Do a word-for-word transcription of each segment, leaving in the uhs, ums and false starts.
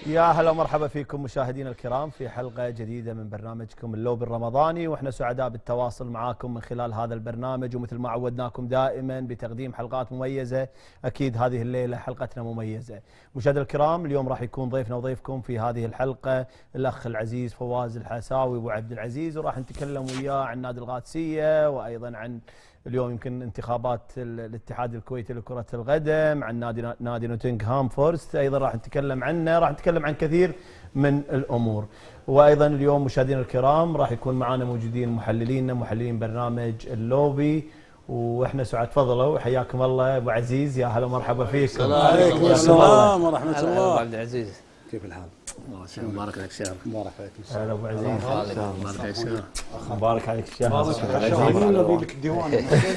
يا هلا ومرحبا فيكم مشاهدينا الكرام في حلقة جديدة من برنامجكم اللوبي الرمضاني، واحنا سعداء بالتواصل معاكم من خلال هذا البرنامج، ومثل ما عودناكم دائما بتقديم حلقات مميزة. اكيد هذه الليلة حلقتنا مميزة. مشاهدينا الكرام، اليوم راح يكون ضيفنا وضيفكم في هذه الحلقة الاخ العزيز فواز الحساوي ابو عبد العزيز، وراح نتكلم وياه عن نادي القادسية، وايضا عن اليوم يمكن انتخابات الاتحاد الكويتي لكرة القدم، عن نادي نادي نوتنغهام فورست ايضا راح نتكلم عنه، راح نتكلم عن كثير من الامور. وايضا اليوم مشاهدينا الكرام راح يكون معنا موجودين محللين محللين برنامج اللوبي، واحنا سعد. تفضلوا وحياكم الله ابو عزيز، يا هلا ومرحبا فيكم. السلام عليكم السلام ورحمة الله. ابو عبد العزيز كيف الحال؟ الله يسلمك. مبارك عليك الشهر. مبارك عليك الشهر. هلا ابو عزيز. مبارك عليك الشهر. مبارك عليك الشهر. نبي لك الديوان.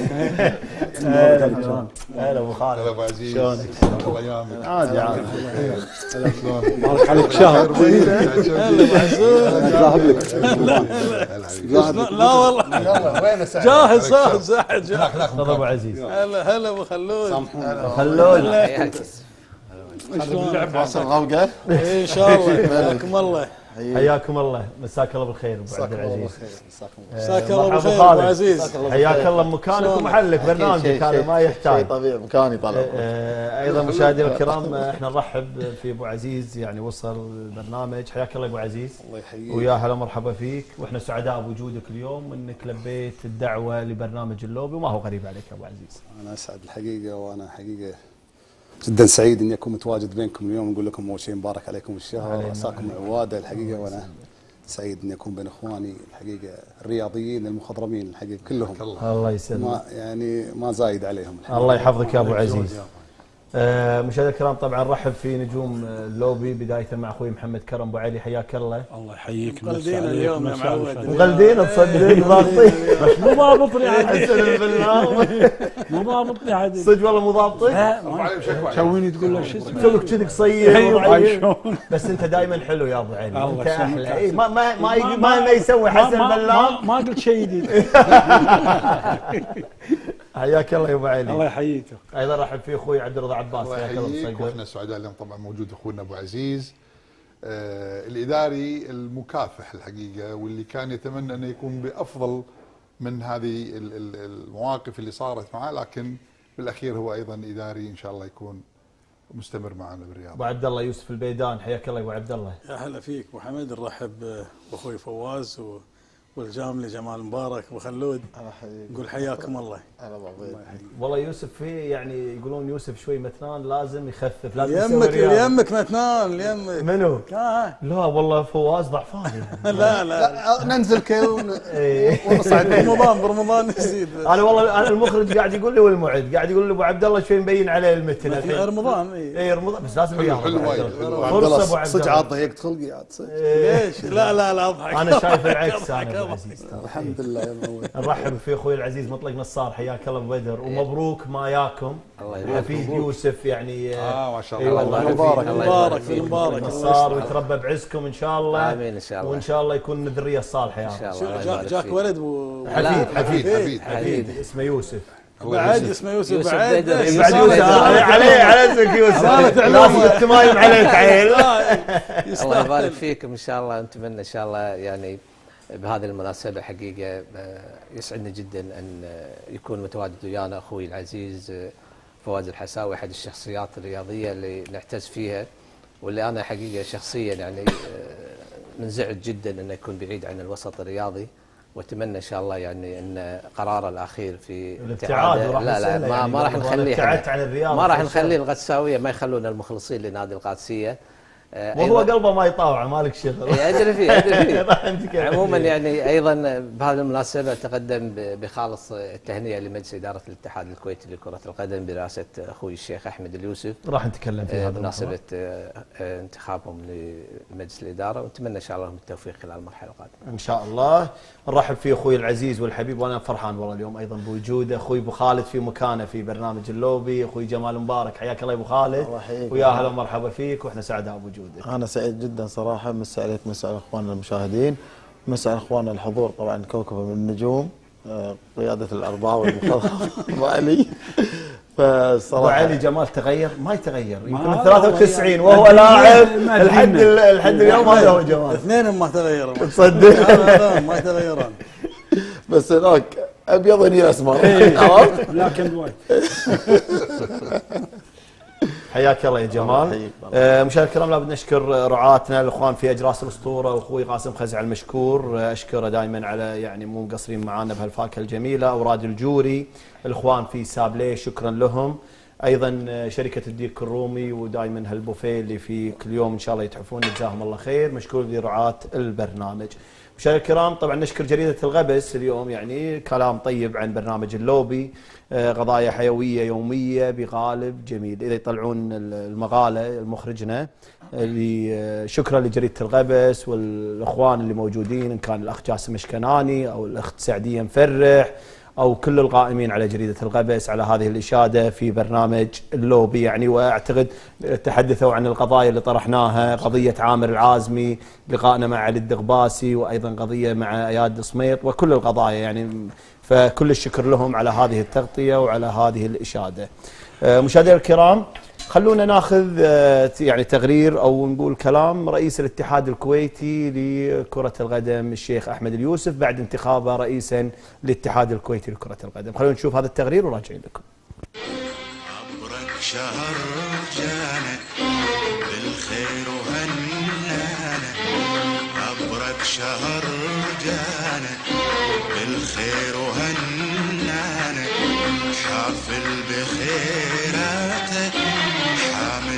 هلا ابو خالد. هلا ابو عزيز. شلونك؟ الله يامك. عادي عادي. مبارك عليك الشهر. هلا ابو عزيز. لا والله جاهز جاهز ساعد جاهز. تفضل ابو عزيز. هلا هلا ابو خلود. خلود. شلون؟ واصل غوقه ان شاء الله. حياكم الله. حياكم الله، مساك الله بالخير ابو عبد العزيز. مساك الله مرحبا بالخير خالد. ابو عزيز. حياك الله بمكانك ومحلك، برنامجك هذا ما شيء يحتاج. طبيعي مكاني طلب. آه، ايضا مشاهدينا الكرام، احنا نرحب في ابو عزيز، يعني وصل البرنامج. حياك الله ابو عزيز. الله يحييك. ويا هلا مرحبا فيك، واحنا سعداء بوجودك اليوم، وانك لبيت الدعوه لبرنامج اللوبي، وما هو غريب عليك ابو عزيز. انا اسعد الحقيقه، وانا حقيقه جدا سعيد اني اكون متواجد بينكم اليوم. نقول لكم اول شيء مبارك عليكم الشهر، عساكم عواده الحقيقه، وانا سعيد اني اكون بين اخواني الحقيقه الرياضيين المخضرمين الحقيقه كلهم. الله يسلمك. ما يعني ما زايد عليهم الحقيقة. الله يحفظك يا ابو عزيز. آه، مشاهدينا الكرام، طبعا نرحب في نجوم اللوبي، بدايه مع اخوي محمد كرم ابو علي. حياك الله. الله يحييك. مقلدين اليوم يا معود. مقلدين تصدقين ضابطين. بس مو ضابطني عاد. حسن بالله. مو ضابطني عاد. صدق والله مو ضابطين. تسويني تقول له شو اسمه. تسويك كذي قصير وضعيف. شلون؟ بس انت دائما حلو يا ابو علي. الله انت يسلمك. احلى. إيه، ما ما ما يجي- ما ما يسوي حسن ما- ما- بلام. ما قلت شيء جديد. حياك الله يا ابو الله علي. يحييك. ايضا رحب في اخوي عبد الرضا عباس. الله حياك الله يحييك. بالصيدلة. واحنا سعداء اليوم طبعا موجود اخونا ابو عزيز، آه الاداري المكافح الحقيقه، واللي كان يتمنى انه يكون بافضل من هذه ال- ال- المواقف اللي صارت معه، لكن بالاخير هو ايضا اداري ان شاء الله يكون مستمر معنا بالرياضه. ابو عبد الله يوسف البيدان. حياك الله يا ابو عبد الله. يا هلا فيك ابو حمد. نرحب باخوي فواز و- والجاملي جمال مبارك ابو خلود. انا احييك. نقول حياكم الله. انا بعضيك. والله يوسف في يعني يقولون يوسف شوي متنان، لازم يخفف، لازم يسوي يمك رياضة. يمك متنان يمك. منو؟ آه. لا والله فواز ضعفان يعني. لا لا ننزل كل إيه. ونصعد برمضان برمضان نزيد. انا والله انا المخرج قاعد يقول لي والمعد قاعد يقول لي ابو عبد الله شوي مبين عليه المتن في الحين. رمضان اي. اي رمضان، بس لازم حلو- رياضة حلو أبو عبد وايد، الله. حلو وايد. فرصة ابو عبد صدق الله. عاد ضيقت خلقي عاد صدق. إيه. ليش؟ لا لا لا اضحك. انا شايف العكس انا ابو عزيز. الحمد لله يا معود. نرحب في اخوي العزيز مطلق نصار. حياك الله ابو بدر، ومبروك ماياكم. الله يبارك حفيد يوسف يعني. اه ما شاء إي الله. والله الله مبارك. الله مبارك يبارك في فيك. المبارك. نصار ويتربى بعزكم ان شاء الله. امين ان شاء الله. وان شاء الله يكون من الذريه الصالحه يا ان رب. شاء الله. شو- الله جا- يبارك جاك فيك. ولد و حفيد حفيد حفيد حفيد اسمه يوسف. بعد اسمه يوسف. يوسف بعد بيدر. إيش بعد يوسف يوسف بيدر. عليه عليه على اسمك يوسف. لازم التمايم عليك عيل. الله يبارك فيكم ان شاء الله. نتمنى ان شاء الله يعني بهذه المناسبه حقيقه آه، يسعدنا جدا ان آه، يكون متواجد ويانا اخوي العزيز آه، فواز الحساوي، احد الشخصيات الرياضيه اللي نعتز فيها، واللي انا حقيقه شخصيا يعني آه، منزعج جدا انه يكون بعيد عن الوسط الرياضي، واتمنى ان شاء الله يعني ان قراره الاخير في الابتعاد ابتعاده- وراح لا لا نسأله ما, يعني ما راح والله نخليه ابتعدت إحنا. عن الرياضة ما راح في نخلي الشارع. القدساويه ما يخلون المخلصين لنادي القادسيه. آه، وهو أيضاً- قلبه ما يطاوع، مالك شغل. إيه، ادري فيه ادري فيه. راح نتكلم عموما فيه. يعني ايضا بهذه المناسبه اتقدم ب- بخالص التهنئه لمجلس اداره الاتحاد الكويتي لكره القدم برئاسه اخوي الشيخ احمد اليوسف راح نتكلم في آه، هذا بمناسبه آه، آه، انتخابهم لمجلس الاداره، ونتمنى ان شاء الله لهم التوفيق خلال المرحله القادمه. ان شاء الله. نرحب في اخوي العزيز والحبيب، وانا فرحان والله اليوم ايضا بوجوده اخوي ابو خالد في مكانه في برنامج اللوبي، اخوي جمال مبارك. حياك الله يا ابو خالد. الله يحييك. ويا هلا ومرحبا فيك، واحنا سعداء بوجودك. انا سعيد جدا صراحه. مسا عليك، مسا على اخواننا المشاهدين، مسا على اخواننا الحضور. طبعا كوكب من النجوم، آه، قياده الاربعه والمخضرم ابو علي. ابو علي فصراحه جمال تغير ما يتغير يمكن ما ثلاثة وتسعين هو وهو يعني لاعب ما لحد أدري. لحد اليوم هذا هو جمال. اثنين ما تغيروا تصدق لا ما يتغيرون. بس هناك ابيض هني اسمر إيه. عرفت؟ لكن وايد حياك الله يا جمال. حياك الله. آه، مشاهدينا الكرام لابد نشكر رعاتنا الاخوان في اجراس الاسطوره واخوي قاسم خزع المشكور، آه، اشكره دائما على يعني مو مقصرين معانا بهالفاكهه الجميله. اوراد الجوري الاخوان في سابليه شكرا لهم. ايضا آه، شركه الديك الرومي ودائما هالبوفيه اللي في كل يوم ان شاء الله يتحفون جزاهم الله خير، مشكور لرعاه البرنامج. مشاهدينا الكرام طبعا نشكر جريده الغبس اليوم يعني كلام طيب عن برنامج اللوبي، آه، قضايا حيويه يوميه بغالب جميل. اذا يطلعون المقاله مخرجنا اللي شكرا لجريده الغبس والاخوان اللي موجودين ان كان الاخ جاسم مشكناني او الاخت سعديه مفرح او كل القائمين على جريده الغبس على هذه الاشاده في برنامج اللوبي يعني. واعتقد تحدثوا عن القضايا اللي طرحناها، قضيه عامر العازمي، لقائنا مع علي الدغباسي، وايضا قضيه مع اياد سميط وكل القضايا يعني. فكل الشكر لهم على هذه التغطيه وعلى هذه الاشاده. مشاهدينا الكرام خلونا ناخذ يعني تقرير او نقول كلام رئيس الاتحاد الكويتي لكرة القدم الشيخ احمد اليوسف بعد انتخابه رئيسا للاتحاد الكويتي لكرة القدم. خلونا نشوف هذا التقرير وراجعين لكم. عبرك شهر جانا بالخير وهنانا، عبرك شهر جانا بالخير وهنانا، حافل بخيراته حامل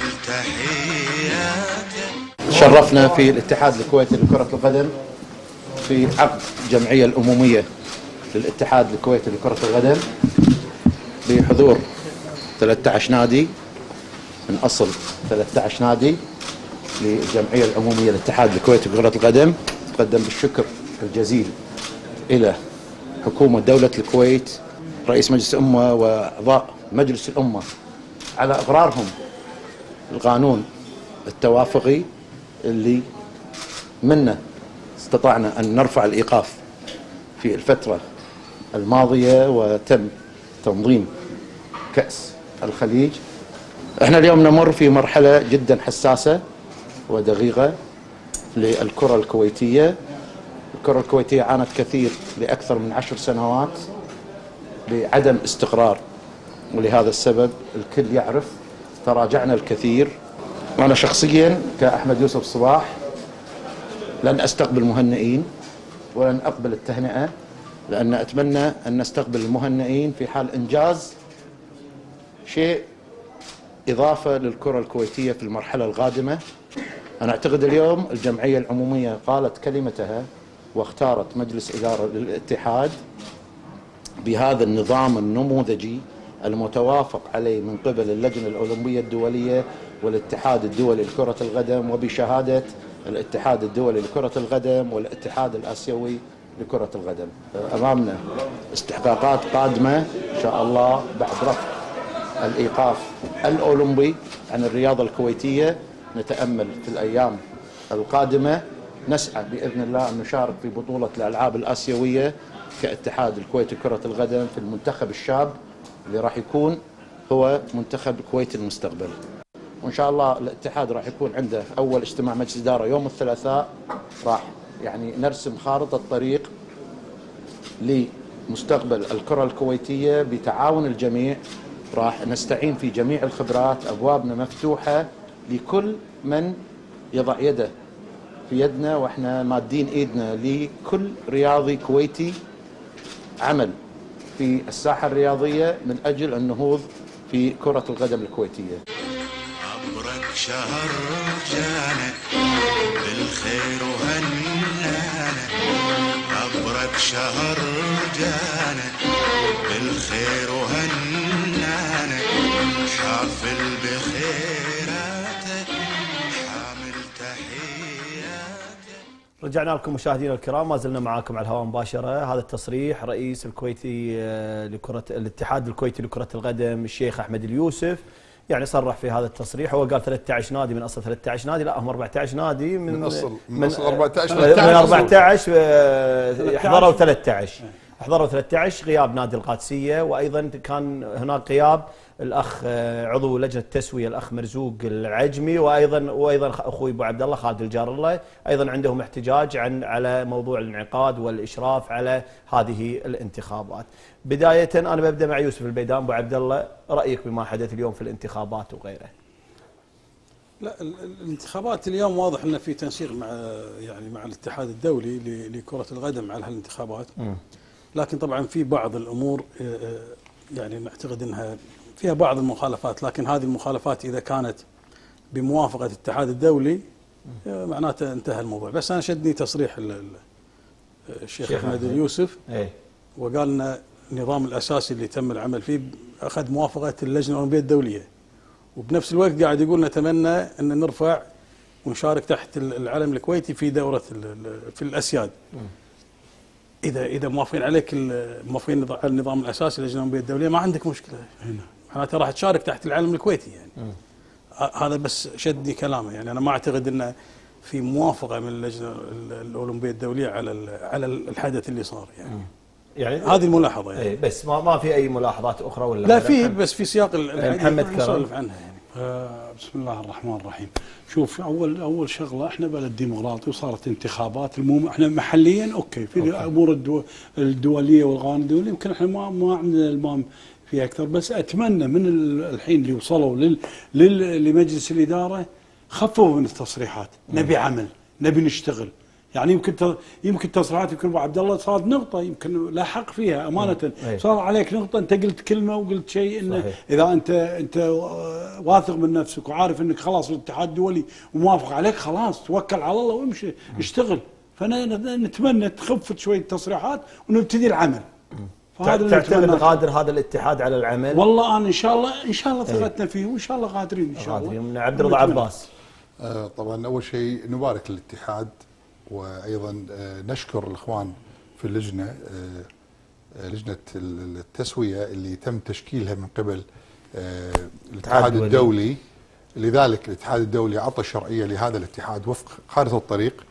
تحياته. شرفنا في الاتحاد الكويتي لكرة القدم في عقد الجمعية الأمومية للاتحاد الكويتي لكرة القدم بحضور ثلاثة عشر نادي من أصل ثلاثة عشر نادي للجمعية العمومية للاتحاد الكويتي لكرة القدم. تقدم بالشكر الجزيل إلى حكومة دولة الكويت، رئيس مجلس الأمة وأعضاء مجلس الأمة على إقرارهم القانون التوافقي اللي منه استطعنا أن نرفع الإيقاف في الفترة الماضية وتم تنظيم كأس الخليج. احنا اليوم نمر في مرحلة جدا حساسة ودقيقة للكرة الكويتية. الكرة الكويتية عانت كثير لأكثر من عشر سنوات بعدم استقرار، ولهذا السبب الكل يعرف تراجعنا الكثير. وأنا شخصيا كأحمد يوسف صباح لن أستقبل مهنئين ولن أقبل التهنئة، لأن أتمنى أن نستقبل المهنئين في حال إنجاز شيء إضافة للكرة الكويتية في المرحلة القادمة. أنا أعتقد اليوم الجمعية العمومية قالت كلمتها واختارت مجلس إدارة للاتحاد بهذا النظام النموذجي المتوافق عليه من قبل اللجنة الأولمبية الدولية والاتحاد الدولي لكرة القدم وبشهادة الاتحاد الدولي لكرة القدم والاتحاد الآسيوي لكرة القدم. أمامنا استحقاقات قادمة إن شاء الله بعد رفع الإيقاف الأولمبي عن الرياضة الكويتية. نتأمل في الأيام القادمة نسعى بإذن الله أن نشارك في بطولة الألعاب الآسيوية كاتحاد الكويتي لكرة القدم في المنتخب الشاب اللي راح يكون هو منتخب الكويت المستقبل. وإن شاء الله الاتحاد راح يكون عنده أول اجتماع مجلس إدارة يوم الثلاثاء، راح يعني نرسم خارطة طريق لمستقبل الكرة الكويتية بتعاون الجميع. راح نستعين في جميع الخبرات، أبوابنا مفتوحة لكل من يضع يده في يدنا، واحنا مادين ايدنا لكل رياضي كويتي عمل في الساحة الرياضية من أجل النهوض في كرة القدم الكويتية. عبرك شهر جانا بالخير وهنانا، عبرك شهر جانا بالخير وهنانا، حافل بخيراته حامل تحياته. رجعنا لكم مشاهدينا الكرام، ما زلنا معاكم على الهواء مباشرة. هذا التصريح رئيس الكويتي لكرة الاتحاد الكويتي لكرة القدم الشيخ أحمد اليوسف، يعني صرح في هذا التصريح. هو قال ثلاثة عشر نادي من أصل ثلاثة عشر نادي، لا هم أربعة عشر نادي من, من أصل من, من أصل أربعة عشر من أربعة عشر حضروا ثلاثة عشر. احضروا ثلاثة عشر غياب نادي القادسيه، وايضا كان هناك غياب الاخ عضو لجنه التسويه الاخ مرزوق العجمي، وايضا وايضا اخوي ابو عبد الله خالد الجار الله، ايضا عندهم احتجاج عن على موضوع الانعقاد والاشراف على هذه الانتخابات. بدايه انا ببدا مع يوسف البيدان. ابو عبد الله، رايك بما حدث اليوم في الانتخابات وغيره؟ لا، الانتخابات اليوم واضح انه في تنسيق مع يعني مع الاتحاد الدولي لكرة القدم على هالانتخابات. م. لكن طبعا في بعض الامور يعني نعتقد انها فيها بعض المخالفات، لكن هذه المخالفات اذا كانت بموافقة الاتحاد الدولي معناته انتهى الموضوع. بس انا شدني تصريح الشيخ احمد اليوسف، ايه؟ وقال لنا النظام الاساسي اللي تم العمل فيه اخذ موافقة اللجنة الاولمبية الدولية، وبنفس الوقت قاعد يقول نتمنى ان نرفع ونشارك تحت العلم الكويتي في دورة في الاسياد. اذا اذا موافقين عليك موافقين على النظام الاساسي للجنة الاولمبية الدولية ما عندك مشكلة هنا، معناته راح تشارك تحت العلم الكويتي يعني. هذا بس شدني كلامه، يعني انا ما اعتقد انه في موافقة من اللجنة الاولمبية الدولية على على الحدث اللي صار يعني. يعني هذه الملاحظة يعني. ايه بس ما ما في اي ملاحظات اخرى ولا؟ لا في، بس في سياق الحديث محمد كرم عنها يعني. آه بسم الله الرحمن الرحيم. شوف، اول اول شغله احنا بلد ديمقراطي وصارت انتخابات، المهم احنا محليا اوكي في الامور الدو الدوليه والقوانين الدوليه يمكن احنا ما ما عندنا المام في اكثر، بس اتمنى من الحين اللي وصلوا لل, لل لمجلس الاداره خفوا من التصريحات. نبي عمل، نبي نشتغل. يعني يمكن يمكن تصريحات يمكن ابو عبد الله صارت نقطه يمكن لا حق فيها امانه، صار عليك نقطه انت قلت كلمه وقلت شيء انه صحيح. اذا انت انت واثق من نفسك وعارف انك خلاص الاتحاد الدولي وموافق عليك، خلاص توكل على الله وامشي اشتغل. فنتمنى تخفت شويه التصريحات ونبتدي العمل. تعتقد قادر هذا الاتحاد على العمل؟ والله انا ان شاء الله ان شاء الله ثقتنا فيه وان شاء الله قادرين ان شاء الله. من عبد الرضا عباس. آه طبعا اول شيء نبارك للاتحاد، وايضا نشكر الاخوان في اللجنه لجنه التسويه اللي تم تشكيلها من قبل الاتحاد الدولي. لذلك الاتحاد الدولي اعطى الشرعيه لهذا الاتحاد وفق خارطه الطريق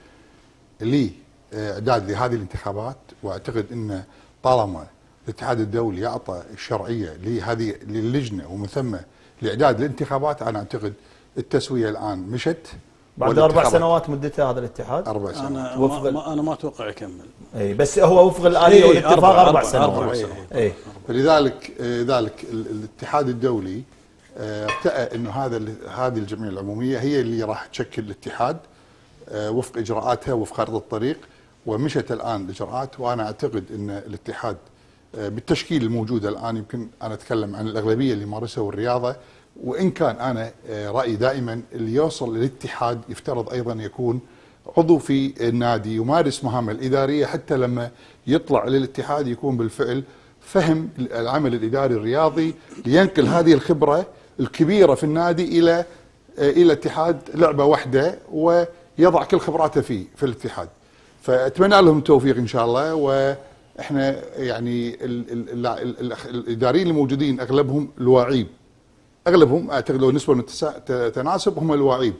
لاعداد لهذه الانتخابات. واعتقد ان طالما الاتحاد الدولي اعطى الشرعيه لهذه للجنه ومن ثم لاعداد الانتخابات، انا اعتقد التسويه الان مشت بعد اربع سنوات مدته هذا الاتحاد. اربع سنوات. انا وفق ما انا ما اتوقع يكمل. اي بس هو وفق الاليه والاتفاق اربع, أربع سنوات. أربع سنوات. اي فلذلك ذلك الاتحاد الدولي ارتأى انه هذا هذه الجمعيه العموميه هي اللي راح تشكل الاتحاد وفق اجراءاتها وفق خارطه الطريق، ومشت الان الاجراءات. وانا اعتقد ان الاتحاد بالتشكيل الموجود الان، يمكن انا اتكلم عن الاغلبيه اللي مارسوا الرياضه، وإن كان أنا رأيي دائما اللي يوصل للاتحاد يفترض أيضا يكون عضو في النادي يمارس مهامه الإدارية، حتى لما يطلع للاتحاد يكون بالفعل فهم العمل الإداري الرياضي، لينقل هذه الخبرة الكبيرة في النادي إلى إلى اتحاد لعبة واحدة ويضع كل خبراته فيه في الاتحاد. فأتمنى لهم التوفيق إن شاء الله. وإحنا يعني الإداريين الموجودين أغلبهم الواعيب، اغلبهم اعتقد لو نسبه من تناسب هم الواعيب.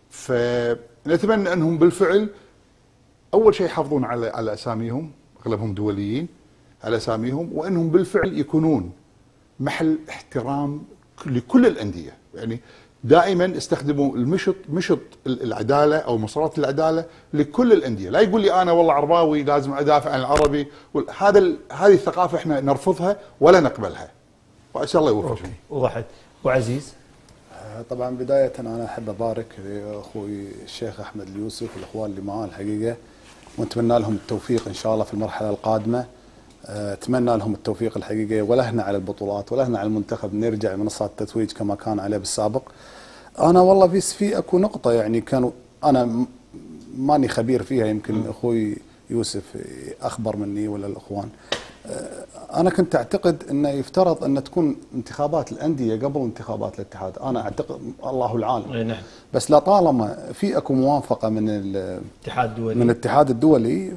فنتمنى انهم بالفعل اول شيء يحافظون على على اساميهم، اغلبهم دوليين، على اساميهم، وانهم بالفعل يكونون محل احترام لكل الانديه. يعني دائما استخدموا المشط مشط العداله او مسارات العداله لكل الانديه، لا يقول لي انا والله عرباوي لازم ادافع عن العربي. هذا هذه الثقافه احنا نرفضها ولا نقبلها، واسال الله يوفقهم. وضحت. وعزيز، طبعا بدايه انا احب ابارك لاخوي الشيخ احمد اليوسف والاخوان اللي معاه الحقيقه، ونتمنى لهم التوفيق ان شاء الله في المرحله القادمه. اتمنى لهم التوفيق الحقيقه، ولهنا على البطولات ولهنا على المنتخب نرجع لمنصات التتويج كما كان عليه بالسابق. انا والله في في اكو نقطه يعني كانوا انا ماني خبير فيها، يمكن اخوي يوسف اخبر مني ولا الاخوان. انا كنت اعتقد انه يفترض ان تكون انتخابات الانديه قبل انتخابات الاتحاد، انا اعتقد الله العالم. نعم. بس لطالما في اكو موافقه من الاتحاد الدولي من الاتحاد الدولي،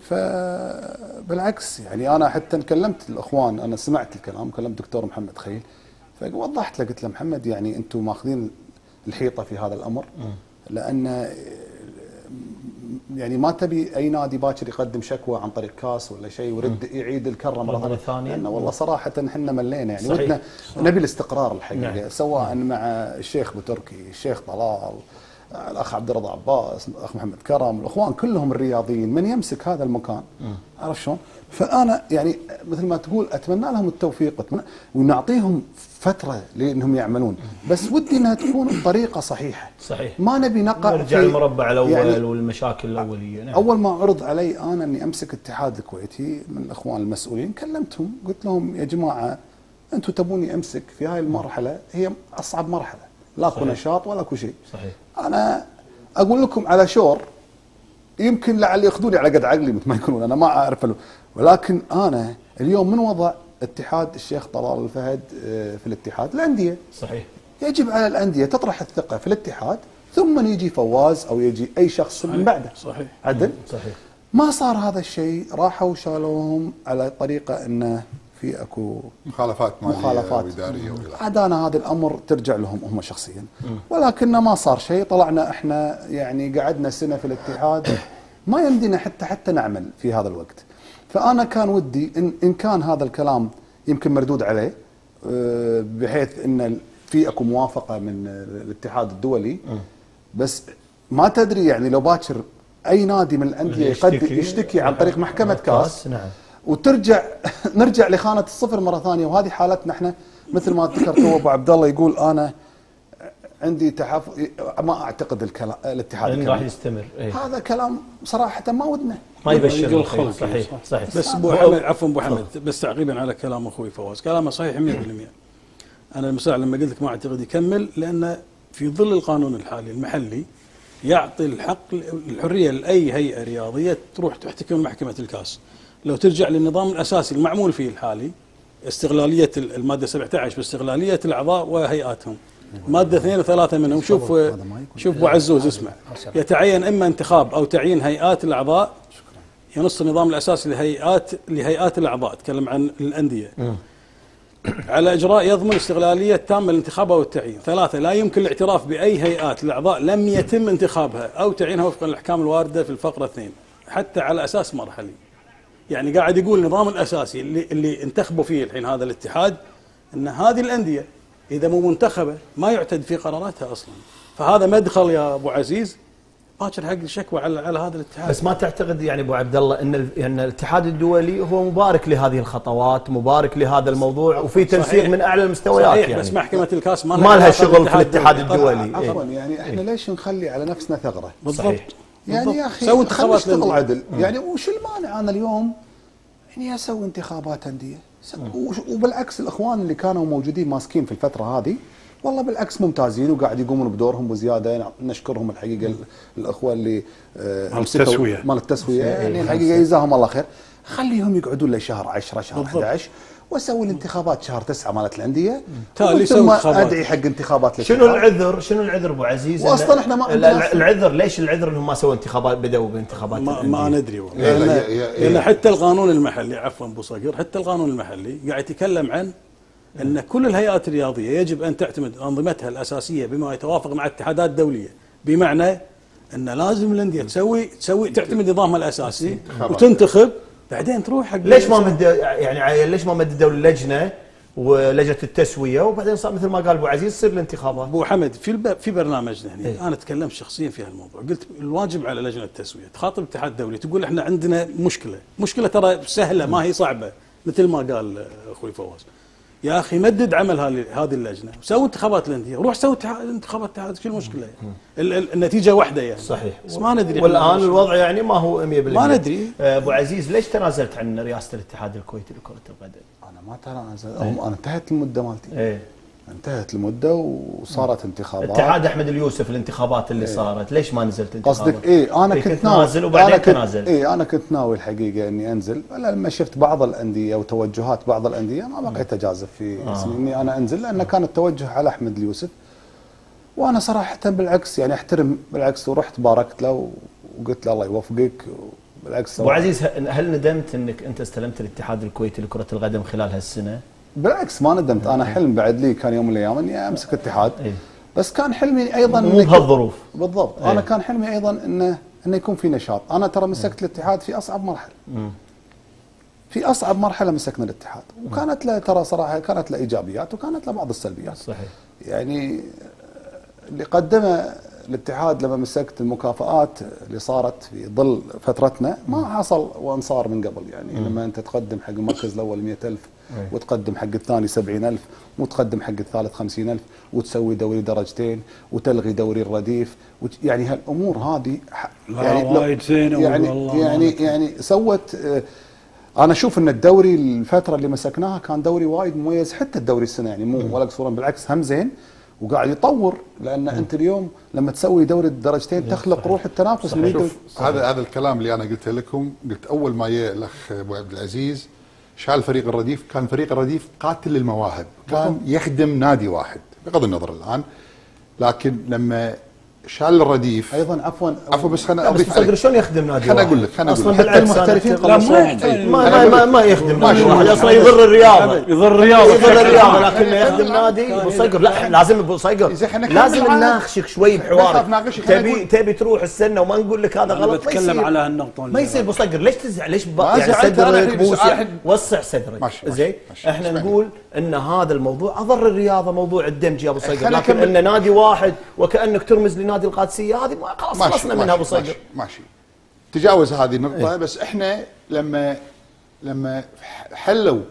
فبالعكس يعني انا حتى كلمت الاخوان، انا سمعت الكلام، كلمت دكتور محمد خيل فوضحت له، قلت له محمد يعني انتم ماخذين الحيطه في هذا الامر، لان يعني ما تبي اي نادي باكر يقدم شكوى عن طريق كاس ولا شيء ويرد يعيد الكره مره ثانيه، لانه والله صراحه احنا ملينا يعني صحيح. ودنا نبي الاستقرار الحقيقه نعم. سواء نعم. مع الشيخ بتركي، الشيخ طلال، الاخ عبد الرضا عباس، الاخ محمد كرم، الاخوان كلهم الرياضيين، من يمسك هذا المكان عرف شلون؟ فانا يعني مثل ما تقول اتمنى لهم التوفيق ونعطيهم فتره لانهم يعملون، بس ودي انها تكون بطريقه صحيحه. صحيح. ما نبي نقع نرجع المربع الاول يعني والمشاكل الاوليه. نعم. اول ما عرض علي انا اني امسك الاتحاد الكويتي من الاخوان المسؤولين كلمتهم قلت لهم يا جماعه انتم تبوني امسك في هاي المرحله، هي اصعب مرحله، لا اكو نشاط ولا اكو شيء. صحيح. انا اقول لكم على شور يمكن لعل ياخذوني على قد عقلي مثل ما يكونون، انا ما اعرف له، ولكن انا اليوم من وضع اتحاد الشيخ طلال الفهد في الاتحاد الانديه. صحيح. يجب على الانديه تطرح الثقه في الاتحاد ثم يجي فواز او يجي اي شخص من بعده. صحيح. عدل؟ صحيح. ما صار هذا الشيء، راحوا شالوهم على طريقه انه في اكو مخالفات ماليه مخالفات واداريه. عاد انا هذا الامر ترجع لهم هم شخصيا، ولكن ما صار شيء، طلعنا احنا يعني قعدنا سنه في الاتحاد ما يمدينا حتى حتى نعمل في هذا الوقت. فانا كان ودي ان ان كان هذا الكلام يمكن مردود عليه بحيث ان في اكو موافقه من الاتحاد الدولي، بس ما تدري يعني لو باكر اي نادي من الانديه يقدم يشتكي عن طريق محكمه كاس نعم. وترجع نرجع لخانه الصفر مره ثانيه، وهذه حالتنا احنا مثل ما ذكرت ابو عبد الله يقول انا عندي تحفظ، ما اعتقد الكلام الاتحاد راح يستمر. ايه؟ هذا كلام صراحه ما ودنا، ما يبشر الخير. صحيح صحيح. بس ابو حمد عفوا ابو حمد بس تعقيبا على كلام اخوي فواز، كلامه صحيح مئة بالمئة. انا المساء لما قلت لك ما اعتقد يكمل، لان في ظل القانون الحالي المحلي يعطي الحق الحريه لاي هيئه رياضيه تروح تحتكم محكمه الكاس. لو ترجع للنظام الاساسي المعمول فيه الحالي استغلاليه الماده سبعة عشر باستغلاليه الاعضاء وهيئاتهم، ماده اثنين وثلاثه منهم شوف شوف ابو عزوز اسمع، يتعين اما انتخاب او تعيين هيئات الاعضاء، ينص النظام الاساسي لهيئات لهيئات الاعضاء، تكلم عن الانديه على اجراء يضمن استغلاليه تامه الانتخاب او التعيين. ثلاثه، لا يمكن الاعتراف باي هيئات الاعضاء لم يتم انتخابها او تعيينها وفقا للاحكام الوارده في الفقره اثنين حتى على اساس مرحلي. يعني قاعد يقول النظام الاساسي اللي اللي انتخبوا فيه الحين هذا الاتحاد ان هذه الانديه اذا مو منتخبه ما يعتد في قراراتها اصلا، فهذا مدخل يا ابو عزيز باكر حق الشكوى على على هذا الاتحاد. بس ما تعتقد يعني ابو عبد الله ان ان الاتحاد الدولي هو مبارك لهذه الخطوات، مبارك لهذا الموضوع، وفي تنسيق من اعلى المستويات؟ صحيح. يعني بس محكمه الكاس ما لها شغل في الاتحاد الدولي. عفوا يعني احنا ليش نخلي على نفسنا ثغره؟ بالضبط. يعني يا اخي سوي انتخابات نشتغل عدل، يعني وش المانع انا اليوم اني اسوي انتخابات انديه؟ وبالعكس الاخوان اللي كانوا موجودين ماسكين في الفتره هذه والله بالعكس ممتازين وقاعد يقومون بدورهم وزياده، نشكرهم الحقيقه الاخوه اللي مال التسويه مال التسويه يعني الحقيقه جزاهم الله خير، خليهم يقعدون لشهر عشرة شهر أحد عشر واسوي الانتخابات شهر تسعة مالت الانديه، ثم ادعي حق انتخابات شنو العذر؟ شنو العذر ابو عزيز؟ واصلا احنا ما العذر ليش العذر انهم ما سووا انتخابات، بداوا بانتخابات ما, ما ندري والله، لان حتى القانون المحلي عفوا ابو صقر حتى القانون المحلي قاعد يتكلم عن ان كل الهيئات الرياضيه يجب ان تعتمد انظمتها الاساسيه بما يتوافق مع اتحادات دوليه، بمعنى ان لازم الانديه تسوي تسوي تعتمد نظامها الاساسي وتنتخب بعدين تروح حق. ليش ما مد يعني ليش ما مددوا اللجنه ولجنه التسويه وبعدين صار مثل ما قال ابو عزيز تصير الانتخابات؟ ابو حمد في في برنامجنا هنا ايه؟ انا تكلمت شخصيا في هالموضوع، قلت الواجب على لجنه التسويه تخاطب الاتحاد الدولي تقول احنا عندنا مشكله، مشكله ترى سهله ما هي صعبه مثل ما قال اخوي فواز، يا اخي مدد عمل هذه اللجنه وسوي انتخابات الانديه، روح سوي انتخابات الاتحاد، شو المشكله؟ النتيجه واحده يعني. صحيح. بس ما ندري والان الوضع يعني ما هو مئة بالمئة. ما ندري. ابو عزيز ليش تنازلت عن رئاسه الاتحاد الكويتي لكره القدم؟ انا ما تنازلت، انا انتهت المده مالتي. ايه انتهت المده وصارت انتخابات. اتحاد احمد اليوسف الانتخابات اللي ايه؟ صارت ليش ما نزلت انتخابات؟ قصدك ايه انا كنت نازل وبعدين تنازل؟ ايه انا كنت ناوي الحقيقه اني انزل، لما شفت بعض الانديه وتوجهات بعض الانديه ما بقيت اجازف في آه. اسمي اني انا انزل، لان كان التوجه على احمد اليوسف، وانا صراحه بالعكس يعني احترم بالعكس، ورحت باركت له وقلت له الله يوفقك. بالعكس ابو عزيز هل ندمت انك انت استلمت الاتحاد الكويتي لكره القدم خلال هالسنه؟ بالعكس ما ندمت، انا حلم بعد لي كان يوم من الايام اني امسك اتحاد. إيه؟ بس كان حلمي ايضا مو بهالظروف بالضبط. إيه؟ انا كان حلمي ايضا انه انه يكون في نشاط. انا ترى مسكت الاتحاد في اصعب مرحله. في اصعب مرحله مسكنا الاتحاد، وكانت له ترى صراحه كانت له ايجابيات وكانت له بعض السلبيات. صحيح. يعني اللي قدمه الاتحاد لما مسكت المكافآت اللي صارت في ظل فترتنا ما حصل وان صار من قبل. يعني مم. لما انت تقدم حق المركز الاول مئة ألف وتقدم حق الثاني سبعين ألف وتقدم حق الثالث خمسين ألف وتسوي دوري درجتين وتلغي دوري الرديف، يعني هالامور هذه يعني وايد زينه يعني والله يعني يعني سوت. انا اشوف ان الدوري الفتره اللي مسكناها كان دوري وايد مميز، حتى الدوري السنه يعني مو ولا قصورا، بالعكس هم زين وقاعد يطور. لان م. انت اليوم لما تسوي دوري الدرجتين تخلق روح التنافس. شوف هذا هذا الكلام اللي انا قلته لكم، قلت اول ما جاء الاخ ابو عبد العزيز شال فريق الرديف، كان فريق الرديف قاتل للمواهب، كان يخدم نادي واحد بغض النظر الان، لكن لما شال الرديف ايضا عفوا عفوا بس خليني اضيف عليك شلون يخدم نادي خليني اقول لك خليني اصلا اقول لك المحترفين ما ما ما, ما يخدم نادي واحد، اصلا يضر الرياضه يضر الرياضه يضر الرياضه لكنه يخدم نادي. ابو صقر لا لازم ابو صقر لازم نناقشك شوي بحوارك. تبي تبي تروح السنه وما نقول لك هذا غلط. ما يصير على هالنقطه ما يصير ابو صقر. ليش تزعل؟ ليش يعني صدرك وسع وسع صدرك زين. احنا نقول ان هذا الموضوع اضر الرياضه، موضوع الدمج يا ابو صقر، لكن ان نادي واحد وكانك ترمز لنادي القادسيه هذه خلاص خلصنا منها ابو صقر. ماشي تجاوز هذه النقطه. بس احنا لما لما حلوا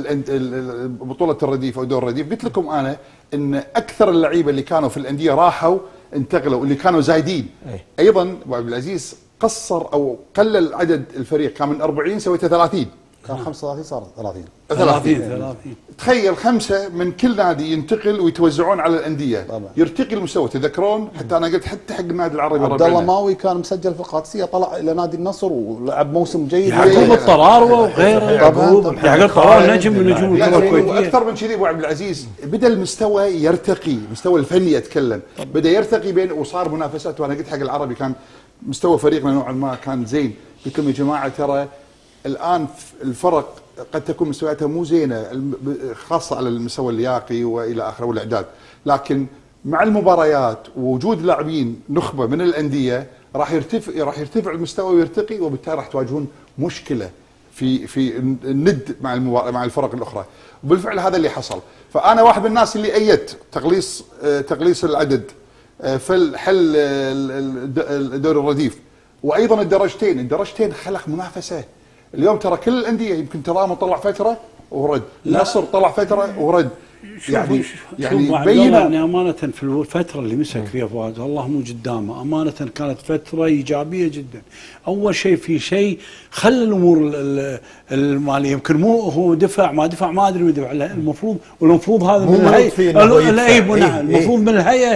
بطوله الرديف او دور الرديف قلت لكم انا ان اكثر اللعيبه اللي كانوا في الانديه راحوا انتقلوا، واللي كانوا زايدين. ايضا ابو عبد العزيز قصر او قلل عدد الفريق، كان من أربعين سويته ثلاثين، كان خمسة وثلاثين صار ثلاثين ثلاثين ثلاثين. تخيل خمسه من كل نادي ينتقل ويتوزعون على الانديه طبعا. يرتقي المستوى. تذكرون حتى انا قلت حتى حق النادي العربي عبد الله ماوي كان مسجل في القادسيه، طلع الى نادي النصر ولعب موسم جيد. يعقوب الطراروه وغيره. يعقوب يعقوب الطراروه نجم من نجوم الكره الكويتيه. واكثر من كذي ابو عبد العزيز بدا المستوى يرتقي، المستوى الفني اتكلم بدا يرتقي بين وصار منافسات. وانا قلت حق العربي كان مستوى فريقنا نوعا ما كان زين. قلت لهم يا جماعه ترى الان الفرق قد تكون مستوياتها مو زينه خاصه على المستوى اللياقي والى اخره والاعداد، لكن مع المباريات ووجود لاعبين نخبه من الانديه راح يرتفع راح يرتفع المستوى ويرتقي، وبالتالي راح تواجهون مشكله في في الند مع مع الفرق الاخرى. وبالفعل هذا اللي حصل. فانا واحد من الناس اللي ايدت تقليص تقليص العدد في حل دوري الرديف، وايضا الدرجتين. الدرجتين خلق منافسه. اليوم ترى كل الانديه يمكن ترامو طلع فتره ورد، النصر طلع فتره ورد. يعني يعني بين يعني امانه في الفتره اللي مسك فيها فؤاد الله مو قدامه، امانه كانت فتره ايجابيه جدا. اول شيء في شيء خلى الامور الماليه، يمكن مو هو دفع ما دفع ما ادري دفع، المفروض والمفروض هذا من الهيئه. المفروض من الهيئه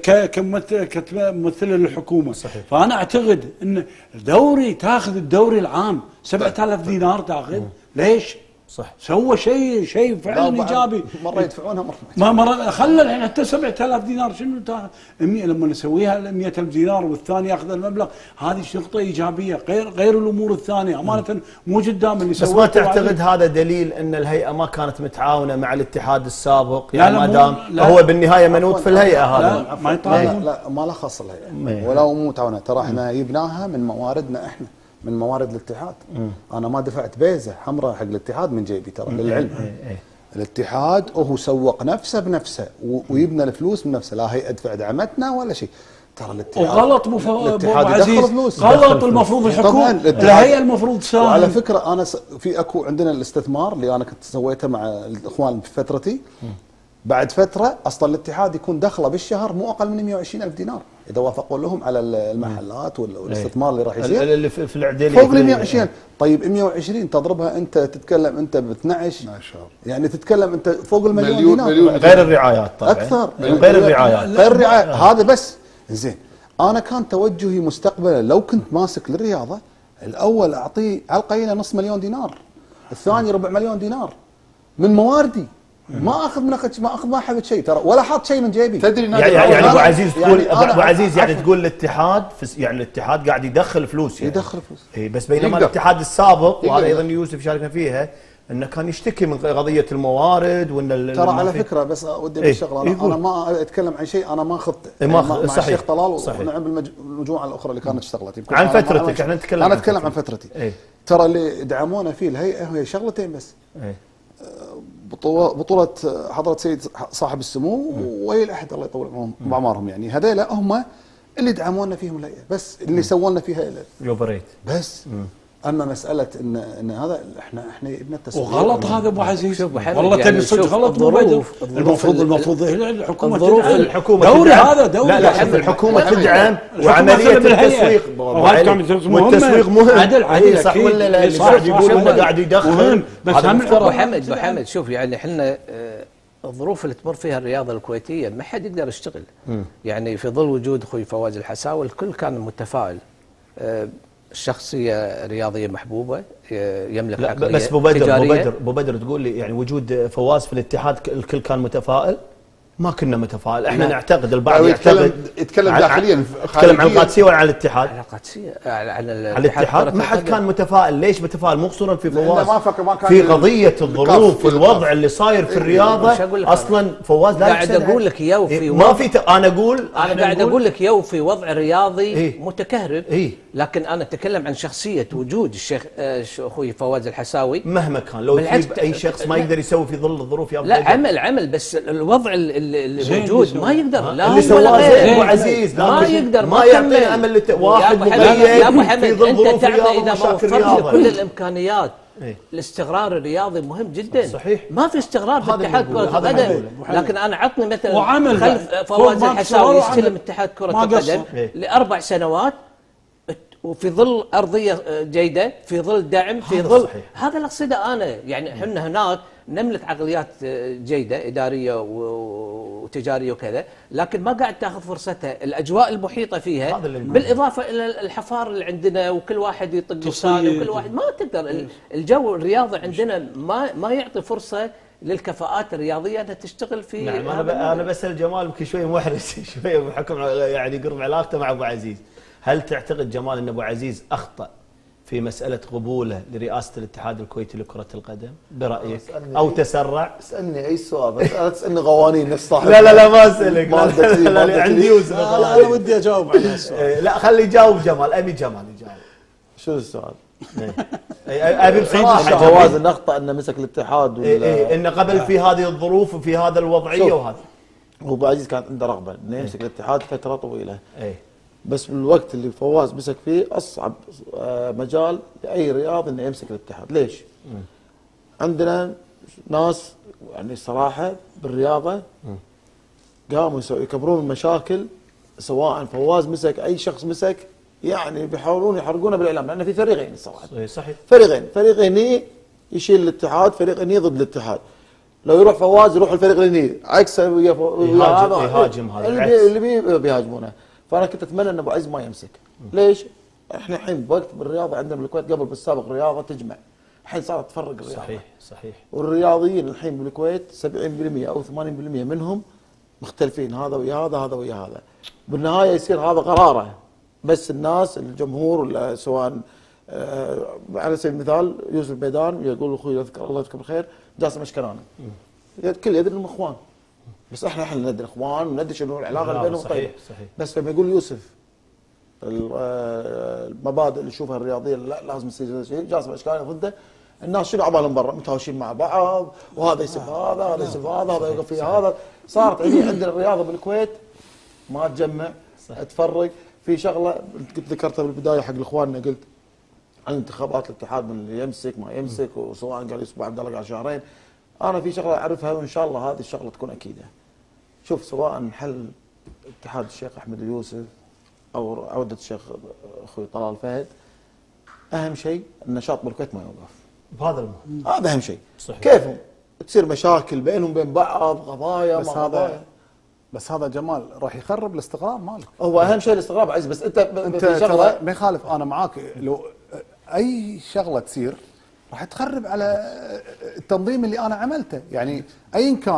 كممثله للحكومه. صحيح. فانا اعتقد ان الدوري تاخذ الدوري العام سبعة آلاف دينار تاخذ. ليش؟ صح. سوى شيء شيء فعلا ايجابي. مره يدفعونها مره ما مره خلى الحين حتى سبعة آلاف دينار شنو تاخذ؟ لما نسويها مئة ألف دينار والثاني ياخذ المبلغ، هذه نقطه ايجابيه غير غير الامور الثانيه. امانه مو قدام اللي بس ما تعتقد هذا دليل ان الهيئه ما كانت متعاونه مع الاتحاد السابق؟ يعني ما دام هو بالنهايه منوط في الهيئه هذا. لا ما يطالبون. لا, لا ما له خاص الهيئه ولا مو متعاونه. ترى احنا جبناها من مواردنا احنا، من موارد الاتحاد. مم. انا ما دفعت بيزه حمراء حق الاتحاد من جيبي ترى للعلم. ايه ايه. الاتحاد هو سوق نفسه بنفسه ويبنى الفلوس بنفسه، لا هي ادفع دعمتنا ولا شيء. ترى الاتحاد وغلط ابو عزيز، غلط. المفروض الحكومه الهيئه المفروض تساهم. وعلى فكره انا في اكو عندنا الاستثمار اللي انا كنت سويته مع الاخوان في فترتي. مم. بعد فتره اصلا الاتحاد يكون دخله بالشهر مو اقل من مئة وعشرين ألف دينار اذا وافقوا لهم على المحلات والاستثمار اللي راح يصير اللي في العديليه فوق ال مئة وعشرين. طيب مئة وعشرين تضربها انت تتكلم انت ب اثنعش ما شاء الله، يعني تتكلم انت فوق المليون مليون دينار مليون غير الرعايات طبعا اكثر غير الرعايات غير الرعايات. هذا بس زين. انا كان توجهي مستقبلا لو كنت ماسك للرياضه الاول اعطيه على القليله نص مليون دينار، الثاني ربع مليون دينار من مواردي. ما اخذ مناقشه ما اخذ ما حبت شيء ترى ولا حاط شيء من جيبي. تدري يعني يعني ابو عزيز تقول يعني ابو عزيز يعني تقول الاتحاد يعني الاتحاد قاعد يدخل فلوس يعني يدخل فلوس اي بس بينما الاتحاد السابق وهذا ايضا يوسف شاركنا فيها انه كان يشتكي من قضيه الموارد وان ترى على فكره بس ودي إيه؟ بالشغله انا, يقول. أنا ما اتكلم عن شيء انا ما خضته إيه يعني ما مع صحيح. الشيخ طلال صحيح. ونعم المجموعه الاخرى اللي كانت اشتغلت يمكن عن أنا ما- فترتك، أنا- احنا نتكلم انا عن اتكلم فترتك. عن فترتي. إيه؟ ترى اللي دعمونا فيه الهيئه هي شغلتين بس، إيه؟ بطوله بطوله حضره سيد صاحب السمو وولي العهد الله يطول عمرهم باعمارهم، يعني هذيلا هم اللي دعمونا فيهم الهيئه بس، اللي سووا لنا فيها يوبريت بس. اما مساله ان ان هذا احنا احنا ابن التسويق وغلط هذا ابو عزيز، شوف أبو حمد، والله يعني تبي صدق شوف غلط مو الظروف- بدر. الظروف المفروض ال- المفروض هي الحكومه الظروف تدعم. الحكومه دوري تدعم. هذا دوري لا لا الحكومة- شوف الحكومه الحكومة تدعم الحكومة وعمليه تدعم الهيئة. التسويق أبو وهذا علي. كان مهم. والتسويق مهم. عدل عدل إيه صح أكيد. ولا لا؟ إيه اللي صح، قاعد صح، يقول صح. انه قاعد يدخل مهم. بس هذا هم مفترض. ابو حمد ابو حمد شوف يعني احنا آه، الظروف اللي تمر فيها الرياضه الكويتيه ما حد يقدر يشتغل. يعني في ظل وجود اخوي فواز الحساوي الكل كان متفائل. آه، شخصيه رياضيه محبوبه، آه، يملك لا عقليه بس ابو بدر ابو تجارية. بدر ابو بدر تقول لي يعني وجود فواز في الاتحاد ك- الكل كان متفائل؟ ما كنا متفائل، احنا لا. نعتقد البعض لا، يتكلم- يعتقد يتكلم عن- داخلياً، عن- يتكلم عن خارجياً. القادسيه ولا عن الاتحاد؟ على قادسيه على على على الاتحاد كرة ما حد القدم. كان متفائل، ليش متفائل؟ مو خصوصا في لأنه فواز، ما فكر- ما كان في ال- قضيه الكاف الظروف في والوضع الكاف. اللي صاير في مش الرياضه أقول لك اصلا فواز لا قاعد يحسنها. أقول لك يو في إيه، وضع- ما في ت... انا اقول انا إحنا قاعد نقول- اقول لك يو في وضع رياضي إيه؟ متكهرب. إيه؟ لكن انا اتكلم عن شخصيه وجود الشيخ آه، ش- اخوي فواز الحساوي. مهما كان لو بالعكس تجيب اي شخص ما لا. يقدر يسوي في ظل الظروف يا أبو لا بدر. عمل عمل بس الوضع ال- ال- زين الموجود اللي ما سواه. يقدر لا اللي هو ولا سواه زين ابو غيره. عزيز ما لكن يقدر ما ما يعطينا كمل. امل لت... يا واحد أبو حمد- مقيد يا ابو حمد في ظل انت ظروف تعرف الرياضه اذا ما ومشاكل وفرت لي الرياضه. كل الامكانيات إيه؟ الاستقرار الرياضي مهم جدا. صحيح. ما في استقرار في هذا اللي اتحاد نقوله، كره هذا اللي القدم. نقوله. لكن انا عطني مثلا وعمل خلف بعد. فواز ما الحساوي قصر يستلم وعمل. اتحاد كره ما قصر. القدم إيه. لاربع سنوات وفي ظل ارضيه جيده، في ظل دعم، في هذا ظل صحيح. هذا اللي اقصده انا. يعني احنا هناك نملك عقليات جيده اداريه وتجاريه وكذا، لكن ما قاعد تاخذ فرصتها. الاجواء المحيطه فيها هذا اللي نقوله. بالاضافه الى الحفار اللي عندنا وكل واحد يطق لسانه تصيد. وكل واحد ما تقدر. ال- الجو الرياضي عندنا ما ما يعطي فرصه للكفاءات الرياضيه انها تشتغل في نعم انا ب... هذا انا بسال جمال يمكن شوي محرج شويه بحكم يعني قرب علاقته مع ابو عزيز، هل تعتقد جمال ان ابو عزيز اخطا في مساله قبوله لرئاسه الاتحاد الكويتي لكره القدم برايك او تسرع؟ اسالني اي سؤال بس لا تسالني قوانين نفس صاحب لا لا لا ما اسالك ما لا, أدري، لا, ما لا, أدري. لا عندي يوسف لا لا انا ودي اجاوب على هالسؤال. إيه، لا خلي يجاوب جمال، ابي جمال يجاوب. شنو السؤال؟ إيه، ابي بصراحه فواز جمال. انه اخطا انه مسك الاتحاد إيه، ولا إيه، انه قبل في هذه الظروف وفي هذا الوضعيه شوف. وهذا. هو ابو عزيز كان عنده رغبه انه يمسك الاتحاد فتره طويله، ايه بس بالوقت اللي فواز مسك فيه اصعب آه، مجال لاي رياضي انه يمسك الاتحاد، ليش؟ عندنا ناس يعني صراحه بالرياضه قاموا يسوي يكبرون المشاكل، سواء فواز مسك اي شخص مسك يعني بيحاولون يحرقونه بالاعلام، لان في فريقين الصراحه. إيه، صحيح. فريقين، فريق هني يشيل الاتحاد، فريق هني ضد الاتحاد. لو يروح فواز يروح الفريق اللي هني عكسه ويا فو- ويا يهاجم- هذا. يهاجم هذا اللي العكس. بي اللي بي بيهاجمونه. فانا كنت اتمنى ان ابو عز ما يمسك. ليش؟ احنا الحين بوقت بالرياضه عندنا بالكويت، قبل بالسابق رياضه تجمع، الحين صارت تفرق الرياضه. صحيح صحيح. والرياضيين الحين بالكويت سبعين بالمئة او ثمانين بالمئة منهم مختلفين، هذا ويا هذا هذا ويا هذا. بالنهايه يصير هذا قراره، بس الناس الجمهور ولا سواء آه على سبيل المثال يوسف بيدان يقول اخوي يذكر الله يذكر بالخير جاسم اشكراني، الكل يدري انهم اخوان، بس احنا احنا ندري اخوان وندري شنو العلاقه اللي بينهم صحيح طيبه. صحيح. بس لما يقول يوسف ال- آه، المبادئ اللي يشوفها الرياضيه لا لازم يصير هذا الشيء، جاسم اشكالي ضده، الناس شنو عبالهم برا متهاوشين مع بعض، وهذا يسب هذا، هذا يسب هذا، هذا يوقف في هذا. صارت عندي عندنا الرياضه بالكويت ما تجمع، تفرق. في شغله كنت ذكرتها بالبدايه حق اخواننا، قلت عن انتخابات الاتحاد من اللي يمسك ما يمسك، وسواء قال يوسف عبد الله قال شهرين. انا في شغله اعرفها وان شاء الله هذه الشغله تكون اكيده. شوف، سواء حل اتحاد الشيخ احمد يوسف او عوده الشيخ اخوي طلال فهد، اهم شيء النشاط بالكويت ما يوقف. بهذا المهم هذا اهم شيء. صحيح. كيفهم تصير مشاكل بينهم بين بعض، قضايا بس ما هذا قضايا. بس هذا جمال راح يخرب الاستقرار مالك. هو اهم شيء الاستقرار عزيز، بس انت ب- انت في ترى شغله ما يخالف، انا معاك، لو اي شغله تصير راح تخرب على التنظيم اللي انا عملته، يعني ايا كان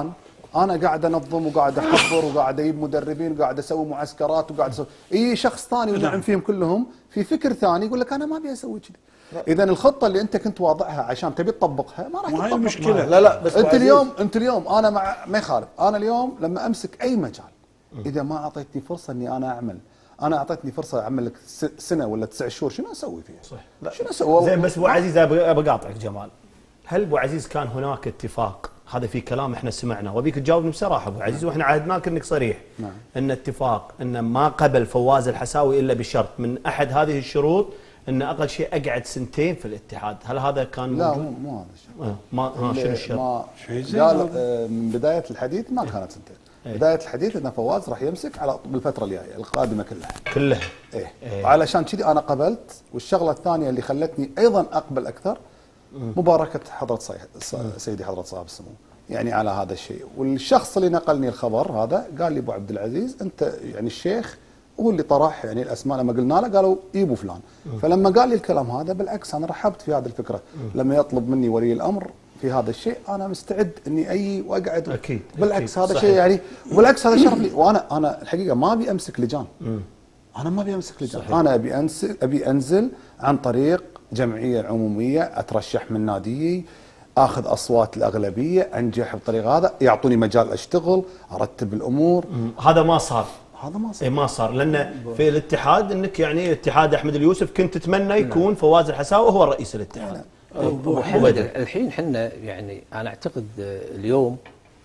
انا قاعد انظم وقاعد احضر وقاعد اجيب مدربين وقاعد اسوي معسكرات وقاعد اسوي اي شخص ثاني ونعم فيهم كلهم في فكر ثاني يقول لك انا ما ابي اسوي كذي. اذا الخطه اللي انت كنت واضعها عشان تبي تطبقها ما راح ما هي تطبقها. المشكلة. لا لا بس انت أبو اليوم انت اليوم انا مع ما يخالف، انا اليوم لما امسك اي مجال اذا ما اعطيتني فرصه اني انا اعمل، انا اعطيتني فرصه اعمل لك س- سنه ولا تسع شهور شنو اسوي فيها؟ صح. لا شنو اسوي؟ زين بس ابو عزيز ابى أبى اقاطعك جمال. هل ابو عزيز كان هناك اتفاق؟ هذا في كلام احنا سمعناه وابيك تجاوبني بصراحه ابو عزيز، واحنا عهدناك انك صريح. نعم. ان اتفاق ان ما قبل فواز الحساوي الا بشرط من احد هذه الشروط ان اقل شيء اقعد سنتين في الاتحاد، هل هذا كان لا موجود؟ مو مو هذا الشيء. آه، ما ها شنو الشرط؟ ما شيء زين قال هذا. آه، من بدايه الحديث ما كانت سنتين. إيه. بدايه الحديث ان فواز راح يمسك على بالفتره الجايه القادمه كلها. كلها. ايه, إيه. علشان كذي انا قبلت. والشغله الثانيه اللي خلتني ايضا اقبل اكثر مباركه حضره صي- ص- سيدي حضره صاحب السمو يعني على هذا الشيء. والشخص اللي نقلني الخبر هذا قال لي ابو عبد العزيز انت يعني الشيخ هو اللي طرح يعني الاسماء لما قلنا له قالوا يبوا فلان. فلما قال لي الكلام هذا بالعكس انا رحبت في هذه الفكره. لما يطلب مني ولي الامر في هذا الشيء انا مستعد اني اي واقعد. أكيد، بالعكس أكيد، هذا صحيح. شيء يعني بالعكس هذا شرف لي. وانا انا الحقيقه ما ابي امسك لجان. انا ما ابي امسك لجان. صحيح. انا ابي انزل ابي انزل عن طريق جمعيه عموميه اترشح من ناديي، اخذ اصوات الاغلبيه، انجح بالطريقه هذا، يعطوني مجال اشتغل، ارتب الامور. مم. هذا ما صار. هذا ما اي صار. ما صار لان في الاتحاد انك يعني اتحاد احمد اليوسف كنت تتمنى يكون فواز الحساوي هو رئيس الاتحاد. ابو حمد الحين احنا يعني انا اعتقد اليوم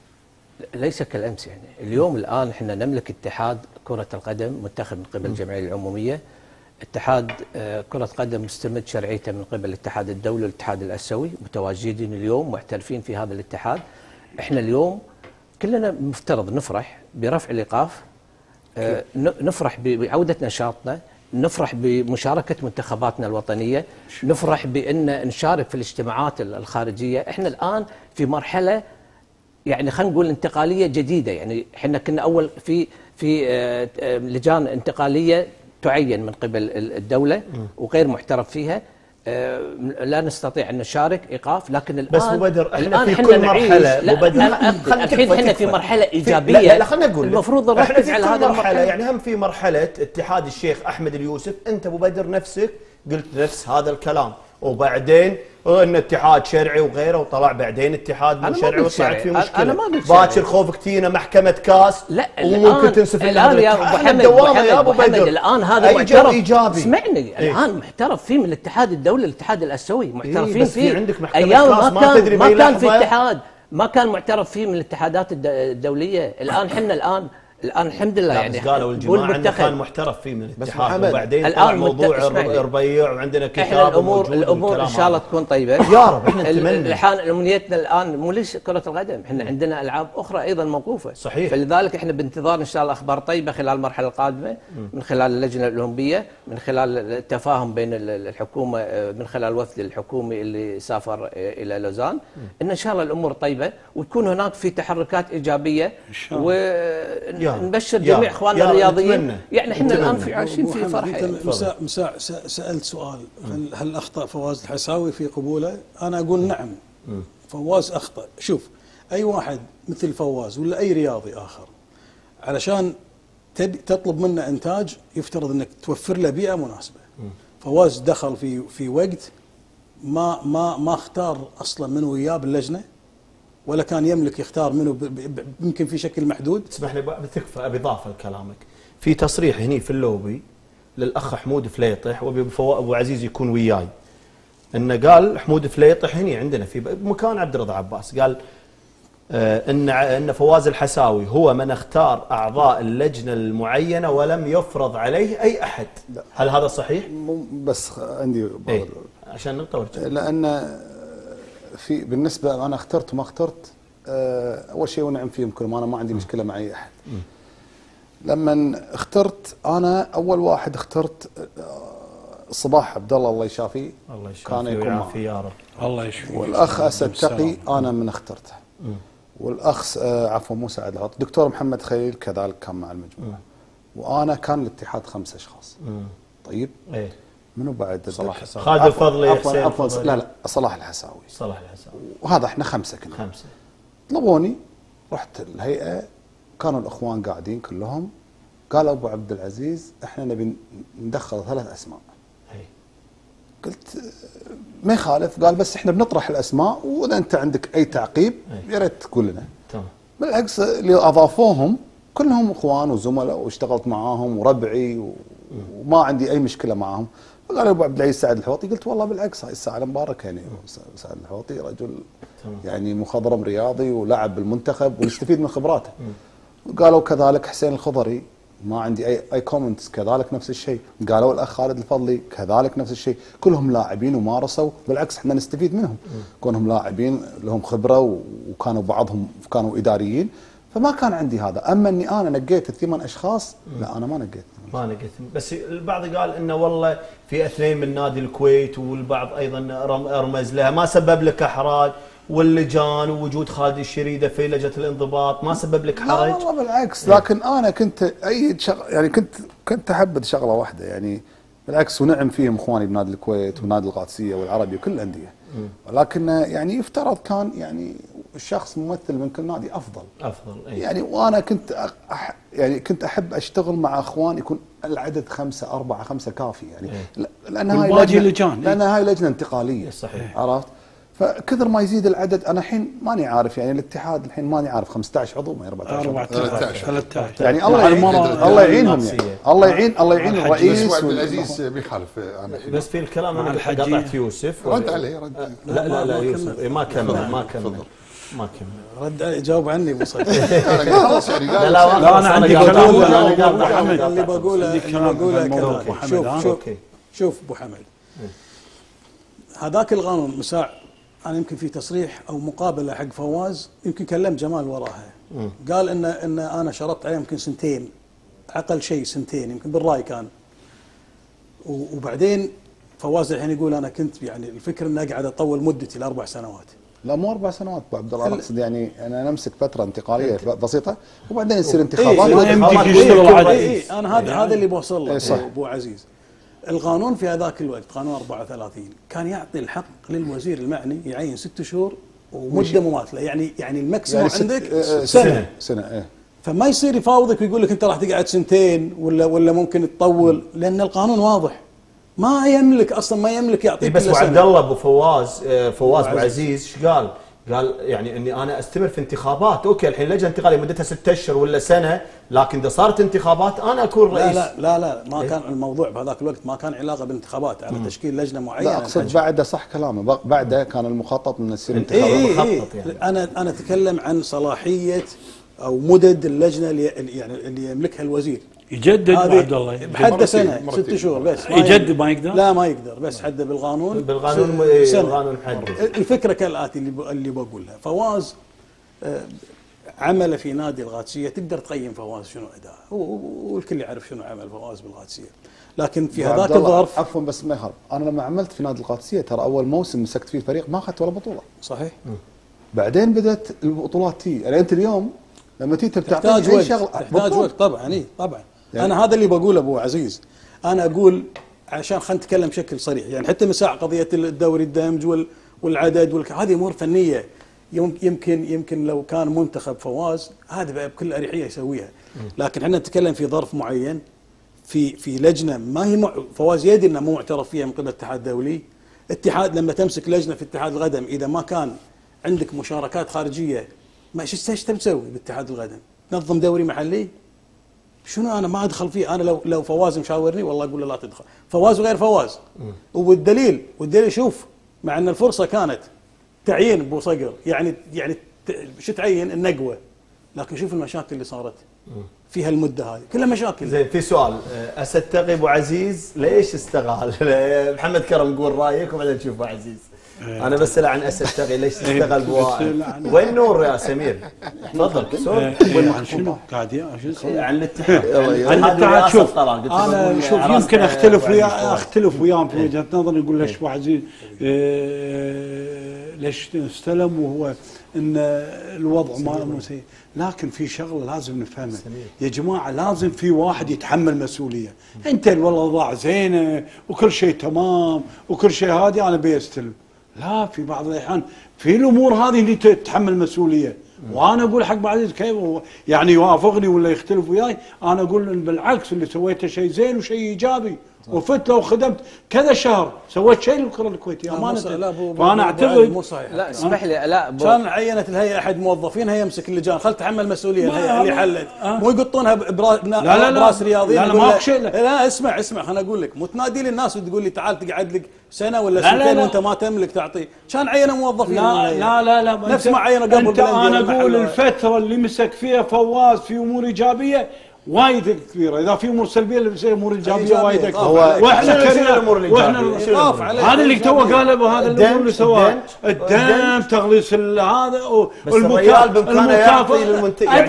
ليس كالامس، يعني اليوم الان احنا نملك اتحاد كره القدم متخذ من قبل الجمعيه العموميه، اتحاد آه، كره قدم مستمد شرعيته من قبل الاتحاد الدولي والاتحاد الاسيوي، متواجدين اليوم محترفين في هذا الاتحاد. احنا اليوم كلنا مفترض نفرح برفع الايقاف، آه، ن- نفرح بعوده نشاطنا، نفرح بمشاركه منتخباتنا الوطنيه، نفرح بان نشارك في الاجتماعات الخارجيه. احنا الان في مرحله يعني خلينا نقول انتقاليه جديده، يعني احنا كنا اول في في آه، آه، لجان انتقاليه تعين من قبل الدوله وغير محترف فيها، آه، لا نستطيع ان نشارك ايقاف. لكن الان بس أبو بدر، إحنا الآن في إحنا كل نعيش- مرحلة، لا أبو بدر، أنا أقصد خلنا الحين تكفى- احنا في تكفى. مرحله في- ايجابيه. لا لا خلينا نقول لك. المفروض احنا نركز في على كل هذا مرحله المرحله. يعني هم في مرحله اتحاد الشيخ احمد اليوسف انت ابو بدر نفسك قلت نفس هذا الكلام، وبعدين ان اتحاد شرعي وغيره، وطلع بعدين اتحاد أنا مو ما شرعي قلت وصارت شرعي. في أنا- مشكله. أنا ما قلت شرعي. باكر خوفك تينا محكمه كاس لا وممكن الآن- تنسفل الان هذا يا الاتحاد. ابو احنا حمد أبو دوامه حمد- يا ابو أبو حمد، بدر. الان هذا أي جو معترف. ايجابي. اسمعني، إيه. الان محترف فيه من الاتحاد الدولي الاتحاد الاسيوي، محترفين بس في فيه. عندك محكمة ايام كاس ما ما تدري كان ما بأي كان في لحظة. اتحاد، ما كان معترف فيه من الاتحادات الد- الدوليه. الان احنا الان الان الحمد لله لا يعني بس قالوا الجماعه انه والمنتخب- كان محترف فيه من الاتحاد محمد، وبعدين الآن طلع مت- موضوع اسمعني. الربيع وعندنا كتاب احنا الامور وموجود الامور ان والكلام شاء الله هذا. تكون طيبه يا رب، احنا ال- نتمنى. الحين امنيتنا الان مو ليش كره القدم، احنا عندنا العاب اخرى ايضا موقوفه. صحيح. فلذلك احنا بانتظار ان شاء الله اخبار طيبه خلال المرحله القادمه من خلال اللجنه الاولمبيه، من خلال التفاهم بين ال- الحكومه، آه، من خلال الوفد الحكومي اللي سافر آه، الى لوزان، ان ان شاء الله الامور طيبه وتكون هناك في تحركات ايجابيه إن شاء الله. ونبشر يا جميع رب. اخواننا يا رب، الرياضيين. نتمنى. يعني احنا الان نتمنى. في عايشين أبو في محمد، فرحه. انت يعني. مساء مساء س- سالت سؤال هل, هل اخطا فواز الحساوي في قبوله؟ انا اقول نعم، فواز اخطا. شوف، اي واحد مثل فواز ولا اي رياضي اخر علشان تبي تطلب منه انتاج يفترض انك توفر له بيئه مناسبه. فواز دخل في في وقت ما ما ما اختار اصلا من وياه باللجنه، ولا كان يملك يختار منه ب- ب- ب- يمكن في شكل محدود. اسمح لي بقى- بتكفى باضافه لكلامك. في تصريح هني في اللوبي للاخ حمود فليطح وابي فوا- ابو عزيز يكون وياي، انه قال حمود فليطح هني عندنا في مكان عبد الرضا عباس، قال آه ان ع- ان فواز الحساوي هو من اختار اعضاء اللجنه المعينه ولم يفرض عليه اي احد. لا. هل هذا صحيح؟ مو بس عندي بعض إيه؟ عشان نقطه وارجع. لان في بالنسبه انا اخترت وما اخترت، آه، اول شيء ونعم فيهم كلهم، انا ما عندي مشكله مع اي احد. لما اخترت انا اول واحد اخترت آه، صباح عبد الله الله يشافيه، الله كان يشافيه يكون ويعافيه يا رب. الله يشفيك. والاخ اسد تقي بالسلامة. انا من اخترته، والاخ س- آه، عفوا مو سعد العط، دكتور محمد خليل كذلك كان مع المجموعه، وانا كان الاتحاد خمس اشخاص. طيب ايه منو بعد؟ صلاح الحساوي. خالد عفواً- الفضلي، عفوا حسين عفوا الفضلي. لا لا صلاح الحساوي، صلاح الحساوي وهذا احنا خمسه كنا. خمسه. طلبوني رحت الهيئه، كانوا الاخوان قاعدين كلهم، قال ابو عبد العزيز احنا نبي ندخل ثلاث اسماء. قلت ما يخالف، قال بس احنا بنطرح الاسماء واذا انت عندك اي تعقيب يا ريت تقول لنا. تمام. بالعكس اللي اضافوهم كلهم اخوان وزملاء واشتغلت معاهم وربعي وما عندي اي مشكله معاهم. فقال ابو عبد العزيز سعد الحوطي، قلت والله بالعكس هاي الساعه المبارك يعني سعد الحوطي رجل يعني مخضرم رياضي ولعب بالمنتخب ونستفيد من خبراته. قالوا كذلك حسين الخضري، ما عندي اي اي كومنتس، كذلك نفس الشيء. قالوا الاخ خالد الفضلي كذلك نفس الشيء، كلهم لاعبين ومارسوا، بالعكس احنا نستفيد منهم كونهم لاعبين لهم خبره وكانوا بعضهم كانوا اداريين، فما كان عندي هذا. اما اني انا نقيت الثمان اشخاص، لا انا ما نقيت. ما نقيت، بس البعض قال انه والله في اثنين من نادي الكويت والبعض ايضا رمز لها، ما سبب لك احراج؟ واللجان ووجود خالد الشريده في لجنه الانضباط ما سبب لك حرج؟ لا والله بالعكس، لكن انا كنت اي شغله يعني كنت كنت احبذ شغله واحده يعني بالعكس، ونعم فيهم اخواني بنادي الكويت ونادي القادسيه والعربي وكل الانديه، ولكن يعني يفترض كان يعني الشخص ممثل من كل نادي افضل افضل أي. يعني. وانا كنت أح يعني كنت احب اشتغل مع اخوان يكون العدد خمسه اربعه خمسه كافي يعني أي. لان هاي لجنه لجان لان هاي لجنه انتقاليه. صحيح. عرفت؟ فكثر ما يزيد العدد، انا الحين ماني عارف يعني الاتحاد الحين ماني عارف خمسة عشر عضو ما أربعة عشر يعني الله يعين الله يعينهم يعني الله يعين الله يعين الرئيس عبد العزيز بيخالف انا الحين. بس في الكلام انا قطعت في يوسف رد عليه رد لا لا لا يوسف ما كمل ما كمل ما كمل رد جاوب عني ابو صالح. خلاص يعني لا لا انا عندي كلام اللي بقوله اللي بقوله شوف شوف شوف ابو حمد، هذاك القانون مساع انا يمكن في تصريح او مقابله حق فواز يمكن كلم جمال وراها، قال ان ان انا شرطت عليه يمكن سنتين اقل شيء سنتين يمكن بالراي كان، وبعدين فواز الحين يقول انا كنت يعني الفكره ان اقعد اطول مدتي لاربع سنوات. لا مو اربع سنوات ابو عبد الله، انا اقصد يعني انا نمسك فتره انتقاليه بسيطه وبعدين يصير انتخابات. إيه انا هذا هذا اللي بوصل له ابو عزيز. القانون في هذاك الوقت قانون أربعة وثلاثين كان يعطي الحق للوزير المعني يعين ست شهور ومده مماثله، يعني يعني الماكسيموم يعني عندك سنه سنه, سنة ايه. فما يصير يفاوضك ويقول لك انت راح تقعد سنتين ولا ولا ممكن تطول، لان القانون واضح ما يملك اصلا ما يملك يعطيك. بس وعبد الله ابو فواز فواز ابو عزيز ايش قال؟ قال يعني اني انا استمر في انتخابات، اوكي الحين لجنه انتقاليه مدتها ستة اشهر ولا سنه، لكن اذا صارت انتخابات انا اكون رئيس. لا لا لا, لا ما إيه؟ كان الموضوع بهذاك الوقت ما كان علاقه بالانتخابات على مم. تشكيل لجنه معينه. لا اقصد بعده صح كلامه، بعده كان المخطط من يصير انتخابات. إيه إيه يعني. انا انا اتكلم عن صلاحيه او مدد اللجنه اللي يعني اللي يملكها الوزير. يجدد عبد الله بحد سنه ست شهور بس. يجدد ما يقدر؟ لا ما يقدر، بس حده بالقانون بالقانون بالقانون محدد. الفكره كالاتي اللي اللي بقولها، فواز عمل في نادي القادسيه، تقدر تقيم فواز شنو اداءه والكل يعرف شنو عمل فواز بالقادسيه، لكن في هذاك الظرف عفوا بس ما يخالف، انا لما عملت في نادي القادسيه ترى اول موسم مسكت فيه الفريق ما اخذت ولا بطوله. صحيح. بعدين بدات البطولات تي، يعني انت اليوم لما تيجي تحتاج وقت تحتاج وقت طبعا اي طبعا يعني انا هذا اللي بقوله ابو عزيز، انا اقول عشان خلينا نتكلم بشكل صريح، يعني حتى مساع قضيه الدوري الدمج والعدد والك... هذه امور فنيه يمكن يمكن لو كان منتخب فواز هذا بكل اريحيه يسويها، لكن احنا نتكلم في ظرف معين في في لجنه ما هي مع... فواز يدري انه مو معترف فيها من قبل الاتحاد الدولي. اتحاد لما تمسك لجنه في اتحاد القدم اذا ما كان عندك مشاركات خارجيه ما ايش ايش تسوي باتحاد القدم؟ تنظم دوري محلي؟ شنو انا ما ادخل فيه، انا لو لو فواز مشاورني والله اقول له لا تدخل، فواز وغير فواز. والدليل والدليل شوف، مع ان الفرصه كانت تعيين ابو صقر، يعني يعني شو تعين النقوه، لكن شوف المشاكل اللي صارت في هالمده هذه كلها مشاكل. زين في سؤال، اسد تقي ابو عزيز ليش استغال؟ محمد كرم قول رايك وبعدين نشوف ابو عزيز. انا بسأل عن اسد تقي ليش استغل بواعد؟ وين نور يا سمير؟ تفضل سؤال عن شنو قاعد عن الاتحاد. عن الاتحاد شوف انا شوف يمكن اختلف وياه اختلف وياه في وجهه نظري، يقول ليش ابو عزيز ليش استلم وهو ان الوضع ما سيء، لكن في شغله لازم نفهمها يا جماعه، لازم في واحد يتحمل مسؤوليه. انت والله ضاع زينه وكل شيء تمام وكل شيء هادي انا بيستلم، لا في بعض الاحيان في الامور هذه اللي تتحمل مسؤوليه، وانا اقول حق بعزيز كيف هو يعني يوافقني ولا يختلف وياي، انا اقول إن بالعكس اللي سويته شيء زين وشيء ايجابي، وفت لو خدمت كذا شهر سويت شيء للكره الكويتيه امانه. فانا اعتقد مو صحيح. لا اسمح لي، لا كان عينت الهيئه احد موظفينها يمسك اللجان، خل تحمل مسؤوليه الهيئه اللي حلت، مو يقطونها براس رياضيين. لا لا ماكو شيء. لا اسمع اسمع خليني اقول لك، مو تنادي لي الناس وتقول لي تعال تقعد لك سنه ولا سنتين وانت ما تملك تعطيه، كان عينوا موظفين. لا لا لا لا نفس ما عينوا قبل. انت انا اقول الفتره اللي مسك فيها فواز في امور ايجابيه وايد كبيره، اذا في امور سلبيه اللي بتصير امور ايجابيه وايد اكثر. واحنا كرينا الامور الايجابيه، هذا اللي تو قاله بهذا الامور اللي سواه الدم تغليص هذا والريال بامكانه يعطي للمنتخبات،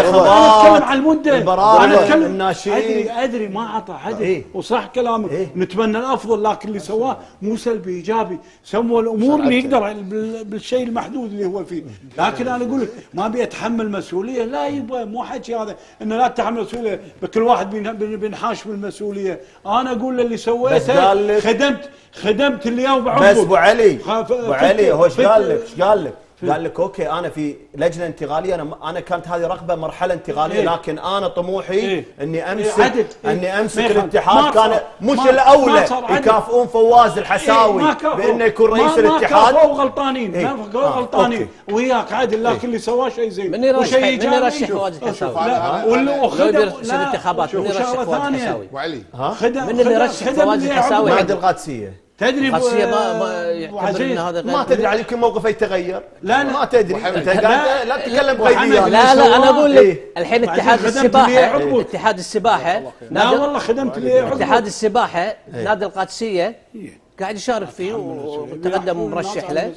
اتكلم عن المده، انا اتكلم الناشئين. ادري ادري ما اعطى حد وصح كلامك، نتمنى الافضل، لكن اللي سواه مو سلبي ايجابي، سووا الامور اللي يقدر بالشيء المحدود اللي هو فيه. لكن انا اقول لك ما ابي اتحمل مسؤوليه، لا يبغى مو حكي هذا انه لا تتحمل مسؤوليه، بكل واحد بينحاش بالمسؤوليه. انا اقول للي سويته خدمت خدمت اليوم بعمق. بس ابو علي ابو علي هو ايش قال لك؟ ايش قال لك؟ قال لك اوكي انا في لجنه انتقاليه، انا انا كانت هذه رغبه مرحله انتقاليه، إيه؟ لكن انا طموحي إيه؟ اني امسك إيه؟ اني امسك إيه؟ الاتحاد. كان مش الاولى يكافئون فواز الحساوي إيه؟ بانه يكون رئيس الاتحاد. ما غلطانين إيه؟ ما آه. غلطانين وياك عادل، لكن اللي سواه شيء زين. من يرشح من يرشح فواز الحساوي؟ ولا وخدم الانتخابات من يرشح فواز الحساوي؟ وعلي من اللي يرشح فواز الحساوي؟ عند القادسيه. تدري القادسيه ما ما يعتبر ان هذا ما تدري على يمكن موقفه يتغير. لا ما تدري انت لا, لا تتكلم بغيبيات. لا لا انا اقول لك الحين اتحاد السباحه اتحاد السباحه لا والله خدمت لي اتحاد السباحه نادي القادسيه قاعد يشارك فيه وتقدم مرشح له،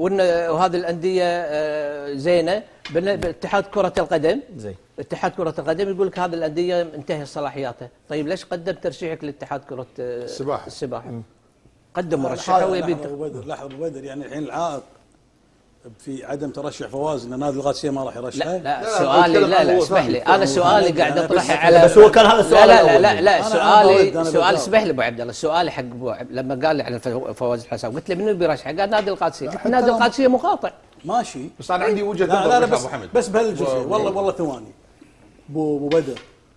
وهذه الانديه زينه. باتحاد كره القدم زين، اتحاد كره القدم يقول لك هذه الانديه انتهى صلاحياتها. طيب ليش قدم ترشيحك لاتحاد كره السباحه؟ السباحه قدم مرشحه ويبي. لحظه ابو بدر، يعني الحين العائق في عدم ترشح فواز ان نادي القادسيه ما راح يرشحه؟ لا لا سؤالي لا لا اسمح لي، انا سؤالي قاعد اطرحه على بس هو كان هذا السؤال. لا لا لا لا سؤالي سؤال اسمح لي ابو عبد الله، سؤالي حق ابو لما قال لي على فواز الحساوي قلت له منو بيرشحه؟ قال نادي القادسيه. قلت نادي القادسيه مقاطع ماشي، بس انا عندي وجهه نظر. لا لا بس بس بهالجزء والله والله ثواني ابو ابو بدر،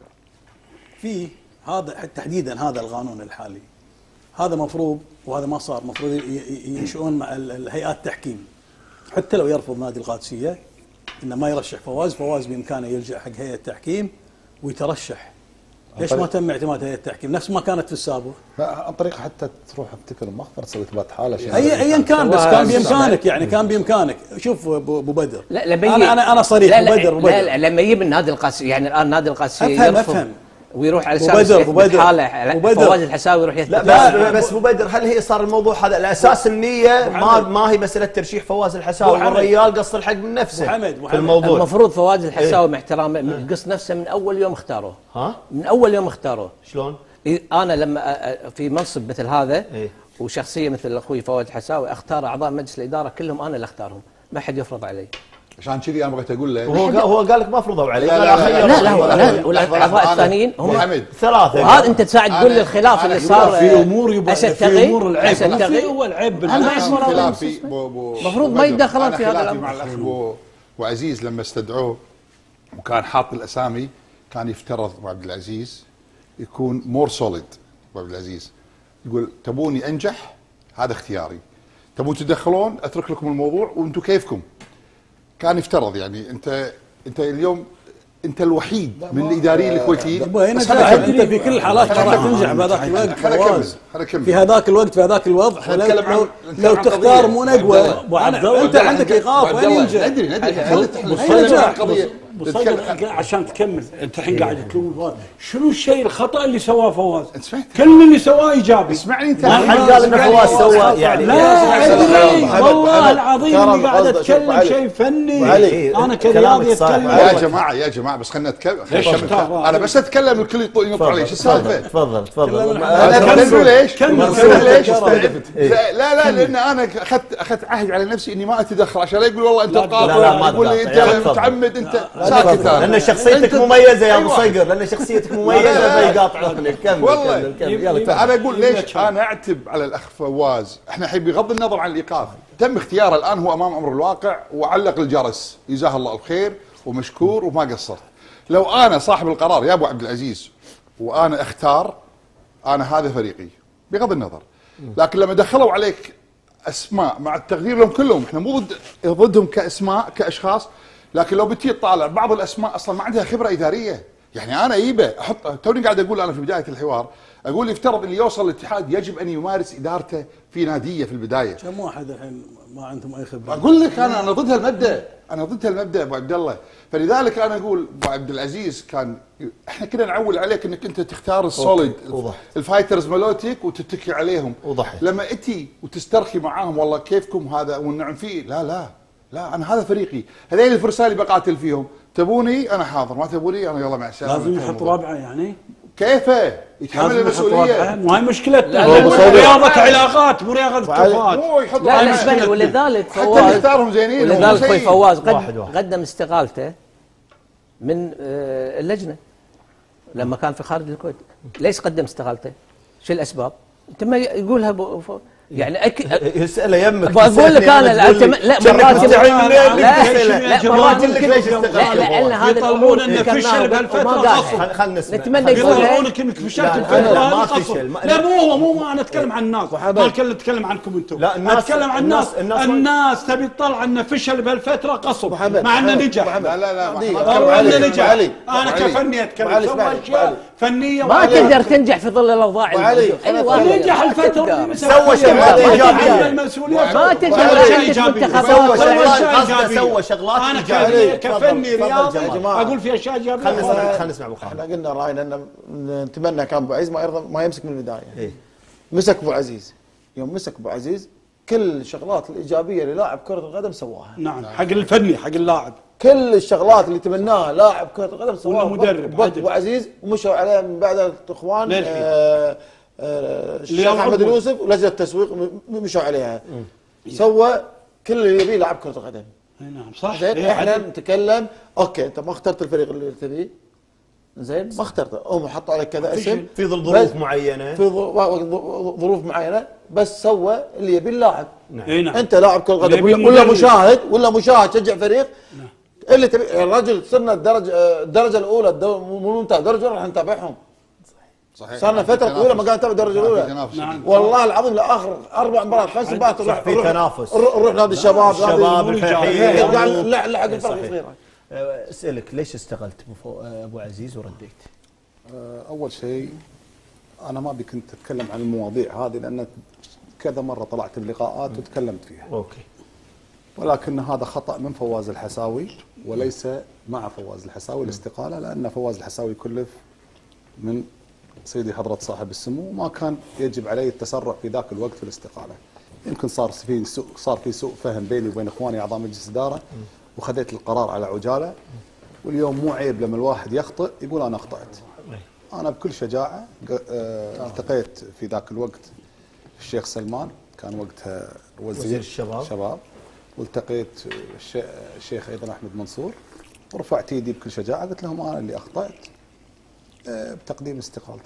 في هذا تحديدا هذا القانون الحالي هذا مفروض، وهذا ما صار، مفروض ينشؤون مع الهيئات التحكيم حتى لو يرفض نادي القادسيه انه ما يرشح فواز، فواز بامكانه يلجا حق هيئه التحكيم ويترشح. ليش ما تم اعتماد هيئه التحكيم نفس ما كانت في السابق؟ عن طريق حتى تروح افتكر المخبر تسوي اثبات حاله شيء اي ايا كان، بس كان بامكانك، يعني كان بامكانك. شوف ابو بدر، لا لما انا انا انا صريح ابو بدر. لا لا لما يجيب النادي القادسيه، يعني الان نادي القادسيه يرفض أفهم. ويروح على اساس حاله فواز الحساوي يروح يثبت. لا بس ابو بدر، هل هي صار الموضوع هذا الاساس النيه ما ما هي مساله ترشيح فواز الحساوي، والريال قص الحق من نفسه في الموضوع. المفروض فواز الحساوي مع احترامه قص نفسه من اول يوم اختاروه. ها من اول يوم اختاروه. شلون؟ انا لما في منصب مثل هذا وشخصيه مثل اخوي فواز الحساوي اختار اعضاء مجلس الاداره كلهم انا اللي اختارهم، ما حد يفرض علي. عشان كذي انا بغيت اقول له هو هو قال لك ما فرضوا عليك. لا لا لا, لا, لا والاعضاء الثانيين هم ثلاثه. وهذا انت تساعد تقول لي الخلاف اللي صار في امور يبقى في امور العيب في هو العيب المفروض ما يتدخلون في هذا الامر. مع الاخ ابو عزيز لما استدعوه وكان حاط الاسامي كان يفترض ابو عبد العزيز يكون مور سوليد. ابو عبد العزيز يقول تبوني انجح هذا اختياري، تبون تدخلون اترك لكم الموضوع وانتم كيفكم. كان يفترض يعني انت انت اليوم انت الوحيد من الاداريين الكويتيين. بس انت في كل الحالات راح تنجح بهذاك الوقت. فواز في هذاك الوقت في هذاك الوضع لو, لو تختار منقوى انت عندك ايقاف وين ينجح؟ ندري ندري القضيه عشان تكمل. انت الحين قاعد تلوم شنو الشيء الخطا اللي سواه فواز؟ كل اللي سواه ايجابي. اسمعني انت ما حد قال ان فواز سوى يعني. لا والله العظيم اني قاعد اتكلم شيء فني. انا كرياضي اتكلم. يا جماعه يا جماعه بس خلينا نتكلم. انا بس اتكلم الكل ينط علي. شو السالفه؟ تفضل تفضل. انا ليش؟ ليش؟ لا لا لان انا اخذت اخذت عهد على نفسي اني ما اتدخل عشان لا يقول والله انت قاطع، يقول لي انت متعمد انت. ساكت انا لان شخصيتك مميزه يا ابو أيوة. صقر، لان شخصيتك مميزه فيقاطعوني. كمل والله كمل كمل يلا كمل. انا اقول ليش انا اعتب على الاخ فواز. احنا الحين بغض النظر عن الايقاف تم اختياره الان هو امام امر الواقع وعلق الجرس، جزاه الله الخير ومشكور وما قصرت. لو انا صاحب القرار يا ابو عبد العزيز وانا اختار، انا هذا فريقي بغض النظر. لكن لما دخلوا عليك اسماء مع التقدير لهم كلهم، احنا مو ضد ضدهم كاسماء كاشخاص، لكن لو بتي تطالع بعض الاسماء اصلا ما عندها خبره اداريه. يعني انا ايبه احط، توني قاعد اقول انا في بدايه الحوار، اقول يفترض اللي يوصل الاتحاد يجب ان يمارس ادارته في ناديه في البدايه. كم واحد الحين ما عندهم اي خبره؟ اقول لك انا انا ضد هالمبدا، انا ضد هالمبدا ابو عبد الله. فلذلك انا اقول ابو عبد العزيز كان احنا كنا نعول عليك انك انت تختار السوليد الفايترز مالوتك وتتكي عليهم. وضحت. لما اتي وتسترخي معاهم والله كيفكم هذا والنعم فيه، لا لا لا انا هذا فريقي، هذول الفرسان اللي بقاتل فيهم، تبوني انا حاضر، ما تبوني انا يلا مع السلامه. لازم يحط رابعه يعني؟ كيفه يتحمل المسؤوليه. مو هاي مشكلته، لا رياضه علاقات مو رياضه كفاءات. مو يحط لا لا اسمعني، ولذلك حتى فواز نختارهم زينين. ولذلك اخوي فواز قد واحد واحد. قدم استقالته من آه، اللجنه لما كان في خارج الكويت. ليش قدم استقالته؟ شو الاسباب؟ انت ما يقولها ب... ف... يعني أك... يساله يمك. بقول لك انا لا أتم... لا مرات لا لا مرات يمكن لا لان هذه يطلبون الامور انه فشل بهالفتره غصب. خلينا نسمع. نتمنى يقولها. يطلبونك انك فشلت لا، الفتره لا، ما هذه فشل. غصب. ما- لا مو هو مو ما انا اتكلم عن الناس، ما اتكلم اتكلم عنكم انتم. لا، الناس- اتكلم عن الناس. الناس- الناس- الناس تبي تطلع انه فشل بهالفتره غصب محمد، مع انه محمد، نجح. محمد. لا لا لا ما دقيقة. احنا والله نتكلم انه عليه. نجح. علي. انا علي. كفني اتكلم معلش، سوى معلش، اشياء معلش. فنيه ما وعليه. تقدر تنجح في ظل الاوضاع وعلي، الموجودة. أنا أيوة. أتكلم. نجح ما الفتره تقدر. اللي سوى شغلات ما إيجابية. تحمل المسؤوليات. ما تقدر ولا عندك شيء إيجابي. منتخبات. سوى سوى شغلات، أشياء قصده إيجابية. سوى شغلات انا إيجابية. كفني كفني تفضل، رياضه تفضل يا جماعة. اقول في اشياء ايجابيه. خلينا نسمع أنا- خلينا نسمع ابو خالد. احنا قلنا راينا ان نتمنى كان ابو عزيز ما يرضى ما يمسك من البدايه. إيه. مسك ابو عزيز، يوم مسك ابو عزيز كل الشغلات الايجابيه للاعب كره القدم سواها. نعم، حق الفني حق اللاعب. كل الشغلات اللي تمناها لاعب كره القدم سواها. ولا مدرب، بوقت عدل. ابو عزيز ومشوا عليه من بعد الاخوان للحين. آه آه الشيخ اللي احمد يضربون. اليوسف ولجنه التسويق م- مشوا عليها. سوى كل اللي يبيه لاعب كره القدم. اي نعم صح. زين إيه، احنا عدل. نتكلم اوكي انت ما اخترت الفريق اللي تبيه. زين ما اخترته، هم حطوا عليك كذا اسم في ظل بس- ظروف معينه. في ظ- ظروف معينه، بس سوى اللي يبي اللاعب. اي نعم. انت لاعب كره اللي قدم يبي ولا, ولا المدرب. مشاهد ولا مشاهد تشجع فريق اللي تبي. الرجل صرنا الدرجه الدرجه الاولى الدو- مو ممتاز الدرجه الاولى راح نتابعهم. صحيح. صارنا فتره طويله ما قاعد نتابع الدرجه الاولى. تنافس. نعم. والله العظيم لاخر اربع مباريات خمس مباريات صح، نروح في نروح- تنافس. نروح نروح نادي الشباب الشباب نادي- الفلاحين. قاعد نلعب لحق إيه، الفرق صحيح. صغيره. أه، اسالك ليش استقلت ابو فو- ابو عزيز ورديت؟ آه، اول شيء انا ما ابي كنت اتكلم عن المواضيع هذه لان كذا مره طلعت بلقاءات وتكلمت فيها، اوكي. ولكن هذا خطا من فواز الحساوي وليس مع فواز الحساوي الاستقاله، لان فواز الحساوي كلف من سيدي حضره صاحب السمو وما كان يجب عليه التسرع في ذاك الوقت في الاستقاله. يمكن صار في سوء صار في سوء فهم بيني وبين اخواني اعضاء مجلس اداره وخذيت القرار على عجاله. واليوم مو عيب لما الواحد يخطئ يقول انا اخطأت. انا بكل شجاعه آه، التقيت في ذاك الوقت الشيخ سلمان، كان وقتها وزير, وزير الشباب. شباب، والتقيت الشيخ, الشيخ ايضا احمد منصور، ورفعت يدي بكل شجاعه قلت لهم انا اللي اخطأت آه، بتقديم استقالتي.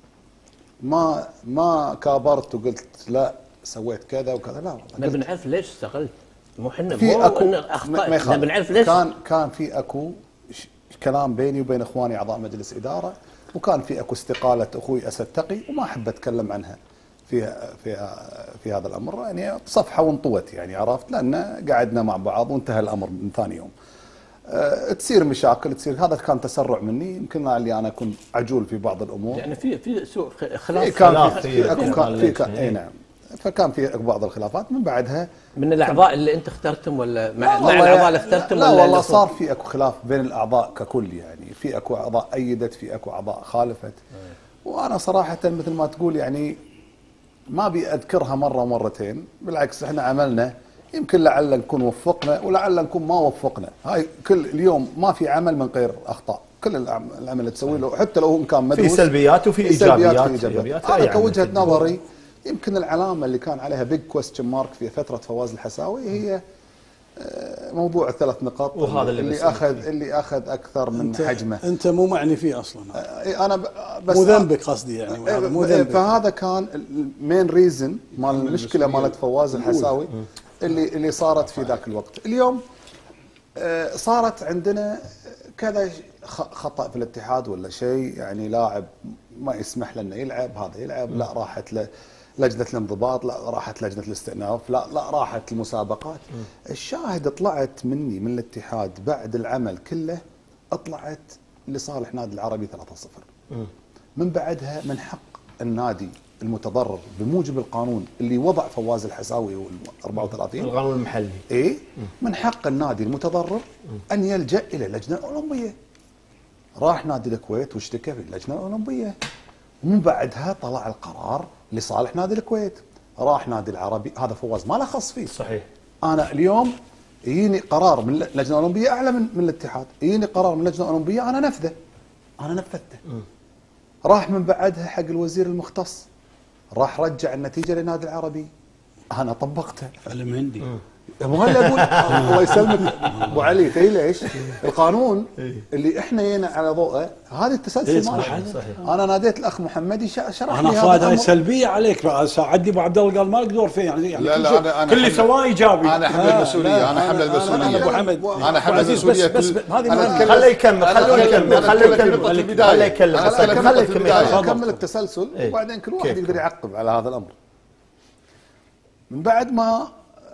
ما ما كابرت وقلت لا سويت كذا وكذا، لا والله. احنا بنعرف ليش استقلت، مو احنا في مو اكو إن ما اخطات، ما احنا يخالف. بنعرف ليش. كان كان في اكو ش- كلام بيني وبين اخواني اعضاء مجلس اداره، وكان في اكو استقاله اخوي اسد تقي وما احب اتكلم عنها في في في هذا الامر، يعني صفحه وانطوت يعني عرفت، لان قعدنا مع بعض وانتهى الامر من ثاني يوم. أه تصير مشاكل تصير، هذا كان تسرع مني، يمكن اللي انا اكون عجول في بعض الامور. يعني في في سوء خ- إيه خلاف كان خلاف في, في- في اكو في كان في كان خليك. اي نعم، فكان في بعض الخلافات من بعدها. من الاعضاء اللي انت اخترتم ولا مع, لا مع والله الاعضاء اللي يا- اخترتم لا ولا والله اللي صار في اكو خلاف بين الاعضاء ككل، يعني في اكو اعضاء ايدت، في اكو اعضاء خالفت. وانا صراحه مثل ما تقول يعني ما ابي اذكرها مره ومرتين، بالعكس احنا عملنا يمكن لعل نكون وفقنا ولعل نكون ما وفقنا. هاي كل اليوم ما في عمل من غير اخطاء، كل العمل العمل اللي تسويه له حتى لو هو كان مدروس في سلبيات وفي في سلبيات ايجابيات. وفي ايجابيات. إيجابيات. انا أي عمل كوجهه في نظري يمكن العلامه اللي كان عليها بيج كويستشن مارك في فتره فواز الحساوي هي موضوع الثلاث نقاط وهذا اللي اللي بسألك اخذ فيه. اللي اخذ اكثر من انت حجمه. انت مو معني فيه اصلا. إيه، انا ب- بس مو ذنبك قصدي يعني هذا مو إيه، ذنبك. فهذا كان المين ريزن مال المشكله مالت فواز الحساوي اللي اللي صارت في ذاك الوقت. اليوم آه، صارت عندنا كذا خ- خطا في الاتحاد ولا شيء، يعني لاعب ما يسمح لنا يلعب، هذا يلعب، لا راحت ل لجنه الانضباط، لا راحت لجنه الاستئناف، لا لا راحت المسابقات. الشاهد طلعت مني من الاتحاد بعد العمل كله، طلعت لصالح نادي العربي ثلاثة صفر. من بعدها من حق النادي المتضرر بموجب القانون اللي وضع فواز الحساوي وال أربعة وثلاثين القانون المحلي. ايه من حق النادي المتضرر ان يلجا الى اللجنه الاولمبيه. راح نادي الكويت واشتكى في اللجنه الاولمبيه، ومن بعدها طلع القرار لصالح نادي الكويت. راح نادي العربي، هذا فواز ما له خص فيه. صحيح. انا اليوم يجيني قرار من اللجنه الاولمبيه اعلى من من الاتحاد، يجيني قرار من اللجنه الاولمبيه انا نفذه، انا نفذته. راح من بعدها حق الوزير المختص، راح رجع النتيجه للنادي العربي، انا طبقته. فيلم هندي. مو هلا اقول الله يسلمك ابو علي، تدري ليش؟ القانون اللي احنا جينا على ضوءه هذا التسلسل ماله. انا ناديت الاخ محمدي شرح لي انا هذا فؤاد هاي الأمر. سلبيه عليك. عدي ابو عبد الله قال مالك دور فيه يعني يعني لا كل لا شيء- انا انا كل اللي حمل- سواه ايجابي. انا حمل لا، المسؤوليه، انا حمل أنا- المسؤوليه. أنا أبو حمد. انا حمل عزيز، المسؤوليه. بس- بس- كل- هذه أنا ما- أتكلم- خليه يكمل، أنا خليه أتكلم- يكمل، أنا خليه أتكلم يكمل. نقطة خليه البداية. يكمل. أنا بس أتكلم خليه نقطة يكمل. البداية. تفضل. اكمل التسلسل إيه. وبعدين كل واحد كيف؟ يقدر يعقب على هذا الامر. من بعد ما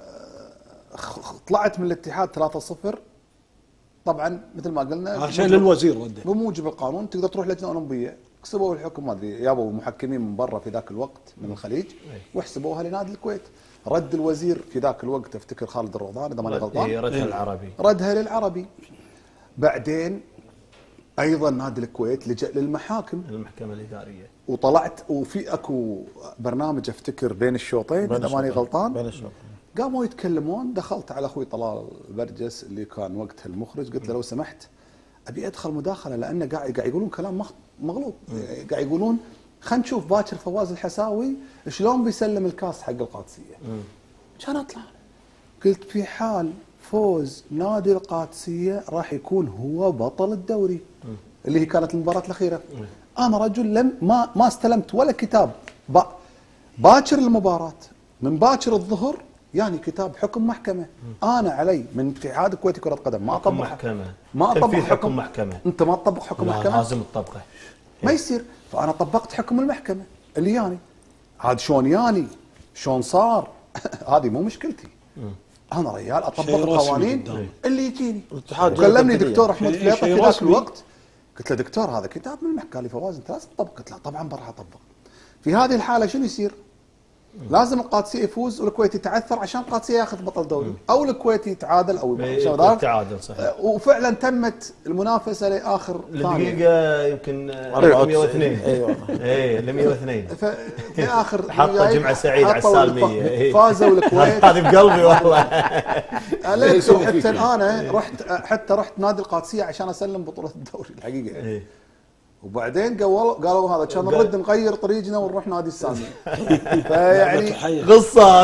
خ- طلعت من الاتحاد ثلاثة صفر، طبعا مثل ما قلنا عشان للوزير وده. بموجب القانون تقدر تروح لجنه اولمبيه. كسبوا الحكم، ما ادري جابوا محكمين من برا في ذاك الوقت من الخليج واحسبوها لنادي الكويت. رد الوزير في ذاك الوقت افتكر خالد الروضان اذا ماني إيه، غلطان، ردها العربي. ردها للعربي. بعدين ايضا نادي الكويت لجأ للمحاكم المحكمه الاداريه. وطلعت، وفي اكو برنامج افتكر بين الشوطين اذا ماني غلطان، بين الشوط. قاموا يتكلمون. دخلت على اخوي طلال البرجس اللي كان وقتها المخرج، قلت له لو سمحت ابي ادخل مداخله لانه قاعد قاعد يقولون كلام مخ- مغلوط. قاعد يقولون خلينا نشوف باكر فواز الحساوي شلون بيسلم الكاس حق القادسيه. كان اطلع قلت في حال فوز نادي القادسيه راح يكون هو بطل الدوري اللي هي كانت المباراه الاخيره. انا رجل لم ما ما استلمت ولا كتاب با باكر المباراه، من باكر الظهر يعني كتاب حكم محكمه. انا علي من اتحاد الكويتي كره قدم ما حكم اطبق محكمه. ما اطبق تنفيذ حكم حكم محكمه. انت ما تطبق حكم لا، محكمه لازم تطبقه. ما يصير. فانا طبقت حكم المحكمه اللي ياني. عاد شلون ياني شلون صار هذه مو مشكلتي. انا ريال اطبق شيء رسمي القوانين قدامك. اللي يجيني. الاتحاد وكلمني جايب دكتور احمد شيء- فليطه شيء في ذاك رسمي. الوقت، قلت له دكتور هذا كتاب من المحكمه. قال لي فواز انت لازم تطبق. قلت له طبعا بروح اطبق. في هذه الحاله شنو يصير؟ لازم القادسيه يفوز والكويت يتعثر عشان القادسيه ياخذ بطل دوري، او الكويت يتعادل او إيه، شو ذاك. تعادل صحيح. آه، وفعلا تمت المنافسه لاخر ثانيه. الدقيقه يمكن أربعة مئة واثنين. ايوه ايه ل مئة واثنين. في اخر حطه جمعه سعيد على حطوا السالميه. الف- إيه. فازوا الكويت. هذه بقلبي والله. أليس حتى انا رحت حتى رحت نادي القادسيه عشان اسلم بطوله الدوري الحقيقه. إيه. وبعدين قالوا قالوا هذا كان نرد نغير طريقنا ونروح نادي السامي. فيعني قصه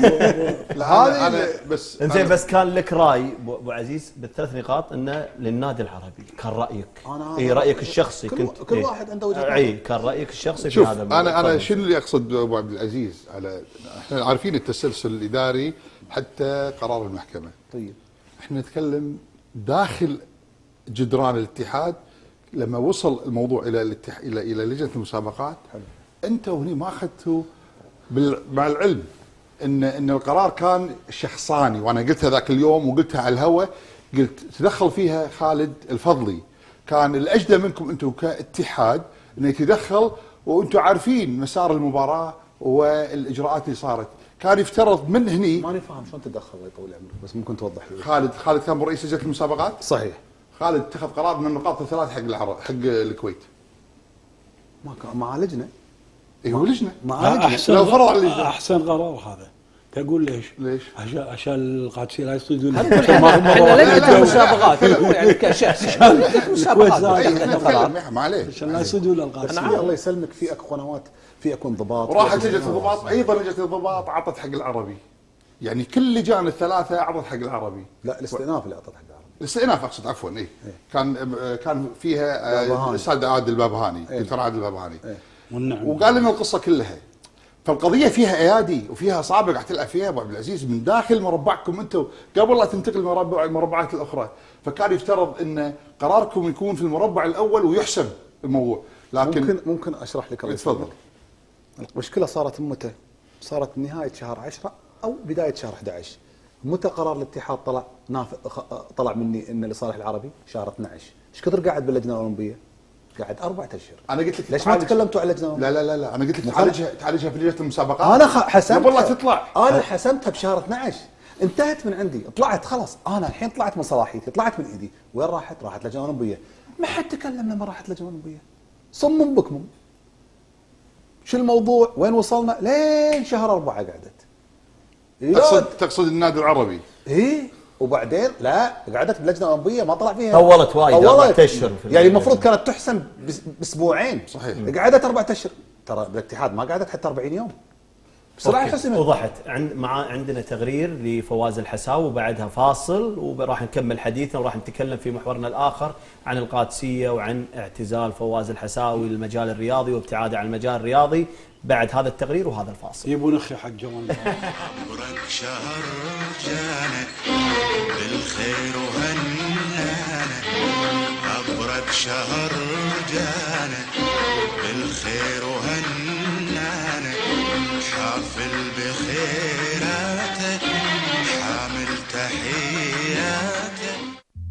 هذه انا ال- بس انزين أنا- بس كان لك راي ابو أبو عزيز بالثلاث نقاط انه للنادي العربي، كان رايك أنا- اي رايك الشخصي كل- كنت كل إيه. واحد عنده وجهة نظر. اي كان رايك الشخصي في شوف هذا الموضوع. انا انا تفضل. شنو اللي اقصد ابو عبد العزيز على احنا عارفين التسلسل الاداري حتى قرار المحكمه. طيب احنا نتكلم داخل جدران الاتحاد لما وصل الموضوع الى الاتح... الى الى لجنه المسابقات. حلو. انت وهني ما اخذتوا بال... مع العلم ان ان القرار كان شخصاني، وانا قلتها ذاك اليوم وقلتها على الهواء، قلت تدخل فيها خالد الفضلي. كان الاجدى منكم انتم كاتحاد انه يتدخل وانتم عارفين مسار المباراه والاجراءات اللي صارت. كان يفترض من هني ماني فاهم شلون تدخل الله يطول عمرك، بس ممكن توضح لي. خالد خالد كان رئيس لجنه المسابقات. صحيح. خالد اتخذ قرار من النقاط الثلاث حق العرب حق الكويت. ما كان ما عالجنا اي هو لجنه. ما عالجنا. احسن لو فرض على اللجنة. احسن قرار هذا. تقول ليش؟ ليش؟ عشان عشان القادسيه لا يصيدون احنا لجنه المسابقات يعني كشخص مسابقات أي، لجنة احنا قرار. نتكلم ما عليه. عشان لا يصيدون بس القادسيه. في الله يسلمك في اكو قنوات، في اكو انضباط. وراحت لجنه الضباط، ايضا لجنه الضباط عطت حق العربي. يعني كل اللجان الثلاثه اعطت حق العربي. لا الاستئناف اللي اعطت حق العربي. الاستئناف اقصد عفوا اي. كان كان فيها آه، الاستاذ عادل البابهاني، دكتور عادل البابهاني. والنعم. وقال لنا القصه كلها. فالقضيه فيها ايادي وفيها اصابع قاعد تلعب فيها ابو عبد العزيز من داخل مربعكم انتم قبل لا تنتقل المربع المربعات الاخرى، فكان يفترض ان قراركم يكون في المربع الاول ويحسم الموضوع، لكن ممكن ممكن اشرح لك. تفضل. المشكله صارت متى؟ صارت نهايه شهر عشرة او بدايه شهر احد عشر. متى قرار الاتحاد طلع نافذ طلع مني ان لصالح العربي؟ شهر اثنعش. ايش كثر قاعد باللجنه الاولمبيه؟ قاعد اربع اشهر. انا قلت لك ليش ما تكلمتوا على اللجنه؟ لا لا لا لا انا قلت لك تعالجها تعالجها في لجنه المسابقات. انا حسمتها قبل لا تطلع. انا حسمتها بشهر اثنعش، انتهت من عندي، طلعت خلاص، انا الحين طلعت من صلاحيتي، طلعت من ايدي، وين راحت؟ راحت لجنه اولمبيه. ما حد تكلم لما راحت لجنه اولمبيه. صم بكم. شو الموضوع؟ وين وصلنا؟ لين شهر أربعة قعدت. تقصد تقصد النادي العربي؟ ايه وبعدين لا قعدت بلجنه اولمبيه ما طلع فيها. طولت وايد اربع اشهر. يعني المفروض كانت تحسن باسبوعين. صحيح. قعدت اربع اشهر. ترى بالاتحاد ما قعدت حتى أربعين يوم. بسرعه حسمت. وضحت. عند مع عندنا تقرير لفواز الحساوي وبعدها فاصل وراح نكمل حديثنا وراح نتكلم في محورنا الاخر عن القادسيه وعن اعتزال فواز الحساوي للمجال الرياضي وابتعاده عن المجال الرياضي بعد هذا التقرير وهذا الفاصل. يبون اخي حق جمال. عبرك شهر جانا بالخير وهنانا، عبرك شهر جانا بالخير وهنانا، حافل بخيراته حامل تحياته.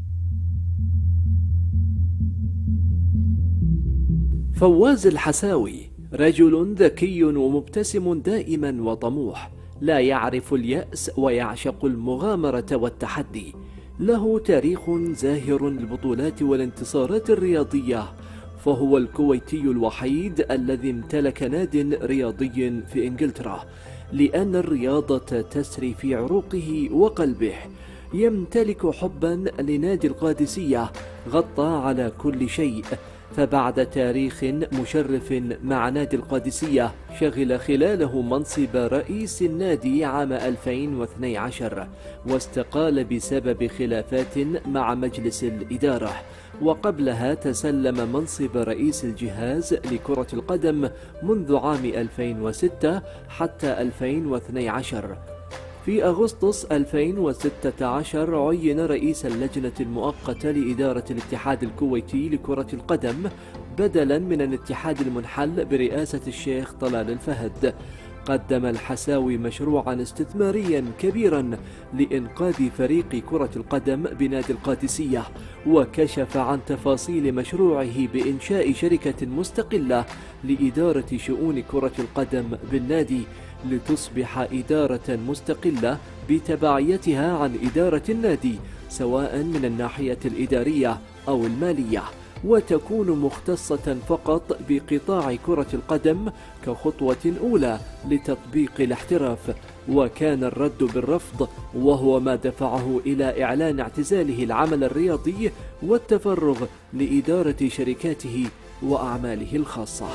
فواز الحساوي رجل ذكي ومبتسم دائما وطموح، لا يعرف اليأس ويعشق المغامرة والتحدي. له تاريخ زاهر للبطولات والانتصارات الرياضية، فهو الكويتي الوحيد الذي امتلك ناد رياضي في إنجلترا، لأن الرياضة تسري في عروقه وقلبه. يمتلك حبا لنادي القادسية غطى على كل شيء، فبعد تاريخ مشرف مع نادي القادسية شغل خلاله منصب رئيس النادي عام ألفين واثني عشر، واستقال بسبب خلافات مع مجلس الإدارة، وقبلها تسلم منصب رئيس الجهاز لكرة القدم منذ عام ألفين وستة حتى ألفين واثني عشر. في أغسطس ألفين وستة عشر عين رئيس اللجنة المؤقتة لإدارة الاتحاد الكويتي لكرة القدم بدلا من الاتحاد المنحل برئاسة الشيخ طلال الفهد. قدم الحساوي مشروعا استثماريا كبيرا لإنقاذ فريق كرة القدم بنادي القادسية، وكشف عن تفاصيل مشروعه بإنشاء شركة مستقلة لإدارة شؤون كرة القدم بالنادي، لتصبح إدارة مستقلة بتبعيتها عن إدارة النادي سواء من الناحية الإدارية أو المالية، وتكون مختصة فقط بقطاع كرة القدم كخطوة أولى لتطبيق الاحتراف. وكان الرد بالرفض، وهو ما دفعه إلى إعلان اعتزاله العمل الرياضي والتفرغ لإدارة شركاته وأعماله الخاصة.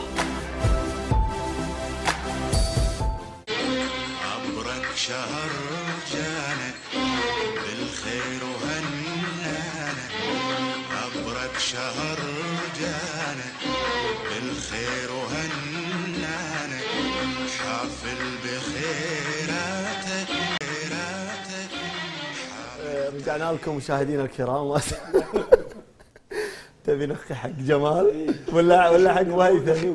شهر جانا بالخير وهنانا، عبرك شهر جانا بالخير وهنانا، حافل بخيراته خيراته. رجعنا لكم مشاهدينا الكرام. تبي نخي حق جمال ولا ولا حق وهيثم؟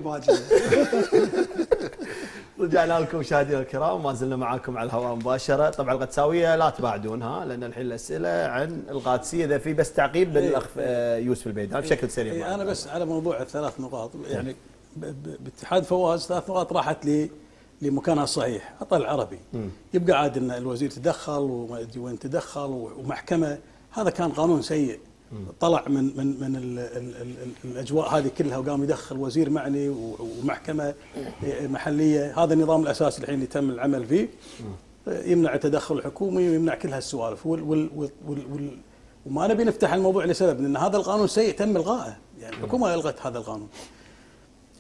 رجعنا لكم مشاهدينا الكرام، ما زلنا معاكم على الهواء مباشره. طبعا القدساويه لا تبعدونها لان الحين الاسئله عن القادسيه. اذا في بس تعقيب للاخ يوسف البيدان بشكل سريع. انا بس على موضوع الثلاث نقاط، يعني باتحاد فواز ثلاث نقاط راحت لي لمكانها الصحيح، عطى العربي. يبقى عاد ان الوزير تدخل وين تدخل ومحكمه، هذا كان قانون سيء. طلع من من من ال ال ال الاجواء هذه كلها وقام يدخل وزير معني ومحكمه محليه. هذا النظام الاساسي الحين اللي تم العمل فيه، يمنع التدخل الحكومي ويمنع كل هالسوالف. وما نبي نفتح الموضوع لسبب ان هذا القانون سيء تم الغائه، يعني الحكومه الغت هذا القانون.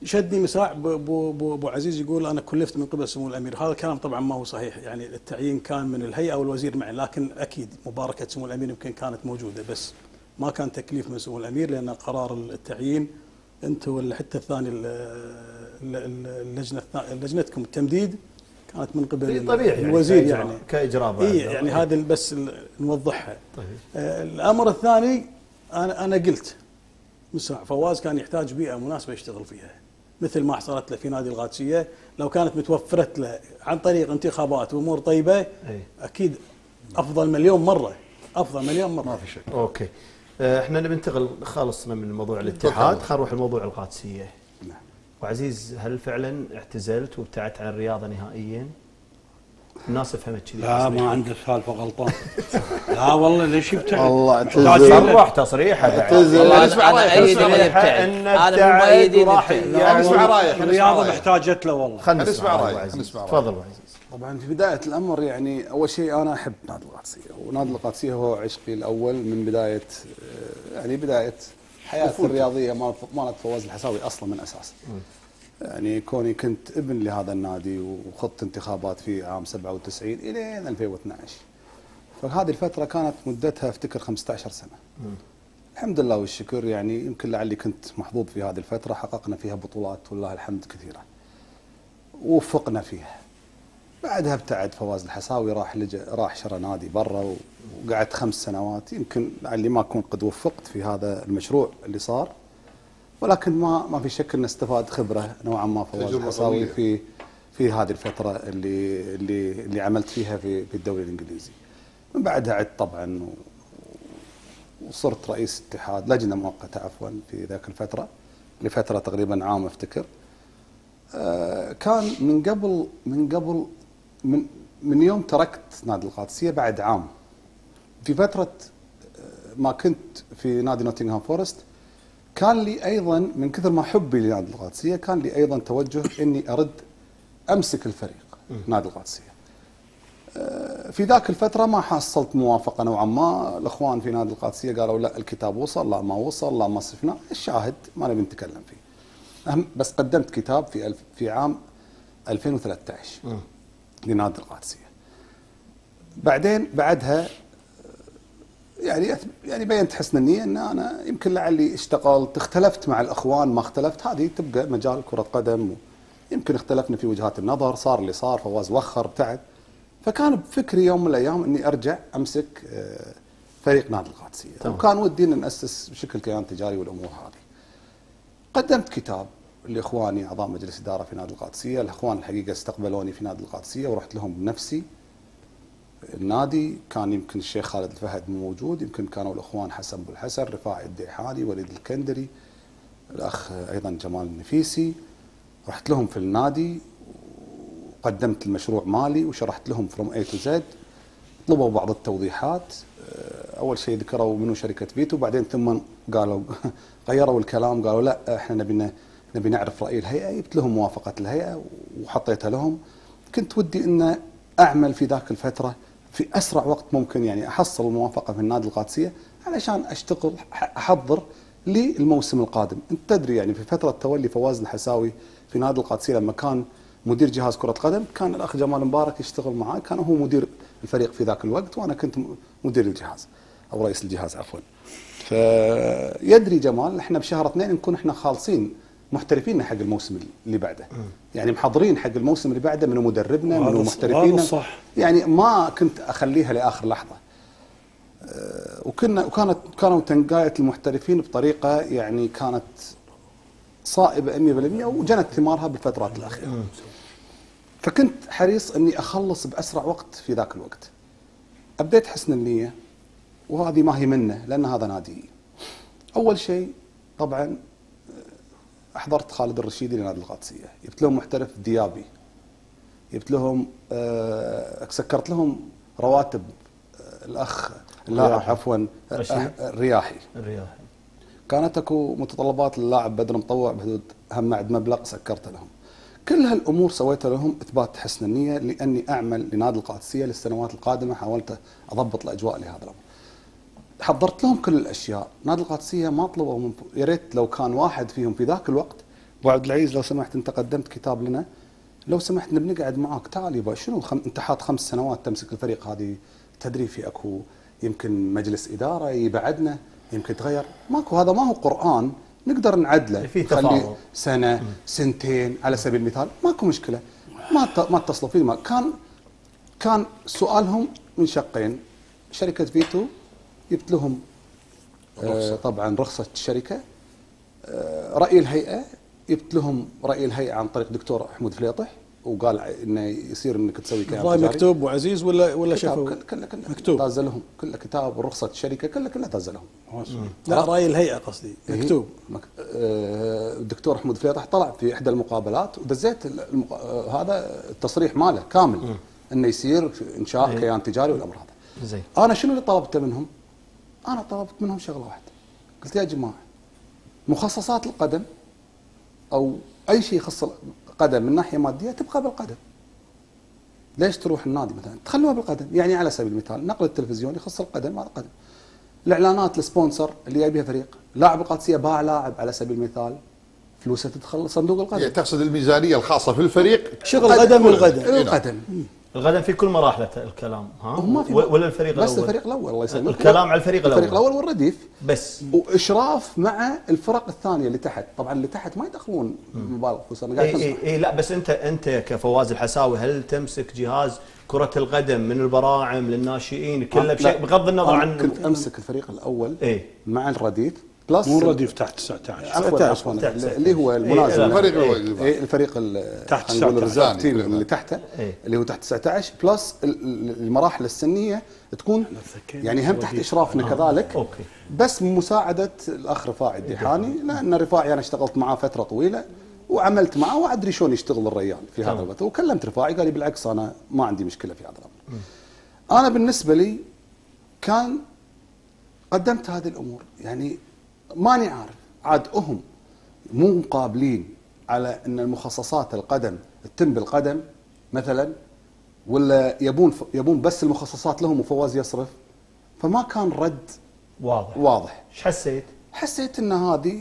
شدني مساع ابو عزيز يقول انا كلفت من قبل سمو الامير، هذا الكلام طبعا ما هو صحيح، يعني التعيين كان من الهيئه والوزير معا، لكن اكيد مباركه سمو الامير يمكن كانت موجوده، بس ما كان تكليف من سمو الامير، لان قرار التعيين انتم ولا حتى الثاني اللجنه لجنتكم التمديد كانت من قبل طبيعي الوزير، يعني يعني كاجراء اي يعني هذا بس نوضحها. طيب. آه الامر الثاني، انا انا قلت مساع فواز كان يحتاج بيئه مناسبه يشتغل فيها، مثل ما حصلت له في نادي القادسيه، لو كانت متوفرت له عن طريق انتخابات وامور طيبه أي. اكيد افضل مليون مره، افضل مليون مره. ما في شك. اوكي. احنا نبي ننتقل، خلصنا من موضوع الاتحاد، خلينا نروح لموضوع القادسيه. نعم. وعزيز، هل فعلا اعتزلت وابتعدت عن الرياضه نهائيا؟ الناس فهمت كذي. لا ما عنده سالفه غلطان. لا والله ليش يبتعد؟ والله اعتزل. صرح تصريحه اعتزل. والله نسمع انا رأيك، ايد نسمع من رأيك. يبتعد، إن انا من ابتعد مؤيدين وراح يبتعد. خلينا نسمع رايك، خلينا نسمع الرياضه رايك. محتاجت له والله. خلينا نسمع نسمع رأيك، رايك. خلينا نسمع رأيك. تفضل ابو عزيز. طبعا في بدايه الامر يعني اول شيء انا احب نادي القادسيه، ونادي القادسيه هو عشقي الاول من بدايه آه، يعني بدايه حياتي الرياضيه مالت مالت فواز الحساوي اصلا من اساس. يعني كوني كنت ابن لهذا النادي وخضت انتخابات في عام سبعة وتسعين الى ألفين واثنعش، فهذه الفتره كانت مدتها افتكر خمسة عشر سنه. الحمد لله والشكر، يعني يمكن لعلي كنت محظوظ في هذه الفتره، حققنا فيها بطولات والله الحمد كثيره ووفقنا فيها. بعدها ابتعد فواز الحساوي، راح لجأ راح شرى نادي برا، وقعدت خمس سنوات. يمكن لعلي ما اكون قد وفقت في هذا المشروع اللي صار، ولكن ما ما في شك ان استفاد خبره نوعا ما فواز الحساوي في في هذه الفتره اللي اللي اللي عملت فيها في في الدوري الانجليزي. من بعدها عدت طبعا وصرت رئيس اتحاد لجنه مؤقته عفوا في ذاك الفتره لفتره تقريبا عام افتكر. آه كان من قبل من قبل من من يوم تركت نادي القادسيه بعد عام، في فتره ما كنت في نادي نوتنغهام فورست، كان لي ايضا من كثر ما حبي لنادي القادسيه كان لي ايضا توجه اني ارد امسك الفريق نادي القادسيه. في ذاك الفتره ما حصلت موافقه نوعا ما، الاخوان في نادي القادسيه قالوا لا الكتاب وصل، لا ما وصل، لا ما صفنا، الشاهد ما نبي نتكلم فيه. أهم بس قدمت كتاب في الف في عام ألفين وثلاثة عشر لنادي القادسيه. بعدين بعدها يعني يعني بينت حسن النيه ان انا يمكن لعلي اشتغلت، اختلفت مع الاخوان ما اختلفت، هذه تبقى مجال كره قدم، يمكن اختلفنا في وجهات النظر، صار اللي صار، فواز وخر ابتعد. فكان بفكري يوم من الايام اني ارجع امسك فريق نادي القادسيه، وكان ودي ان ناسس بشكل كيان تجاري والامور هذه. قدمت كتاب لاخواني اعضاء مجلس اداره في نادي القادسيه، الاخوان الحقيقه استقبلوني في نادي القادسيه ورحت لهم بنفسي النادي. كان يمكن الشيخ خالد الفهد موجود، يمكن كانوا الاخوان حسن ابو الحسن، رفاعي الديحاني، وليد الكندري، الاخ ايضا جمال النفيسي. رحت لهم في النادي وقدمت المشروع مالي وشرحت لهم فروم اي تو زد. طلبوا بعض التوضيحات، اول شيء ذكروا منو شركه فيتو، بعدين ثم قالوا غيروا الكلام، قالوا لا احنا نبي نبي نعرف راي الهيئه. جبت لهم موافقه الهيئه وحطيتها لهم. كنت ودي ان اعمل في ذاك الفتره في اسرع وقت ممكن، يعني احصل الموافقه في النادي القادسيه علشان اشتغل احضر للموسم القادم. انت تدري يعني في فتره تولي فواز الحساوي في نادي القادسيه لما كان مدير جهاز كره قدم، كان الاخ جمال مبارك يشتغل معي، كان هو مدير الفريق في ذاك الوقت وانا كنت مدير الجهاز او رئيس الجهاز عفوا. فيدري جمال احنا بشهر اثنين نكون احنا خالصين محترفين حق الموسم اللي بعده، يعني محضرين حق الموسم اللي بعده من مدربنا من محترفين، يعني ما كنت اخليها لاخر لحظه. وكنا وكانت كانوا تنقايه المحترفين بطريقه يعني كانت صائبه مئة بالمئة وجنت ثمارها بالفترات الاخيره. فكنت حريص اني اخلص باسرع وقت في ذاك الوقت. ابديت حسن النيه، وهذه ما هي منه لان هذا نادي. اول شيء طبعا احضرت خالد الرشيدي لنادي القادسيه، جبت لهم محترف ديابي، جبت لهم أه سكرت لهم رواتب أه الاخ اللاعب عفوا الرياحي الرياحي كانت اكو متطلبات للاعب بدر مطوع بحدود هم بعد مبلغ سكرت لهم. كل هالامور سويتها لهم اثبات حسن النيه لاني اعمل لنادي القادسيه للسنوات القادمه. حاولت اضبط الاجواء لهذا الامر. حضرت لهم كل الاشياء. نادي القادسيه ما طلبوا من يا ريت لو كان واحد فيهم في ذاك الوقت ابو عبد العزيز لو سمحت انت قدمت كتاب لنا، لو سمحت نبي نقعد معاك، تعال يبا شنو خم... انت حاط خمس سنوات تمسك الفريق، هذه تدري في اكو يمكن مجلس اداره يبعدنا، يمكن تغير، ماكو، هذا ما هو قران نقدر نعدله، في خلي تفاوض سنه م. سنتين على سبيل المثال، ماكو مشكله، ما ت... ما اتصلوا فيه. ما كان كان سؤالهم من شقين، شركه فيتو جبت لهم آه طبعا رخصه الشركه، آه راي الهيئه جبت لهم راي الهيئه عن طريق دكتور حمود فليطح، وقال انه يصير انك تسوي كلام والله مكتوب وعزيز ولا ولا شافوا كله كله مكتوب داز لهم، كله كتاب ورخصه الشركه كله كله داز لهم. لا راي الهيئه قصدي مكتوب. مك... آه الدكتور حمود فليطح طلع في احدى المقابلات ودزيت المق... آه هذا التصريح ماله كامل م. انه يصير انشاء إيه. كيان تجاري والامر هذا. زي. انا شنو اللي طلبته منهم؟ انا طلبت منهم شغله واحده، قلت يا جماعه مخصصات القدم او اي شيء يخص القدم من ناحيه ماديه تبقى بالقدم. ليش تروح النادي مثلا تخلوها بالقدم؟ يعني على سبيل المثال نقل التلفزيون يخص القدم على القدم. الاعلانات السبونسر اللي جايبها فريق، لاعب القادسيه باع لاعب على سبيل المثال فلوسه تدخل صندوق القدم. يعني تقصد الميزانيه الخاصه في الفريق شغل القدم والغدم. القدم الغدم في كل مراحل الكلام ها ولا الفريق بس الاول؟ الفريق الاول الله يسلمك، الكلام على الفريق الاول، الفريق الاول والرديف بس، واشراف مع الفرق الثانيه اللي تحت. طبعا اللي تحت ما يدخلون مبالغ فلوس. انا قاعد اي اي لا بس انت انت كفواز الحساوي هل تمسك جهاز كره القدم من البراعم للناشئين كله بشيء بغض النظر عن كنت امسك الفريق الاول ايه؟ مع الرديف بلس مو الرديف تحت تسعة عشر عفوا عفوا اللي هو المنازل إيه الفريق إيه الفريق تحت تسعة عشر اللي تحته إيه؟ اللي هو تحت تسعة عشر بلس المراحل السنيه تكون يعني هم تحت اشرافنا آه. كذلك أوكي. بس مساعده الاخ رفاعي الديحاني، لان رفاعي انا اشتغلت معاه فتره طويله وعملت معاه وادري شلون يشتغل الريال في هذا الوقت، وكلمت رفاعي قال لي بالعكس انا ما عندي مشكله في هذا الامر. انا بالنسبه لي كان قدمت هذه الامور، يعني ماني عارف عاد هم مو مقابلين على ان المخصصات القدم تتم بالقدم مثلا، ولا يبون يبون بس المخصصات لهم وفواز يصرف، فما كان رد واضح. واضح. ايش حسيت؟ حسيت ان هذه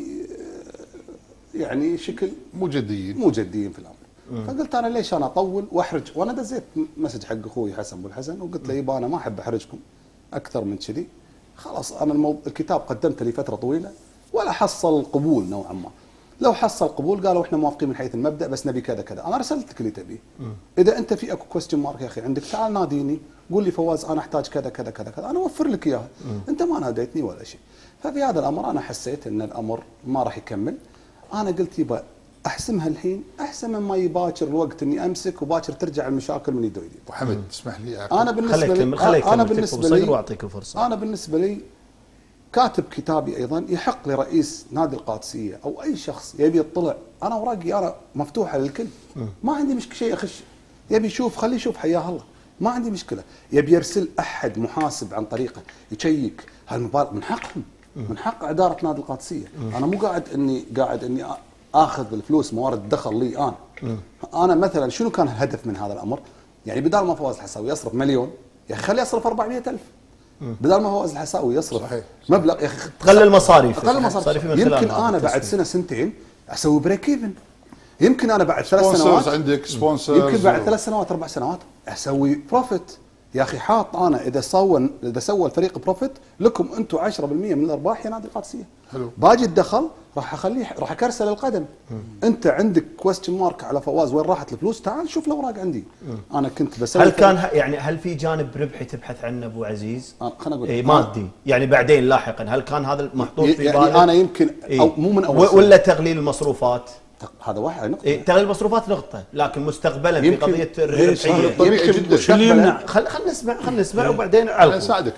يعني شكل مو جديين مو جديين في الامر. مم. فقلت انا ليش انا اطول واحرج، وانا دزيت مسج حق اخوي حسن ابو الحسن وقلت له يبا انا ما احب احرجكم اكثر من كذي، خلاص انا الموضوع الكتاب قدمته لي فتره طويله ولا حصل قبول نوعا ما. لو حصل قبول قالوا احنا موافقين من حيث المبدا بس نبي كذا كذا، انا رسلت لك اللي تبيه. اذا انت في اكو كويستشن مارك يا اخي عندك تعال ناديني قول لي فواز انا احتاج كذا كذا كذا كذا انا اوفر لك اياها، انت ما ناديتني ولا شيء. ففي هذا الامر انا حسيت ان الامر ما راح يكمل، انا قلت يبا احسمها الحين احسن مما يباكر الوقت اني امسك وباكر ترجع المشاكل من يد ويدي. ابو حمد تسمح لي انا بالنسبه لي خليك انا بالنسبه لي واعطيك الفرصه. انا بالنسبه لي كاتب كتابي ايضا يحق لرئيس نادي القادسيه او اي شخص يبي يطلع، انا اوراقي انا مفتوحه للكل، ما عندي مشكله شيء اخش، يبي يشوف خليه يشوف حياه الله، ما عندي مشكله، يبي يرسل احد محاسب عن طريقه يشيك هالمبالغ من حقهم، من حق اداره نادي القادسيه، انا مو قاعد اني قاعد اني اخذ الفلوس موارد دخل لي انا. انا مثلا شنو كان الهدف من هذا الامر؟ يعني بدال ما فواز الحساوي يصرف مليون يا اخي خليه يصرف أربعمية ألف. بدل ما فواز الحساوي يصرف صحيح. مبلغ يا اخي تقلل المصاريف، تقلل المصاريف. يمكن انا بعد سنه سنتين اسوي بريك ايفن، يمكن انا بعد ثلاث سنوات عندك سبونسرز، يمكن بعد ثلاث سنوات اربع سنوات اسوي بروفيت. يا اخي حاط انا اذا سوى اذا سوى الفريق بروفيت لكم انتم عشرة بالمئة من الارباح يا نادي القادسيه. حلو. باجي الدخل راح اخليه راح اكرسل القدم. مم. انت عندك كويستشن مارك على فواز وين راحت الفلوس؟ تعال شوف الاوراق عندي. مم. انا كنت بسوي هل كان يعني هل في جانب ربحي تبحث عنه ابو عزيز؟ خليني اقول اي مادي يعني بعدين لاحقا هل كان هذا محطوط في بالك؟ يعني انا يمكن أو مو من اول ولا تقليل المصروفات؟ هذا واحد نقطة. إيه تغيير المصروفات نقطة، لكن مستقبلا في قضية الربحية طبيعي جدا. شو اللي يمنع؟ خل خل نسمع خل نسمع وبعدين علقوا. نساعدك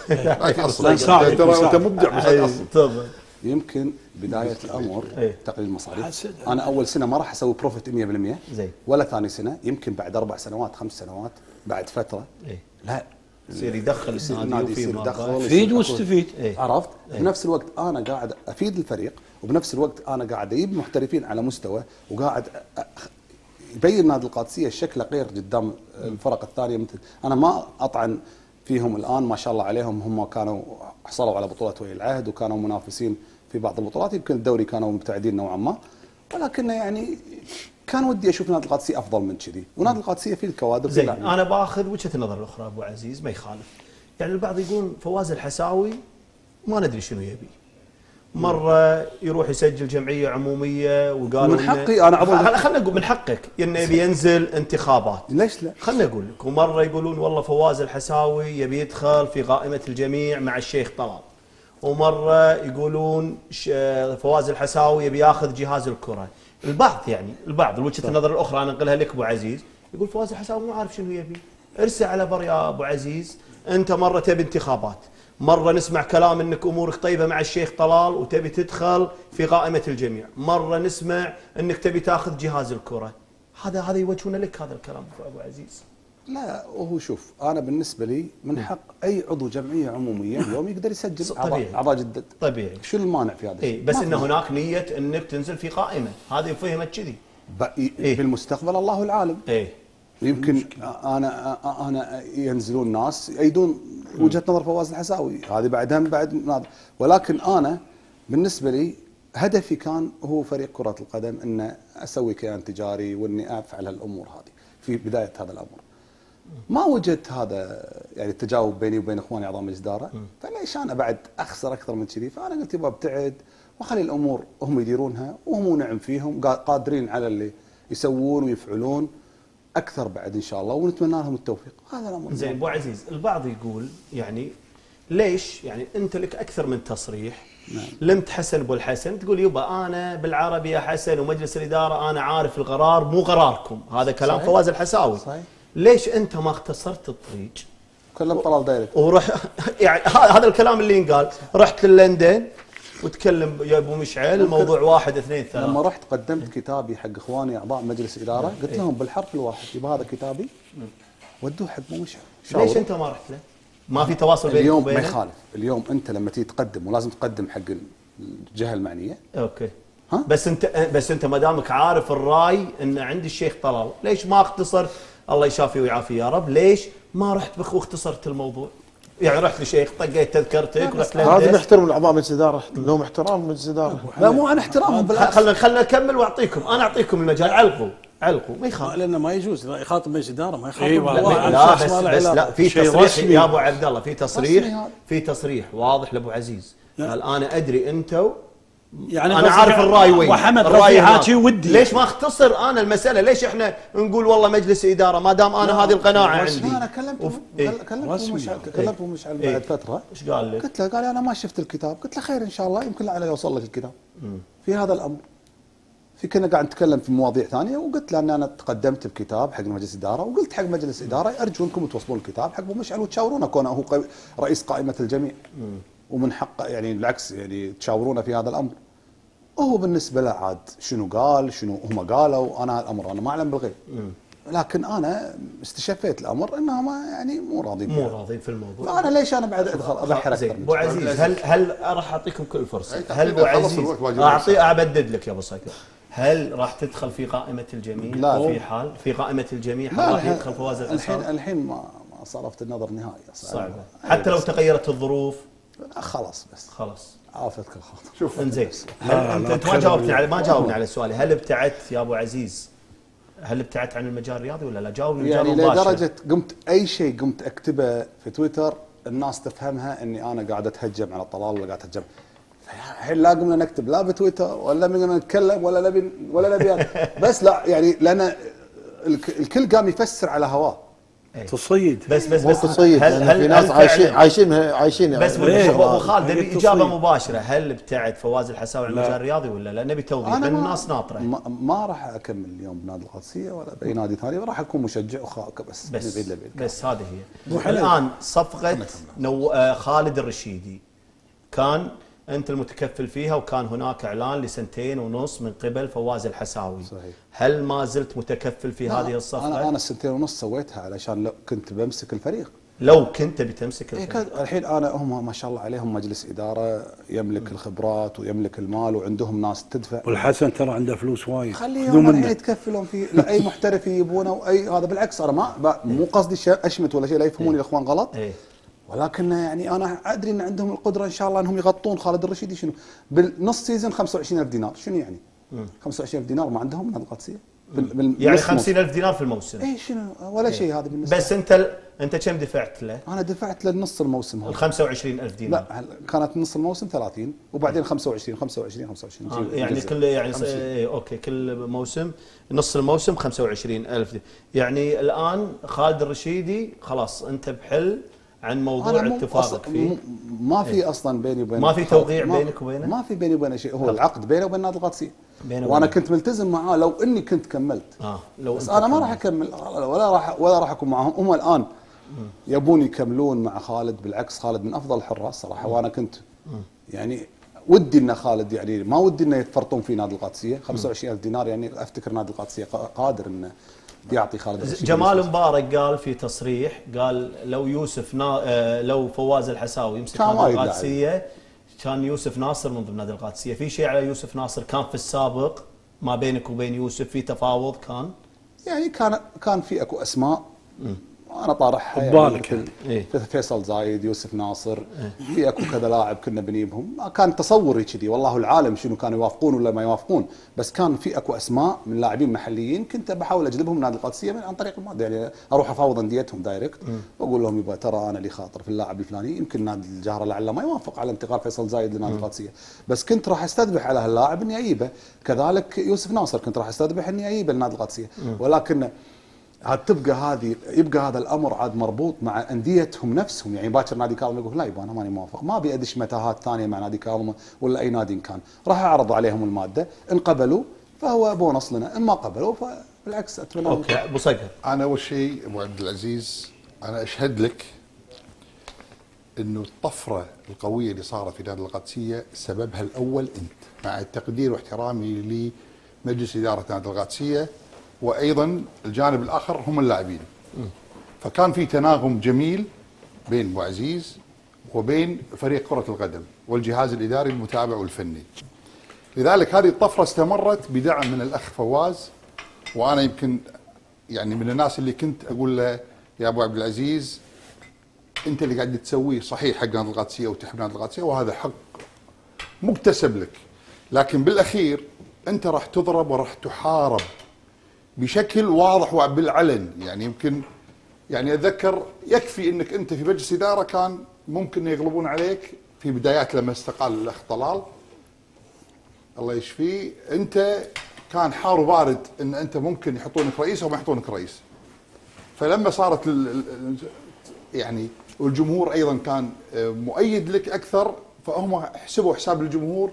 علقوا. نساعدك ترى انت مبدع تفضل. يمكن بداية الأمر تقليل المصاريف. أنا أول سنة ما راح أسوي بروفيت مئة بالمئة زين، ولا ثاني سنة، يمكن بعد أربع سنوات خمس سنوات بعد فترة لا يصير يدخل النادي يصير يدخل يفيد واستفيد. عرفت؟ بنفس الوقت أنا قاعد أفيد الفريق، وبنفس الوقت أنا قاعد أجيب محترفين على مستوى، وقاعد يبين نادي القادسية شكله غير قدام الفرق الثانية. مثل أنا ما أطعن فيهم الآن ما شاء الله عليهم، هم كانوا حصلوا على بطولة ولي العهد وكانوا منافسين في بعض البطولات، يمكن الدوري كانوا مبتعدين نوعا ما، ولكن يعني كان ودي اشوف نادي القادسيه افضل من كذي، ونادي القادسيه فيه الكوادر. زين انا باخذ وجهه النظر الاخرى ابو عزيز ما يخالف. يعني البعض يقول فواز الحساوي ما ندري شنو يبي. مره يروح يسجل جمعيه عموميه وقالوا من حقي انا عضو. خلينا نقول من حقك انه يبي ينزل انتخابات. ليش لا؟ خلينا اقول لك، ومره يقولون والله فواز الحساوي يبي يدخل في قائمه الجميع مع الشيخ طلال. ومره يقولون فواز الحساوي يبي ياخذ جهاز الكره. البعض يعني البعض وجهه النظر الاخرى انا انقلها لك ابو عزيز، يقول فواز الحساوي مو عارف شنو يبي. ارسل على بر يا ابو عزيز، انت مره تبي انتخابات، مره نسمع كلام انك امورك طيبه مع الشيخ طلال وتبي تدخل في قائمه الجميع، مره نسمع انك تبي تاخذ جهاز الكره. هذا هذا يوجهون لك هذا الكلام ابو عزيز. لا وهو شوف، انا بالنسبه لي من حق اي عضو جمعيه عموميه اليوم يقدر يسجل اعضاء اعضاء جدد. طبيعي. شو المانع في هذا؟ اي بس ان هناك نيه انك تنزل في قائمه، هذه فهمت كذي. إيه؟ بالمستقبل الله العالم. ايه يمكن انا انا ينزلون ناس يأيدون وجهه نظر فواز الحساوي، هذه بعدها بعد. ولكن انا بالنسبه لي هدفي كان هو فريق كره القدم، ان اسوي كيان تجاري واني افعل هالامور هذه في بدايه هذا الامر. ما وجدت هذا يعني التجاوب بيني وبين اخواني اعضاء مجلس اداره، فليش انا بعد اخسر اكثر من كذي؟ فانا قلت يبغى ابتعد واخلي الامور هم يديرونها، وهم نعم فيهم قادرين على اللي يسوون ويفعلون اكثر بعد ان شاء الله، ونتمنى لهم التوفيق. هذا الامر. زين ابو عزيز، البعض يقول يعني ليش يعني انت لك اكثر من تصريح. نعم. لمت حسن ابو الحسن تقول يبا انا بالعربي يا حسن ومجلس الاداره انا عارف القرار مو قراركم، هذا كلام صحيح. فواز الحساوي. صحيح. ليش انت ما اختصرت الطريق؟ كلام طلال دايركت. وروح يعني هذا الكلام اللي ينقال، رحت للندن وتكلم يا ابو مشعل الموضوع واحد اثنين ثلاثة. لما رحت قدمت كتابي حق اخواني اعضاء مجلس اداره، قلت لهم بالحرف الواحد يبقى هذا كتابي ودوه حق ابو مشعل. ليش انت ما رحت له؟ ما في تواصل بينك اليوم وبينه؟ ما يخالف، اليوم انت لما تيجي تقدم ولازم تقدم حق الجهه المعنيه. اوكي. ها؟ بس انت بس انت ما دامك عارف الراي ان عند الشيخ طلال، ليش ما اختصرت؟ الله يشافيه ويعافيه يا رب، ليش ما رحت بخ واختصرت الموضوع؟ يعني رحت لشيخ طقيت تذكرتك ورحت هذا نحترم الاعضاء مجلس الاداره، لهم احترام مجلس الاداره. لا مو انا احترامهم بالعكس. خلنا خلنا نكمل واعطيكم، انا اعطيكم المجال. علقوا علقوا ما يخالف، لانه ما يجوز يخاطب مجلس الاداره، ما يخاطب. أيوة. لا, لا بس, بس لا في تصريح يا ابو عبد الله، في تصريح في تصريح واضح لابو عزيز قال انا ادري انتم يعني انا عارف الراي وين وحمد الراي حاكي ودي. ليش ما اختصر انا المساله؟ ليش احنا نقول والله مجلس اداره ما دام انا هذه القناعه عندي؟ انا كلمت كلمت مشعل كلمت مشعل بعد فتره. ايش قال لك؟ قلت له قال انا ما شفت الكتاب، قلت له خير ان شاء الله يمكن لعله يوصل لك الكتاب. في هذا الامر في كنا قاعد نتكلم في مواضيع ثانيه، وقلت له ان انا تقدمت بكتاب حق مجلس اداره، وقلت حق مجلس اداره ارجو انكم توصلون الكتاب حق ابو مشعل وتشاورونه كونه هو رئيس قائمه الجميع، ومن حقه يعني بالعكس يعني تشاورونه في هذا الامر. وهو بالنسبه له عاد شنو قال شنو هم قالوا، انا الامر انا ما اعلم بالغيب. لكن انا استشفيت الامر انهم يعني مو راضين مو راضين في الموضوع. فانا ليش انا بعد ادخل ابحر اكثر؟ ابو عزيز هل هل راح اعطيكم كل فرصه؟ هل ابو عزيز اعطي ابدد لك يا ابو صقر، هل راح تدخل في قائمه الجميع؟ لا في حال في قائمه الجميع راح يدخل فواز الحين الحين ما ما صرفت النظر نهائي. صعبه حتى لو تغيرت الظروف. خلاص بس خلاص عافتك الخاطر. شوف انزين انت ما جاوبتني على ما جاوبني على سؤالي، هل ابتعدت يا ابو عزيز؟ هل ابتعدت عن المجال الرياضي ولا لا؟ جاوبني يعني لدرجه قمت اي شيء قمت اكتبه في تويتر الناس تفهمها اني انا قاعد اتهجم على طلال ولا قاعد اتهجم. الحين لا قمنا نكتب لا بتويتر ولا قمنا نتكلم ولا نبي ولا نبي بس لا يعني لان الكل قام يفسر على هواه. تصيد بس بس بس تصيد هل هل في ناس عايشين عايشين عايشين بس ابو خالد نبي اجابه مباشره، هل ابتعد فواز الحساوي عن المجال الرياضي ولا لا؟ نبي توضيح لان الناس ناطره. ما, ما راح اكمل اليوم بنادي القادسيه ولا باي نادي ثاني، راح اكون مشجع وخاك بس بس, بعيد لبعيد. بس هذه هي. الان صفقه نو آه خالد الرشيدي كان انت المتكفل فيها، وكان هناك اعلان لسنتين ونص من قبل فواز الحساوي. صحيح. هل ما زلت متكفل في هذه الصفقه؟ انا انا السنتين ونص سويتها علشان لو كنت بمسك الفريق. لو كنت بتمسك الفريق. إيه الحين انا هم ما شاء الله عليهم مجلس اداره يملك الخبرات ويملك المال وعندهم ناس تدفع. والحسن ترى عنده فلوس وايد. خليهم الحين يتكفلون في اي محترف يبونه واي هذا. بالعكس انا ما مو قصدي اشمت ولا شيء، لا يفهموني الاخوان غلط. إيه؟ ولكن يعني انا ادري ان عندهم القدره ان شاء الله انهم يغطون خالد الرشيدي. شنو بالنص سيزون خمسة وعشرين ألف دينار شنو يعني؟ خمسة وعشرين ألف دينار ما عندهم نادي القادسيه بال- بال- يعني نص خمسين ألف دينار في الموسم. اي شنو ولا شيء هذا بالنسبه. بس انت ال... انت كم دفعت له؟ انا دفعت للنص الموسم هذا ال خمسة وعشرين ألف دينار. لا كانت نص الموسم ثلاثين وبعدين خمسة وعشرين خمسة وعشرين خمسة وعشرين آه يعني جزء. كل يعني خمسين. ايه اوكي كل موسم نص الموسم خمسة وعشرين ألف دي. يعني الان خالد الرشيدي خلاص انت بحل عن موضوع أنا مو اتفاقك أصلاً فيه. م- ما في اصلا بيني وبين ما في توقيع ما- بينك وبينه؟ ما في بيني وبينه شيء، هو العقد بينه وبين نادي القادسيه بينه وانا وبينه. كنت ملتزم معاه لو اني كنت كملت. اه لو بس أنت انا ما راح كملت. اكمل ولا راح ولا راح اكون معاهم. هم الان يبون يكملون مع خالد، بالعكس خالد من افضل الحراس صراحه، وانا كنت يعني ودي ان خالد يعني ما ودي انه يتفرطون في نادي القادسيه. خمسة وعشرين ألف دينار يعني افتكر نادي القادسيه قا- قادر انه يعطي خالد الرشيدي. جمال مبارك قال في تصريح، قال لو يوسف نا... آه، لو فواز الحساوي يمسك كان نادي وايد القادسيه كان يوسف ناصر من ضمن نادي القادسيه. في شيء على يوسف ناصر كان في السابق ما بينك وبين يوسف في تفاوض كان؟ يعني كان كان في اكو اسماء انا طارحها ببالك يعني إيه. مثل فيصل زايد، يوسف ناصر، في اكو كذا لاعب كنا بنجيبهم. ما كان تصوري كذي، والله العالم شنو كانوا يوافقون ولا ما يوافقون، بس كان في اكو اسماء من لاعبين محليين كنت بحاول اجذبهم نادي القادسيه من عن طريق الماده، يعني اروح افاوض انديتهم دايركت واقول لهم يبا ترى انا لي خاطر في اللاعب الفلاني، يمكن نادي الجهره لعله ما يوافق على انتقال فيصل زايد لنادي القادسيه، بس كنت راح استذبح على هاللاعب اني اجيبه. كذلك يوسف ناصر كنت راح استذبح اني اجيبه لنادي القادسيه، ولكن عاد تبقى هذه يبقى هذا الامر عاد مربوط مع انديتهم نفسهم. يعني باكر نادي كاظم يقول لا يبا انا ماني موافق، ما ابي ادش متاهات ثانيه مع نادي كاظم ولا اي نادي كان، راح اعرض عليهم الماده، ان قبلوا فهو بونص لنا، ان ما قبلوا فبالعكس اتمنى. اوكي ابو صقر. انا اول شيء ابو عبد العزيز انا اشهد لك انه الطفره القويه اللي صارت في نادي القادسيه سببها الاول انت، مع التقدير واحترامي لمجلس اداره نادي القادسيه وايضا الجانب الاخر هم اللاعبين. فكان في تناغم جميل بين ابو عزيز وبين فريق كره القدم والجهاز الاداري المتابع والفني. لذلك هذه الطفره استمرت بدعم من الاخ فواز، وانا يمكن يعني من الناس اللي كنت اقول له يا ابو عبد العزيز انت اللي قاعد تسويه صحيح حق نادي القادسيه وتحب نادي القادسيه وهذا حق مكتسب لك، لكن بالاخير انت راح تضرب وراح تحارب بشكل واضح وبالعلن. يعني يمكن يعني اتذكر يكفي انك انت في مجلس اداره كان ممكن يغلبون عليك في بدايات لما استقال الاخ طلال الله يشفيه، انت كان حار وبارد ان انت ممكن يحطونك رئيس او ما يحطونك رئيس. فلما صارت ال ال يعني والجمهور ايضا كان مؤيد لك اكثر، فهم حسبوا حساب الجمهور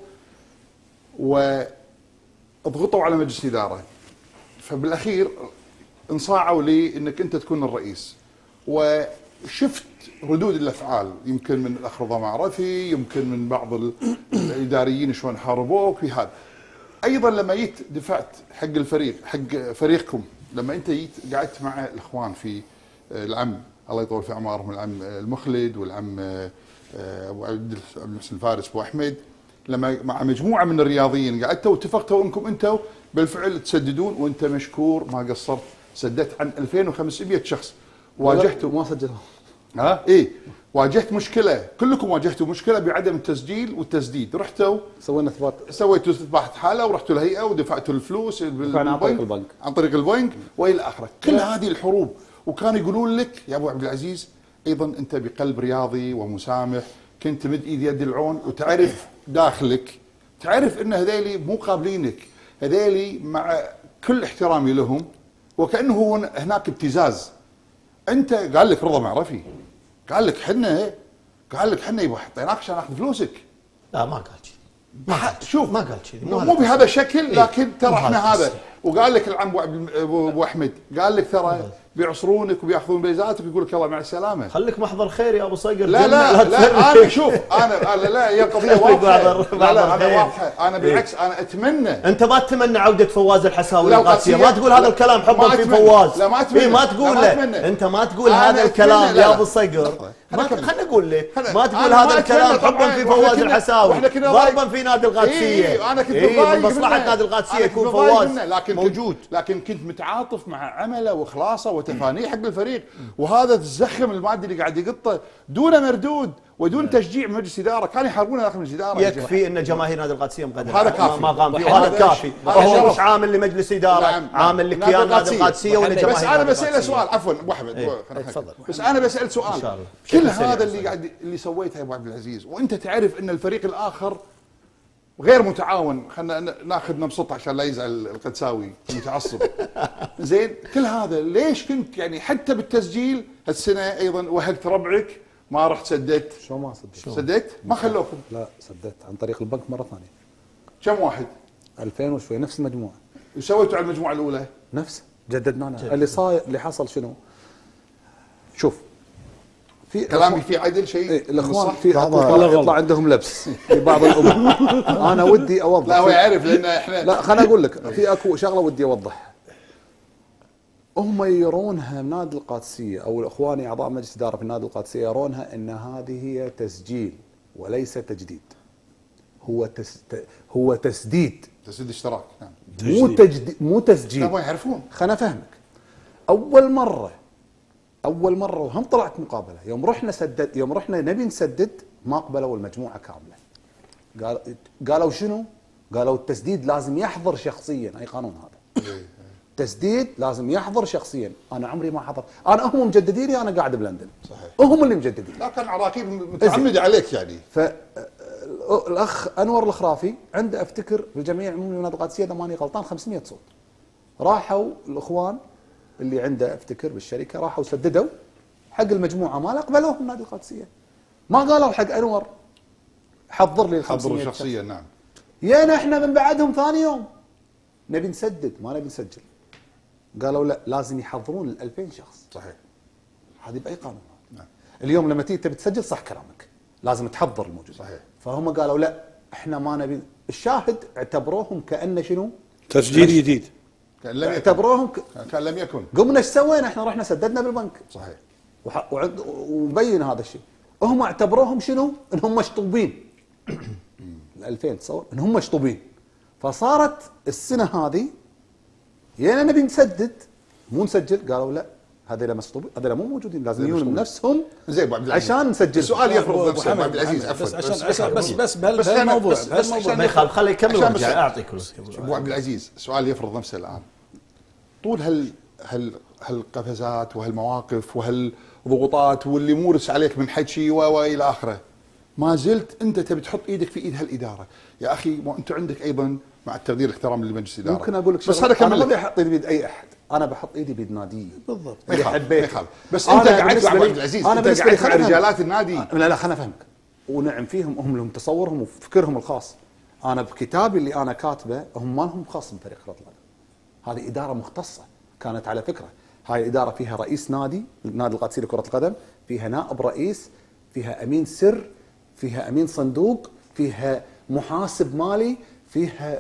واضغطوا على مجلس الاداره، فبالاخير انصاعوا لي انك انت تكون الرئيس. وشفت ردود الافعال يمكن من الاخ رضا معرفي، يمكن من بعض الاداريين شلون حاربوك في هذا. ايضا لما جيت دفعت حق الفريق حق فريقكم، لما انت جيت قعدت مع الاخوان في العم الله يطول في اعمارهم العم المخلد والعم ابو عبد المحسن الفارس ابو احمد، لما مع مجموعه من الرياضيين قعدتوا واتفقتوا انكم انتم بالفعل تسددون، وانت مشكور ما قصرت، سددت عن ألفين وخمسمئة شخص واجهتوا. ما سجلوا ها ايه واجهت مشكله، كلكم واجهتوا مشكله بعدم التسجيل والتسديد، رحتوا سوينا اثبات، سويتوا اثبات حاله ورحتوا الهيئه ودفعتوا الفلوس عن طريق البنك عن طريق البنك والى اخره. كل هذه الحروب وكانوا يقولون لك يا ابو عبد العزيز ايضا انت بقلب رياضي ومسامح، كنت مد ايد يد العون وتعرف داخلك تعرف ان هذيلي مو قابلينك، هذيلي مع كل احترامي لهم وكانه هناك ابتزاز. انت قال لك رضا معرفي قال لك حنا قال لك حنا يبا حطيناك عشان ناخذ فلوسك. لا ما قال كذي، ما قال شوف ما قال كذي، مو, مو بهذا الشكل، لكن ترى احنا هذا. وقال لك العم ابو احمد قال لك ترى بيعصرونك وبياخذون بيزاتك ويقول لك يلا مع السلامه. خليك محضر خير يا ابو صقر. لا لا لا انا شوف انا لا لا هي قضيه واضحه. لا لا انا واضحه، انا بالعكس انا اتمنى. انت ما تتمنى عوده فواز الحساوي للقادسيه، ما تقول هذا الكلام حبا في فواز. لا ما اتمنى. إيه ما تقول له انت ما تقول هذا الكلام يا ابو صقر. خليني اقول لك ما تقول هذا الكلام حبا في فواز الحساوي ضربا في نادي القادسيه. انا كنت من مصلحه نادي القادسيه يكون فواز. لكن لكن موجود. كنت لكن كنت متعاطف مع عمله واخلاصه وتفانيه حق الفريق، وهذا الزخم المادي اللي قاعد يقطه دون مردود ودون تشجيع من مجلس اداره، كانوا يحاربونه داخل مجلس اداره. يكفي ان جماهير نادي القادسيه مقدمه هذا كافي. ما قام فيه، وهذا وهذا كافي، هذا وهو شرف. مش عامل لمجلس اداره، نعم. عامل لكيان نادي القادسيه ولجماهير. بس انا نادي بساله القادسية. سؤال، عفوا ابو احمد، إيه. خلينا تفضل. بس انا بسال إن سؤال، شاء الله. كل بشكل هذا سريع. اللي قاعد اللي سويته يا ابو عبد العزيز وانت تعرف ان الفريق الاخر غير متعاون، خلينا ناخذ نبسط عشان لا يزعل القدساوي المتعصب. زين، كل هذا ليش كنت يعني حتى بالتسجيل هالسنه ايضا وهقت ربعك ما رحت سددت؟ شو ما صدقت؟ سددت؟ ما خلوكم؟ لا سددت عن طريق البنك مره ثانيه. كم واحد؟ ألفين وشوي، نفس المجموعه. وش سويتوا على المجموعه الاولى؟ نفس جددنا لها. اللي صاير اللي حصل شنو؟ شوف في كلامي في عدل شيء؟ إيه الاخوان صح؟ في يطلع, يطلع عندهم لبس في بعض الامور. انا ودي اوضح. لا هو يعرف لان احنا لا خليني اقول لك في اكو شغله ودي اوضحها. هم يرونها نادي القادسيه او الاخوان اعضاء مجلس اداره في النادي القادسيه يرونها ان هذه هي تسجيل وليس تجديد. هو تس... هو تسديد. تسديد اشتراك. نعم. مو تجديد، مو تسجيل. لا ما يعرفون. خليني افهمك. اول مره اول مره وهم طلعت مقابله يوم رحنا سدد يوم رحنا نبي نسدد ما قبلوا المجموعه كامله. قال قالوا شنو؟ قالوا التسديد لازم يحضر شخصيا. اي قانون هذا؟ تسديد لازم يحضر شخصيا. انا عمري ما حضر، انا هم مجدديني، انا قاعد بلندن. صحيح. هم اللي مجددين. لا كان عراقيل متعمد عليك يعني. فالاخ انور الخرافي عنده افتكر في الجمعيه العموميه لنادي القادسيه اذا ماني غلطان خمسمئة صوت. راحوا الاخوان اللي عنده افتكر بالشركه راحوا سددوا حق المجموعه ماله قبلوهم نادي القادسيه. ما قالوا حق انور حضر لي ال حضروا شخصيا. نعم. يانا احنا من بعدهم ثاني يوم نبي نسدد ما نبي نسجل. قالوا لا لازم يحضرون ال ألفين شخص. صحيح. هذه باي قانون. نعم. اليوم لما تيجي تبي تسجل صح كلامك لازم تحضر الموجود. صحيح. فهم قالوا لا احنا ما نبي. الشاهد اعتبروهم كانه شنو؟ تسجيل جديد. كان لم يكن. اعتبروهم ك... كان لم يكن. قمنا ايش سوينا؟ احنا رحنا سددنا بالبنك. صحيح. وح... وعد... ومبين هذا الشيء. هم اعتبروهم شنو؟ انهم مشطوبين. ال ألفين تصور انهم مشطوبين. فصارت السنه هذه يانا نبي نسدد مو نسجل. قالوا لا هذول مسطوبين، هذول مو موجودين، لازم يجون بنفسهم زين ابو عبد العزيز عشان نسجل. السؤال يفرض نفسه ابو محمد عبد العزيز. محمد. عفوا بس عشان عشان بس بس بس بهالموضوع بس- بس بهالموضوع ما يخالف، خليه يكمل عشان بس- وارجع اعطيك كل ابو عبد العزيز السؤال يفرض نفسه الان. طول هال هال هالقفزات وهالمواقف وهالضغوطات واللي مورس عليك من حكي و والى اخره، ما زلت انت تبي تحط ايدك في ايد هالاداره. يا اخي ما انت عندك ايضا مع التقدير والاحترام لمجلس الاداره. ممكن اقول لك بس خليني انا اكمل ما لك. ابي احط ايدي بيد اي احد، انا بحط ايدي بيد نادي بالضبط. ما اللي يخالف، ما حبيته. يخالف. بس أنا انت قعدت بالنسبة مع ابو لي- عبد العزيز، أنا انت بالنسبة لي قعدت مع خليني أفهم. رجالات النادي. لا لا خليني افهمك. ونعم فيهم، هم لهم تصورهم وفكرهم الخاص. انا بكتابي اللي انا كاتبه هم ما لهم خاص بفريق كرة القدم. هذه اداره مختصه كانت على فكره. هاي الاداره فيها رئيس نادي، نادي القادسيه لكره القدم، فيها نائب رئيس، فيها امين سر، فيها امين صندوق، فيها محاسب مالي، فيها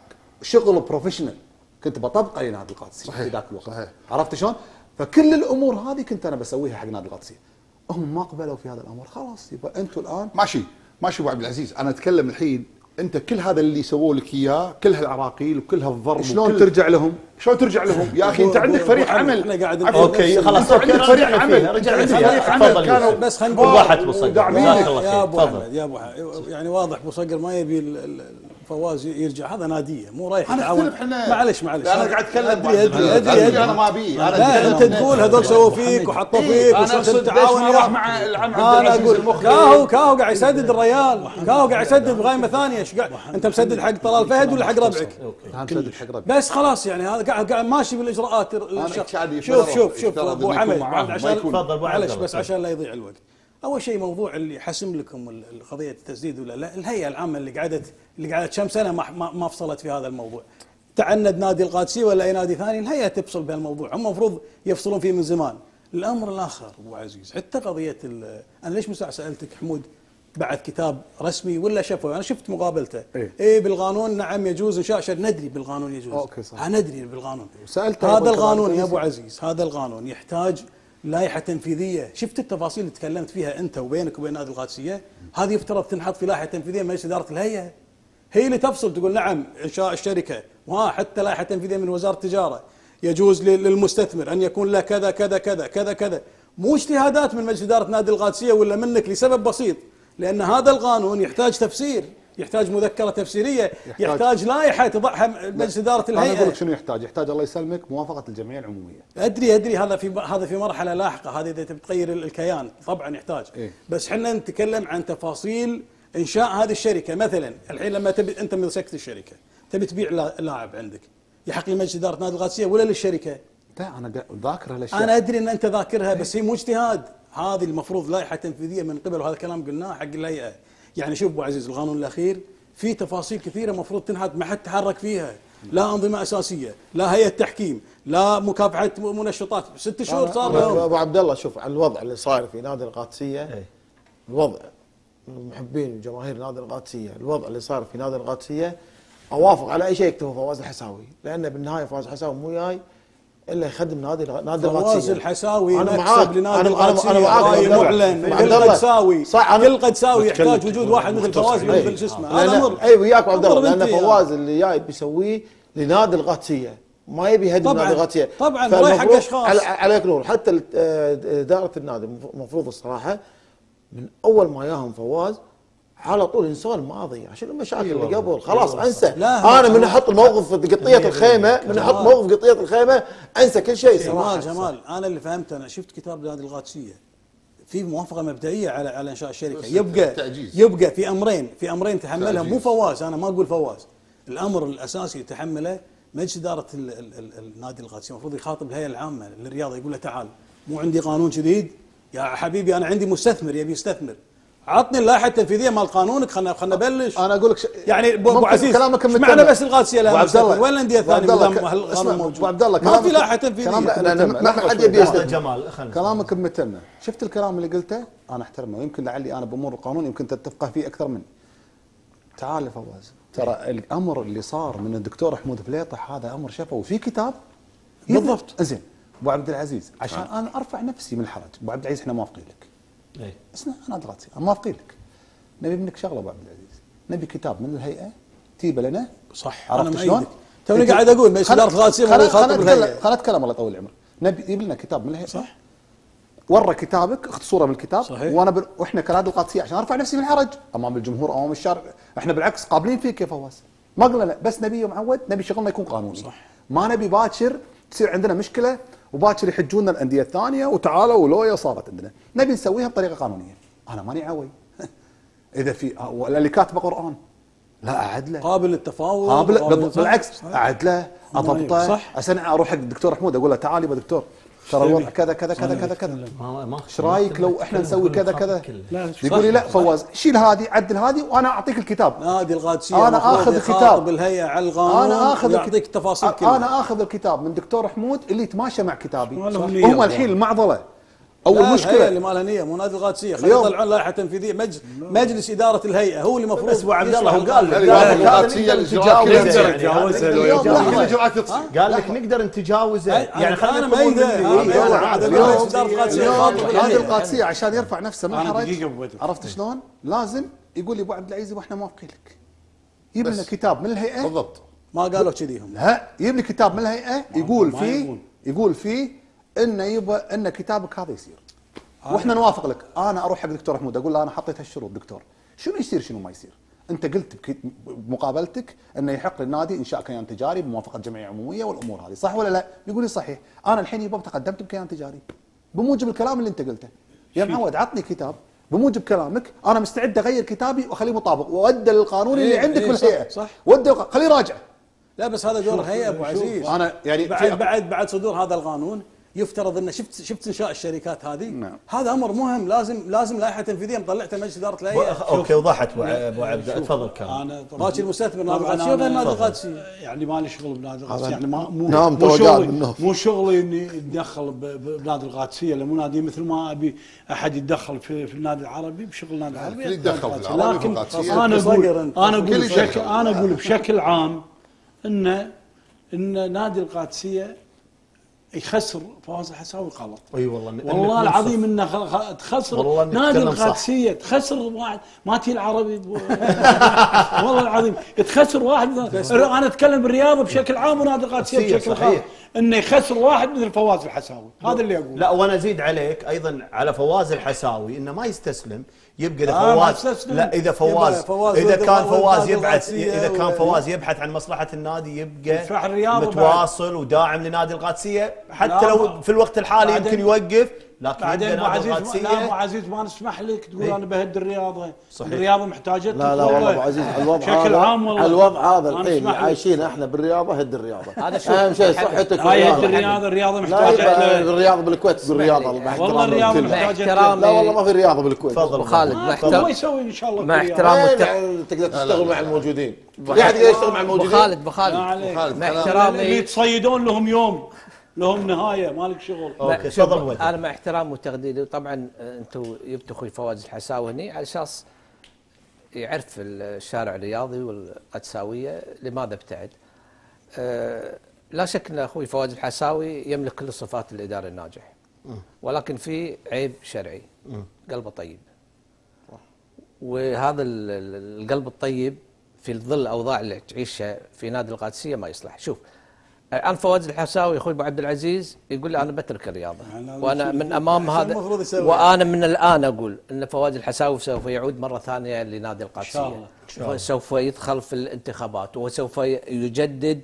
شغل بروفيشنال كنت بطبقه لنادي القادسيه صحيح. في ذاك الوقت. صحيح. عرفت شلون؟ فكل الامور هذه كنت انا بسويها حق نادي القادسيه. هم ما قبلوا في هذا الامر، خلاص يبقى انتم الان ماشي ماشي ابو عبد العزيز، انا اتكلم الحين انت كل هذا اللي سووا لك اياه، كل هالعراقيل وكل هالضرب شلون وكل- ترجع لهم؟ شلون ترجع لهم؟ يا اخي انت عندك فريق عمل. احنا قاعد عفواً. اوكي خلاص انت عندك اوكي فريق رجعنا عمل، فيها رجعنا عندك فيها فريق عمل تفضل كانوا يوسف. بس خلينا كل نقول واحد ابو صقر وداعمين. جزاك الله يا خير ابو تفضل. احمد يا ابو أحمد، يعني واضح ابو صقر ما يبي ال- ال- فواز يرجع، هذا ناديه مو رايح انا يتعاون. اختلف احنا. معلش معلش لا، انا قاعد اتكلم ادري ادري ادري, أدري أدري. انا ما ابي. انا لا انت تقول هذول سووا فيك وحطوا فيك انا وصرت اقصد تتعاون ليش ما راح وياه. مع العم عبد انا العزيز اقول المخرج؟ كاهو كاهو قاعد يسدد الريال، كاهو قاعد يسدد بغايمه ثانيه. ايش قاعد انت مسدد حق طلال فهد ولا حق ربعك؟ اهم سدد حق ربي. بس خلاص يعني هذا قاعد قاعد ماشي بالاجراءات. الشخص كان شوف يفترض- شوف شوف يفترض ابو إنه حمد يكون معاهم، ما عشان يكون. تفضل أبو عبد معلش الله. بس عشان لا يضيع الوقت. اول شيء موضوع اللي حسم لكم ال- قضيه التسديد ولا لا، الهيئه العامه اللي قعدت اللي قعدت كم سنه ما ما, ما فصلت في هذا الموضوع. تعند نادي القادسيه ولا اي نادي ثاني، الهيئه تفصل بهالموضوع، هم المفروض يفصلون فيه من زمان. الامر الاخر ابو عزيز، حتى قضيه ال- انا ليش مساء سالتك حمود بعد كتاب رسمي ولا شفوي؟ انا شفت مقابلته. إيه. ايه بالقانون نعم يجوز انشاء شركه، ندري بالقانون يجوز. أوكي، صح. ندري بالقانون. وسألته هذا أيضاً القانون كمان يا ابو كويس. عزيز، هذا القانون يحتاج لائحه تنفيذيه. شفت التفاصيل اللي تكلمت فيها انت وبينك وبين نادي القادسيه، هذه يفترض تنحط في لائحه تنفيذيه مجلس اداره الهيئه. هي اللي تفصل تقول نعم انشاء الشركه وها حتى لائحه تنفيذيه من وزاره التجاره يجوز للمستثمر ان يكون له كذا كذا كذا كذا كذا، مو اجتهادات من مجلس اداره نادي القادسيه ولا منك لسبب بسيط، لان هذا القانون يحتاج تفسير، يحتاج مذكره تفسيريه، يحتاج, يحتاج لائحه تضعها مجلس اداره الهيئه. انا اقول لك شنو يحتاج؟ يحتاج الله يسلمك موافقه الجمعيه العموميه. ادري ادري هذا في هذا في مرحله لاحقه، هذه اذا تبي تغير الكيان طبعا يحتاج. إيه؟ بس احنا نتكلم عن تفاصيل انشاء هذه الشركه. مثلا الحين لما تبي انت مسكت الشركه تبي تبيع لاعب عندك، يحق لمجلس اداره نادي القادسيه ولا للشركه؟ لا انا ذاكر هالاشياء. انا ادري ان انت ذاكرها بس هي مو اجتهاد، هذه المفروض لائحه تنفيذيه من قبل، وهذا كلام قلناه حق الهيئه. يعني شوف ابو عزيز القانون الاخير في تفاصيل كثيره مفروض تنحط ما حد تحرك فيها، لا انظمه اساسيه، لا هيئه تحكيم، لا مكافحه منشطات، ست شهور صار لهم. ابو عبد الله شوف على الوضع اللي صاير في نادي القادسيه، الوضع محبين جماهير نادي القادسيه، الوضع اللي صار في نادي القادسيه اوافق على اي شيء يكتبه فواز الحساوي، لان بالنهايه فواز الحساوي مو جاي الا يخدم نادي نادي القادسيه. فواز الحساوي انا مكسب لنادي القادسيه، انا معاك معلن. كل قدساوي كل قدساوي يحتاج وجود واحد مثل فواز مثل شو اسمه، هذا امر. اي وياك عبد الله، لان فواز اللي جاي بيسويه لنادي القادسيه، ما يبي يهدم نادي القادسيه طبعا رايح حق اشخاص. على عليك نور، حتى اداره النادي المفروض الصراحه من اول ما ياهم فواز على طول انسان الماضي عشان المشاكل اللي قبل خلاص انسى. انا من احط الموقف في قطيه الخيمه، من احط موقف قطيه الخيمه انسى كل شيء صراحه. جمال جمال انا اللي فهمت، انا شفت كتاب نادي القادسيه في موافقه مبدئيه على على انشاء الشركه، يبقى يبقى في امرين في امرين تحملها مو فواز، انا ما اقول فواز، الامر الاساسي يتحمله مجلس اداره النادي القادسيه، المفروض يخاطب الهيئه العامه للرياضه يقول له تعال مو عندي قانون جديد يا حبيبي، انا عندي مستثمر يبي يستثمر، عطني اللائحه التنفيذيه مال قانونك، خلنا خلنا نبلش. انا اقول لك ش... يعني ابو عزيز كلامك معنى بس القادسيه لا مستثمر ولا انديه ثانيه نظام القانون موجود. ابو عبد الله ما في لائحه تنفيذيه، ما حد يبي يستثمر. جمال كلامك بمتمه، شفت الكلام اللي قلته انا احترمه، ويمكن لعلي انا بامور القانون يمكن تتفقه فيه اكثر مني. تعال يا فواز، ترى الامر اللي صار من الدكتور حمود فليطح هذا امر شفوي في كتاب بالضبط. زين ابو عبد العزيز عشان آه. انا ارفع نفسي من الحرج، ابو عبد العزيز احنا موافقين لك. اي اسمع انا ادغاتي انا موافقين لك. نبي منك شغله ابو عبد العزيز، نبي كتاب من الهيئه تيبه لنا. صح انا مأيدك، توني قاعد اقول مجلس اداره القادسيه خلينا نتكلم خلينا نتكلم الله يطول العمر. نبي يجيب لنا كتاب من الهيئه. صح. ورى كتابك، اخذ صوره من الكتاب. صحيح. وانا ب... واحنا كنادي القادسيه عشان ارفع نفسي من الحرج امام الجمهور امام الشارع، احنا بالعكس قابلين فيك يا فواز، ما قلنا لا، بس نبي يا معود نبي شغلنا يكون قانوني. صح. ما نبي باكر تصير عندنا مشكله وباكر يحجونا الانديه الثانيه وتعالوا ولويا صارت عندنا، نبي نسويها بطريقه قانونيه. انا ماني عوي اذا في اللي كاتبه قران لا اعدله، قابل للتفاوض، قابل, قابل بالعكس اعدله اضبطه، اسنع اروح حق الدكتور حمود اقول له تعال يا دكتور ترى الوضع كذا كذا كذا كذا كذا، ايش رايك لو احنا نسوي كذا كذا؟ يقول لي لا فواز شيل هذه عدل هذه وانا اعطيك الكتاب. نادي القادسيه انا اخذ الكتاب بالهيئه على القانون، انا اخذ يعطيك التفاصيل كلها. انا اخذ الكتاب من دكتور حمود اللي يتماشى مع كتابي. هم الحين المعضله اول مشكله اللي مالها نيه مو نادي القادسيه، خلينا يطلعون لائحه تنفيذيه مجلس مجلس اداره الهيئه هو اللي المفروض. بس ابو عبد الله هو قال القادسيه قال لك نقدر نتجاوزه، يعني خلينا نقول نادي القادسيه عشان يرفع نفسه من الحرج، عرفت شلون؟ لازم يقول لي ابو عبد العزيز واحنا موافقين لك، يجيب لنا كتاب من الهيئه. بالضبط، ما قالوا كذي هم، لا يجيب لي كتاب من الهيئه يقول فيه يقول فيه انه يبغى ان كتابك هذا يصير واحنا نوافق لك. انا اروح حق الدكتور حمود اقول له انا حطيت هالشروط دكتور، شنو يصير شنو ما يصير؟ انت قلت بمقابلتك انه يحق للنادي انشاء كيان تجاري بموافقه جمعيه عموميه والامور هذه، صح ولا لا؟ يقول لي صحيح. انا الحين يبغى تقدمت بكيان تجاري بموجب الكلام اللي انت قلته. يا معود عطني كتاب بموجب كلامك، انا مستعد اغير كتابي واخليه مطابق وادى للقانون اللي عندك بالهيئه. صح، ودى خليه راجع. لا بس هذا دور الهيئه ابو عزيز. انا يعني بعد بعد بعد صدور هذا القانون يفترض ان شفت شفت انشاء الشركات هذه. نعم. هذا امر مهم، لازم لازم لائحه تنفيذيه مطلعتها مجلس اداره الهيئه. اوكي وضحت ابو عبد، تفضل كلام. انا باكر مستثمر نادي القادسيه وغير نادي القادسيه، يعني ما لي شغل بنادي القادسيه، يعني ما مو نعم مو شغلي مو شغلي اني اتدخل بنادي القادسيه، لانه نادي مثل ما ابي احد يتدخل في, في النادي العربي بشغل النادي العربي يتدخل في لكن انا اقول انا اقول بشكل انا اقول بشكل عام ان ان نادي القادسيه يخسر فواز الحساوي غلط. اي والله والله العظيم انه خ- خ- تخسر نادي القادسيه، تخسر واحد ما تي العربي والله العظيم تخسر واحد. انا اتكلم بالرياضه بشكل عام ونادي القادسيه بشكل خاص، انه يخسر واحد مثل فواز الحساوي، هذا اللي اقول. لا وانا ازيد عليك ايضا على فواز الحساوي انه ما يستسلم، يبقى اذا فواز آه لا اذا فواز, فواز اذا كان فواز يبحث اذا كان فواز يبحث عن مصلحه النادي يبقى متواصل وداعم لنادي القادسيه حتى لو في الوقت الحالي يمكن يوقف، لكن بعدين ابو عزيز لا ابو عزيز ما نسمح لك تقول ايه؟ انا بهد الرياضه، صحيح. الرياضه محتاجه. لا لا والله ابو عزيز الوضع بشكل عام والله الوضع هذا الحين عايشين احنا بالرياضه، هد الرياضه هذا شوف اهم شيء صحتك. هاي هد الرياضه، الرياضه لا محتاجه الرياضه بالكويت بالرياضه والله الرياضه محتاجه. لا والله ما في رياضه بالكويت. تفضل خالد. مع احترام يسوي ان شاء الله مع احترام تقدر تشتغل مع الموجودين، في احد يقدر يشتغل مع الموجودين. بخالد بخالد مع احترامي اللي يتصيدون لهم يوم لهم نهايه مالك شغل. اوكي تفضل. انا مع احترام وتقديري، طبعا انتم جبتوا اخوي فواز الحساوي هني على اساس يعرف الشارع الرياضي والقدساويه لماذا ابتعد. أه لا شك ان اخوي فواز الحساوي يملك كل الصفات الاداري الناجح، ولكن في عيب شرعي، قلبه طيب، وهذا القلب الطيب في ظل الاوضاع اللي تعيشها في نادي القادسيه ما يصلح. شوف الان فواز الحساوي اخوي ابو عبد العزيز يقول لي انا بترك الرياضه، وانا من امام هذا، وانا من الان اقول ان فواز الحساوي سوف يعود مره ثانيه لنادي القادسيه، سوف يدخل في الانتخابات وسوف يجدد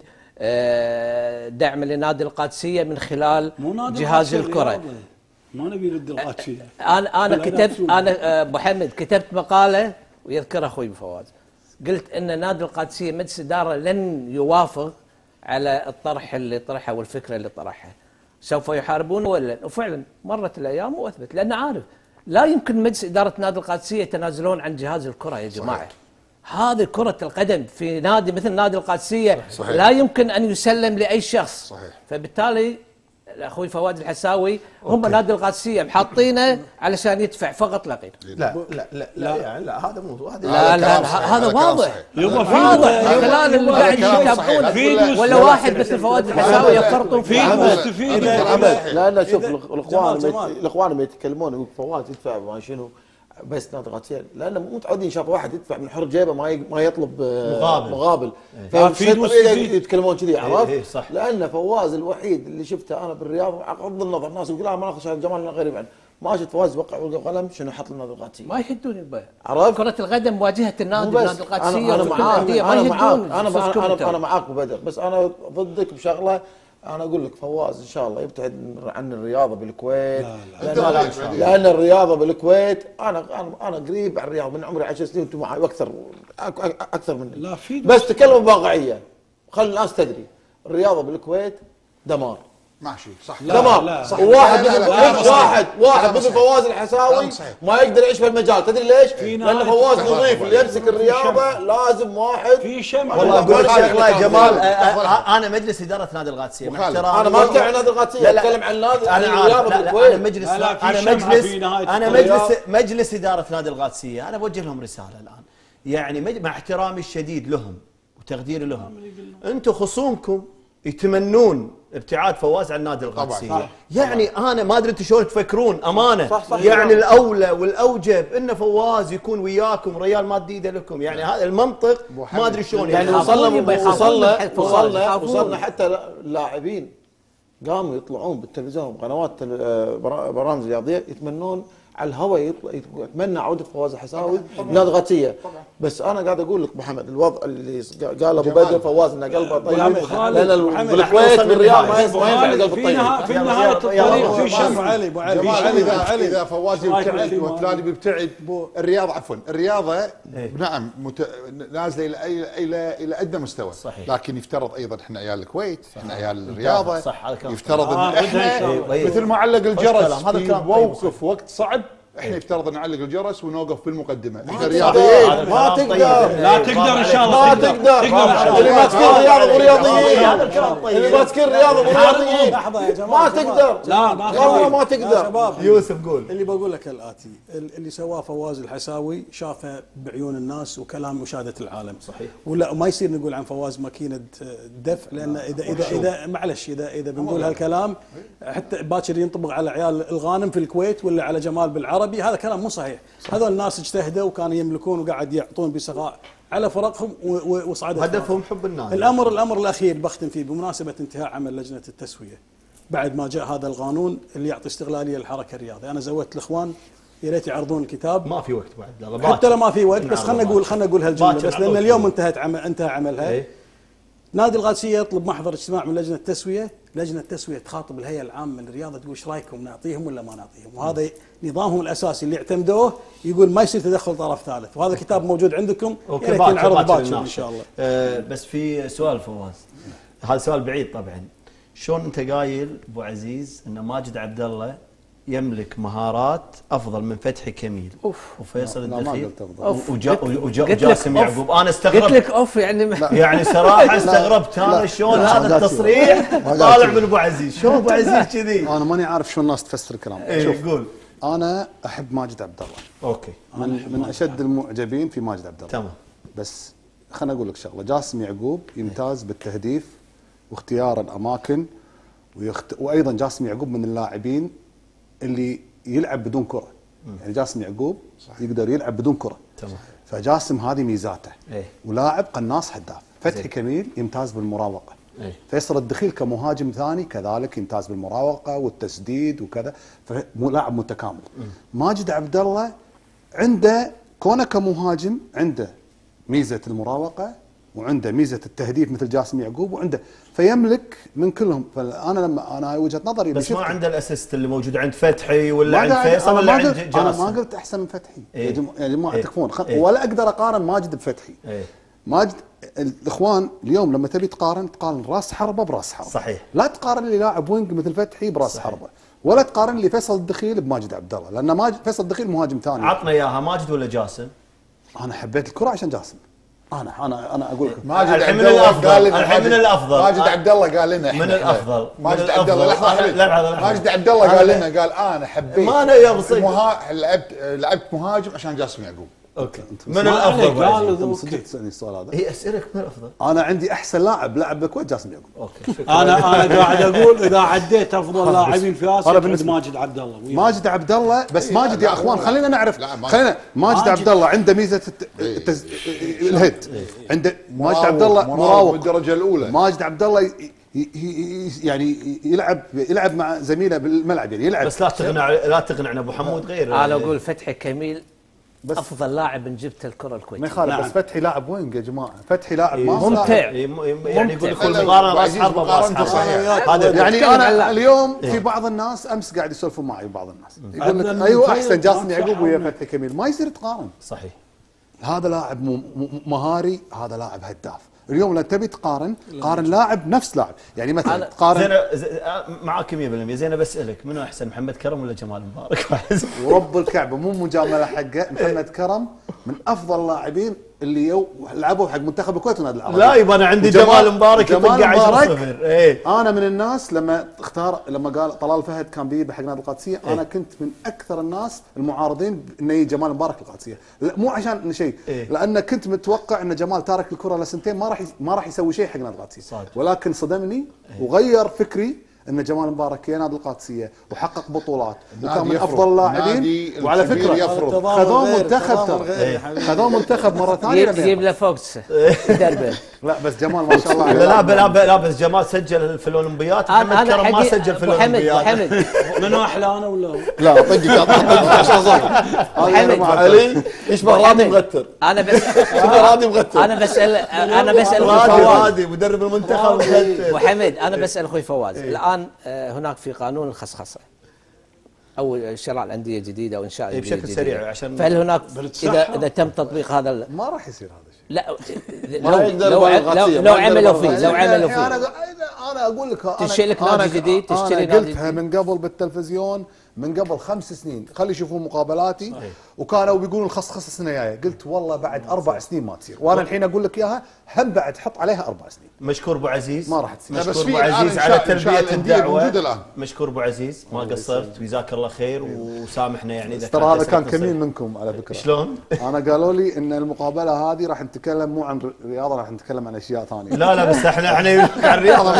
دعم لنادي القادسيه من خلال جهاز الكره. ما نبي نرد القادسيه. انا انا كتبت انا ابو حمد كتبت مقاله ويذكرها اخوي فواز، قلت ان نادي القادسيه مجلس اداره لن يوافق على الطرح اللي طرحه والفكره اللي طرحها، سوف يحاربون ولا، وفعلا مرت الايام واثبت، لان عارف لا يمكن مجلس اداره نادي القادسيه يتنازلون عن جهاز الكره يا جماعه. صحيح. هذه كره القدم في نادي مثل نادي القادسيه صحيح. لا يمكن ان يسلم لاي شخص. صحيح. فبالتالي اخوي فواز الحساوي هم نادي القادسيه محاطينه علشان يدفع فقط لا غير. لا لا لا لا يعني لا هذا مو هذا لا لا هذا واضح واضح خلال اللي قاعد يتابعون، ولا واحد مثل فواز الحساوي يفرطون فيه مستفيد. لا لا شوف الاخوان الاخوان يتكلمون يقول فواز يدفع ما شنو بس نادي القادسيه، لانه مو متعودين شاف واحد يدفع من حر جيبه ما ما يطلب مقابل مقابل فطبيعي يتكلمون كذي، عرفت؟ إيه صح. لان فواز الوحيد اللي شفته انا بالرياض بغض النظر الناس يقول لا ما ناخذ شهاده جمال غريب عنه، ما شفت فواز وقع قلم شنو حط لنا القادسيه، ما يهدون البيع. عرفت؟ كره القدم واجهه النادي نادي القادسيه انا معاك انا معاك انا انا انا معاك ببدر، بس انا ضدك بشغله. انا اقول لك فواز ان شاء الله يبتعد عن الرياضه بالكويت. لا لا لا لأن, لان الرياضه بالكويت انا انا انا قريب على الرياضه من عمري عشر سنين وانتم معي واكثر اكثر مني. لا في بس تكلم بواقعيه، خلي الناس تدري الرياضه بالكويت دمار ماشي صح. دمار. وواحد واحد واحد مثل فواز الحساوي ما يقدر يعيش بالمجال، تدري ليش؟ لان فواز نظيف اللي يمسك الرياضه لازم واحد في شمع. والله اقول لك شغله يا جمال، انا مجلس اداره نادي القادسيه مع احترامي، انا ما اتكلم عن نادي القادسيه، اتكلم عن نادي الرياضه بالكويت. انا مجلس انا مجلس انا مجلس مجلس اداره نادي القادسيه، انا بوجه لهم رساله الان، يعني مع احترامي الشديد لهم وتقديري لهم، انتم خصومكم يتمنون ابتعاد فواز عن نادي القادسيه، يعني طبعًا. انا ما ادري انتم شلون تفكرون امانه، صح صح يعني الاولى والاوجب ان فواز يكون وياكم، ريال ما تديد لكم، يعني هذا المنطق ما ادري شلون يعني وصلنا وصلنا وصلنا وصلنا حتى اللاعبين قاموا يطلعون بالتلفزيون بقنوات برامج رياضيه يتمنون على الهواء يتمنى عوده فواز الحساوي نادي القادسيه. بس انا قاعد اقول لك محمد الوضع اللي قال ابو بدر فواز انه قلبه طيب، لان بالكويت بالرياض ما ينفع قلبه طيب. في نهايه الطريق في شمع. علي ابو علي علي اذا فواز يبتعد وفلان بيبتعد، الرياضه عفوا الرياضه نعم نازله الى الى الى ادنى مستوى، لكن يفترض ايضا احنا عيال الكويت، احنا عيال الرياضه، يفترض ان احنا مثل ما علق الجرس في موقف وقت صعب احنا يفترض نعلق الجرس ونوقف بالمقدمه احنا تقدر. رياضيين ما تقدر لا تقدر ان شاء الله ما تقدر اللي ما تكون رياض ابو رياضيين اللي ما تكون رياض ابو رياضيين لحظه يا جماعه ما تقدر لا ما والله ما يا تقدر شباب يوسف قول. اللي بقول لك الاتي اللي سواه فواز الحساوي شافه بعيون الناس وكلام مشاهده العالم صحيح. ولا ما يصير نقول عن فواز ماكينه دفع لان اذا اذا اذا معلش اذا اذا بنقول هالكلام حتى باكر ينطبق على عيال الغانم في الكويت ولا على جمال بالعربي، هذا كلام مو صحيح. هذول الناس اجتهدوا وكانوا يملكون وقاعد يعطون بسخاء على فرقهم وصعدوا. هدفهم حب النادي. الامر الامر الاخير بختم فيه بمناسبه انتهاء عمل لجنه التسويه بعد ما جاء هذا القانون اللي يعطي استغلاليه للحركه الرياضيه، انا زودت الاخوان يا ريت يعرضون الكتاب. ما في وقت بعد حتى لو ما في وقت بس خلينا نقول خلينا نقول هالجمله بس لان اليوم انتهت عمل انتهى عملها. ايه؟ نادي القادسيه يطلب محضر اجتماع من لجنه التسويه، لجنه التسويه تخاطب الهيئه العامه للرياضه تقول ايش رايكم نعطيهم ولا ما نعطيهم، وهذا نظامهم الاساسي اللي اعتمدوه يقول ما يصير تدخل طرف ثالث، وهذا الكتاب موجود عندكم يا ريت ينعرض باكر ان شاء الله. أه بس في سؤال فواز، هذا سؤال بعيد طبعا، شلون انت قايل ابو عزيز ان ماجد عبد الله يملك مهارات افضل من فتحي كميل اوف وفيصل لا، ما الدخيل قلت أفضل. أوف. وجا قلت- وجا قلت لك وجاسم أوف. يعقوب. انا قلت استغربت لك اوف يعني ما- يعني صراحه استغربت انا شلون لا، هذا لا، التصريح لا، لا، طالع لا. من ابو عزيز، شلون ابو عزيز كذي؟ انا ماني عارف شو الناس تفسر الكلام. ايه شوف قول. انا احب ماجد عبد الله، اوكي من, من اشد المعجبين في ماجد عبد الله. تمام. بس خليني اقول لك شغله، جاسم يعقوب يمتاز بالتهديف واختيار الاماكن ويخت... وايضا جاسم يعقوب من اللاعبين اللي يلعب بدون كره. يعني جاسم يعقوب صح. يقدر يلعب بدون كره. تمام. فجاسم هذه ميزاته. ايه. ولاعب قناص هداف. فتحي زي. كميل يمتاز بالمراوغه. ايه. فيصل الدخيل كمهاجم ثاني كذلك يمتاز بالمراوغه والتسديد وكذا، فلاعب متكامل. ماجد عبد الله عنده كونه كمهاجم عنده ميزه المراوغه وعنده ميزه التهديف مثل جاسم يعقوب وعنده فيملك من كلهم. فانا لما انا وجهه نظري بس ما عنده الاسيست اللي موجود عند فتحي ولا ما عند قاعد- فيصل أنا ولا ما عند قلت- جاسم. انا ما قلت احسن من فتحي. إيه. يا جماعه يا جماعه إيه. تكفون خل... إيه. ولا اقدر اقارن ماجد بفتحي. ايه. ماجد الاخوان اليوم لما تبي تقارن تقارن راس حربه براس حربه. صحيح. لا تقارن لي لاعب وينج مثل فتحي براس صحيح. حربه، ولا تقارن لي فيصل الدخيل بماجد عبد الله، لان ماجد فيصل الدخيل مهاجم ثاني. عطنا اياها ماجد ولا جاسم؟ انا حبيت الكره عشان جاسم. انا انا انا اقول لك ماجد الحين عبد من الله الأفضل. قال لنا الحين من ماجد- الأفضل. ماجد عبد الله قال لنا احنا من الأفضل. ماجد من عبد الله الأفضل. لحظه أنا- لحظة، لحظة. ماجد عبد الله قال أنا- لنا قال انا حبيت ما أنا يا بصير. المها... لعبت لعبت مهاجم عشان جاسم يعقوب. اوكي. من ما الافضل عليك، أبو عزيز؟ قال انت أوكي. صدق تسالني السؤال هذا؟ هي اسئلك من الافضل. انا عندي احسن لاعب لعب بالكويت جاسم يعقوب. اوكي شكرا. انا انا قاعد اقول اذا عديت افضل لاعبين في اسيا أنا بعد بالنسبة- ماجد عبد الله وياه. ماجد عبد الله بس إيه، ماجد لا، يا اخوان لا، خلينا نعرف لا، ماجد. خلينا ماجد ماجد. عبد الله عنده ميزه الت- التز... الهيد عنده ماجد عبد الله مراوغ مراوغ بالدرجه الاولى. ماجد عبد الله ي- ي- ي- يعني يلعب يلعب مع زميله بالملعب يعني يلعب بس لا تقنع لا تقنعنا ابو حمود غير. انا اقول فتحي كميل بس افضل لاعب جبته الكره ما الكويتيه. يخالف نعم. بس فتحي لاعب وينج يا جماعه فتحي لاعب ما ممتع. إيه، م- يعني يقول لك ممتع. المقارنه راس عزيز حربه براس مقارنته حربه. صحيحة. هذا يعني نتكلم عن انا لاعب. اليوم في بعض الناس امس قاعد يسولفون معي بعض الناس يقول عدنان لك ايوه ممتاز، احسن جاسم ما يعقوب في ويا حول. فتحي كميل ما يصير تقارن. صحيح. هذا لاعب م- م- مهاري هذا لاعب هداف. اليوم لو تبي تقارن قارن لاعب نفس لاعب يعني مثلا أنا- تقارن زين ز- آه، معاك مية بالمية. زين بسالك منو احسن محمد كرم ولا جمال مبارك؟ ورب الكعبه مو مجامله حقه محمد كرم من افضل اللاعبين اللي يو لعبوا حق منتخب الكويت ونادي العربي. لا يبا انا عندي وجمال- جمال مبارك يطق جمال عشرة مبارك صفر. ايه انا من الناس لما اختار لما قال طلال فهد كان بيجيب حق نادي القادسيه انا كنت من اكثر الناس المعارضين انه يجي جمال مبارك القادسيه. لا مو عشان شيء إيه. لان كنت متوقع ان جمال تارك الكره لسنتين ما راح ما راح يسوي شيء حق نادي القادسيه صادق. ولكن صدمني وغير فكري ان جمال مبارك يا نادي القادسيه وحقق بطولات وكان نادي من يفرض. افضل نادي اللاعبين. وعلى الكبير فكره يفرض. خذوه منتخب تضامن ترى غير يا حبيبي. خذوه منتخب مره ثانيه جيب لما جيب يفرض. له فوكس دربه. لا بس جمال ما شاء الله لا لا عليه. لا لا بس جمال سجل في الاولمبيات. محمد كرم ما سجل في ابو حمد ابو الاولمبيات. حمد منو احلى انا ولا هو؟ لا طقك طقك عشان صح محمد. علي يشبه أبو رادي حمد. مغتر. انا بس رادي مغتر. انا بسال انا بسال اخوي رادي فواز. رادي مدرب المنتخب مغتر. ابو حمد انا بسال اخوي فواز الان آه، هناك في قانون الخصخصه او شراء الانديه جديده وانشاء إيه، أندية بشكل جديدة. سريع عشان- فهل هناك بتصحح. اذا اذا تم تطبيق هذا ال- ما راح يصير هذا الشيء. لا ما لو يقدر لو, يبغى لو, الغطية، لو ما يقدر عملوا يبغى فيه لو الغطية. عملوا انا فيه انا اقول لك أنا- تشتري لك نادي أنا- جديد، تشتري انا نادي قلتها جديد. من قبل بالتلفزيون من قبل خمس سنين خلي يشوفون مقابلاتي صحيح. وكانوا بيقولون الخص خص السنه الجايه، قلت والله بعد اربع سنين ما تصير، وانا الحين اقول لك اياها هم بعد حط عليها اربع سنين. مشكور ابو عزيز، ما راح تصير. مشكور ابو عزيز على تلبيه الدعوه، مشكور ابو عزيز، ما قصرت وجزاك الله خير وسامحنا يعني اذا ترى هذا كان كمين منكم على فكره. شلون؟ انا قالوا لي ان المقابله هذه راح نتكلم مو عن رياضه، راح نتكلم عن اشياء ثانيه. لا لا بس احنا احنا عن الرياضه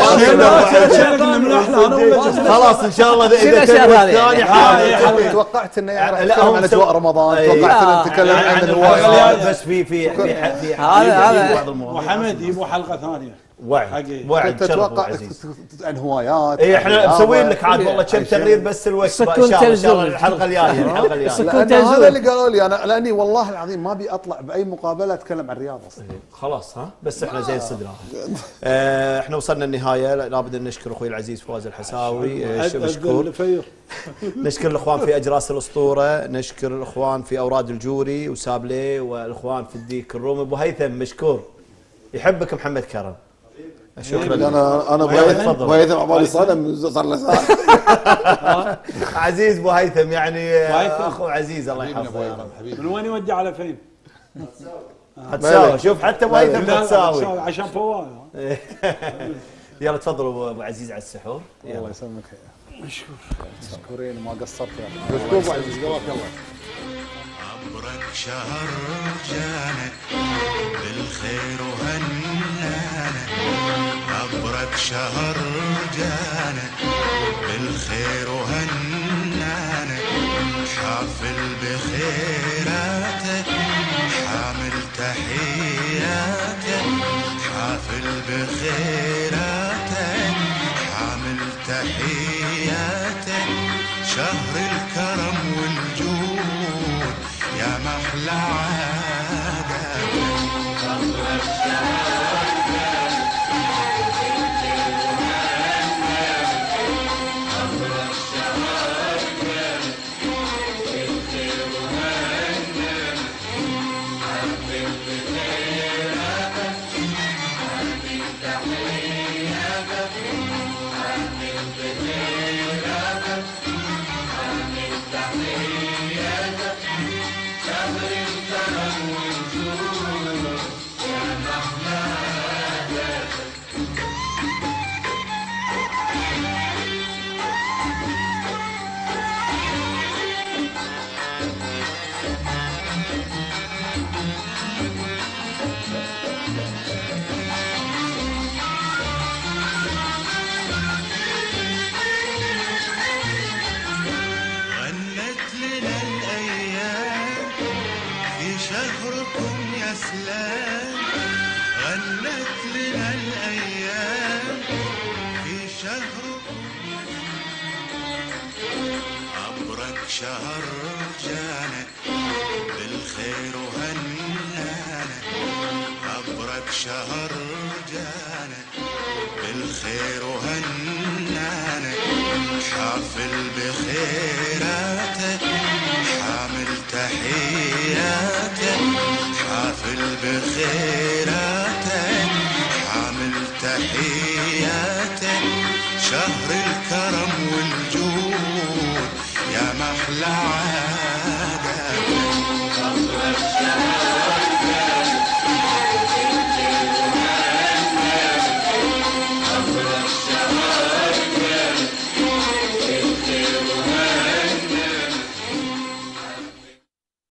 خلاص ان شاء الله اذا ثاني حاجه توقعت انه يعني راح نتكلم عن اجواء رمضان، توقعت ان نتكلم عن الهوايات، بس في في في هذا هذا ابو حمد يبغى حلقه ثانيه. وعد وعد تتوقع عن هوايات. اي احنا مسوين لك عاد والله كم تقرير بس الوقت ان شاء الله الحلقه الجايه الحلقه الجايه. لان هذا اللي قالوا لي انا، لاني والله العظيم ما ابي اطلع باي مقابله اتكلم عن الرياضه. خلاص ها بس احنا زين صدرنا. آه احنا وصلنا النهايه، لابد ان نشكر اخوي العزيز فواز الحساوي. مشكور. نشكر الاخوان في اجراس الاسطوره، نشكر الاخوان في اوراد الجوري وسابلي، والاخوان في الديك الرومي. ابو هيثم مشكور، يحبك محمد كرم. شكرا. انا انا ابو هيثم عمالي صنم صار له ساعه. عزيز ابو هيثم يعني اخو عزيز الله يحفظه. من وين يودي على فين؟ هتساوي. شوف حتى ابو هيثم هتساوي عشان فواز. يلا تفضلوا ابو عزيز على السحور. الله يسلمك. مشكور. مشكورين ما قصرت يا مشكور ابو عزيز. قواك الله. عبرك شهر جانا بالخير وهنانا، عبرك شهر جانا بالخير وهنانا، حافل بخيراته حامل تحياته، حافل بخيراته حامل تحياته، شهر الكرم والجود يا محلى عاداتك. غنت لنا الأيام في شهركم، عبرك شهر جانا بالخير وهنانا، عبرك شهر جانا بالخير وهنانا، حافل بخيراته حامل تحياته، حافل بخيراته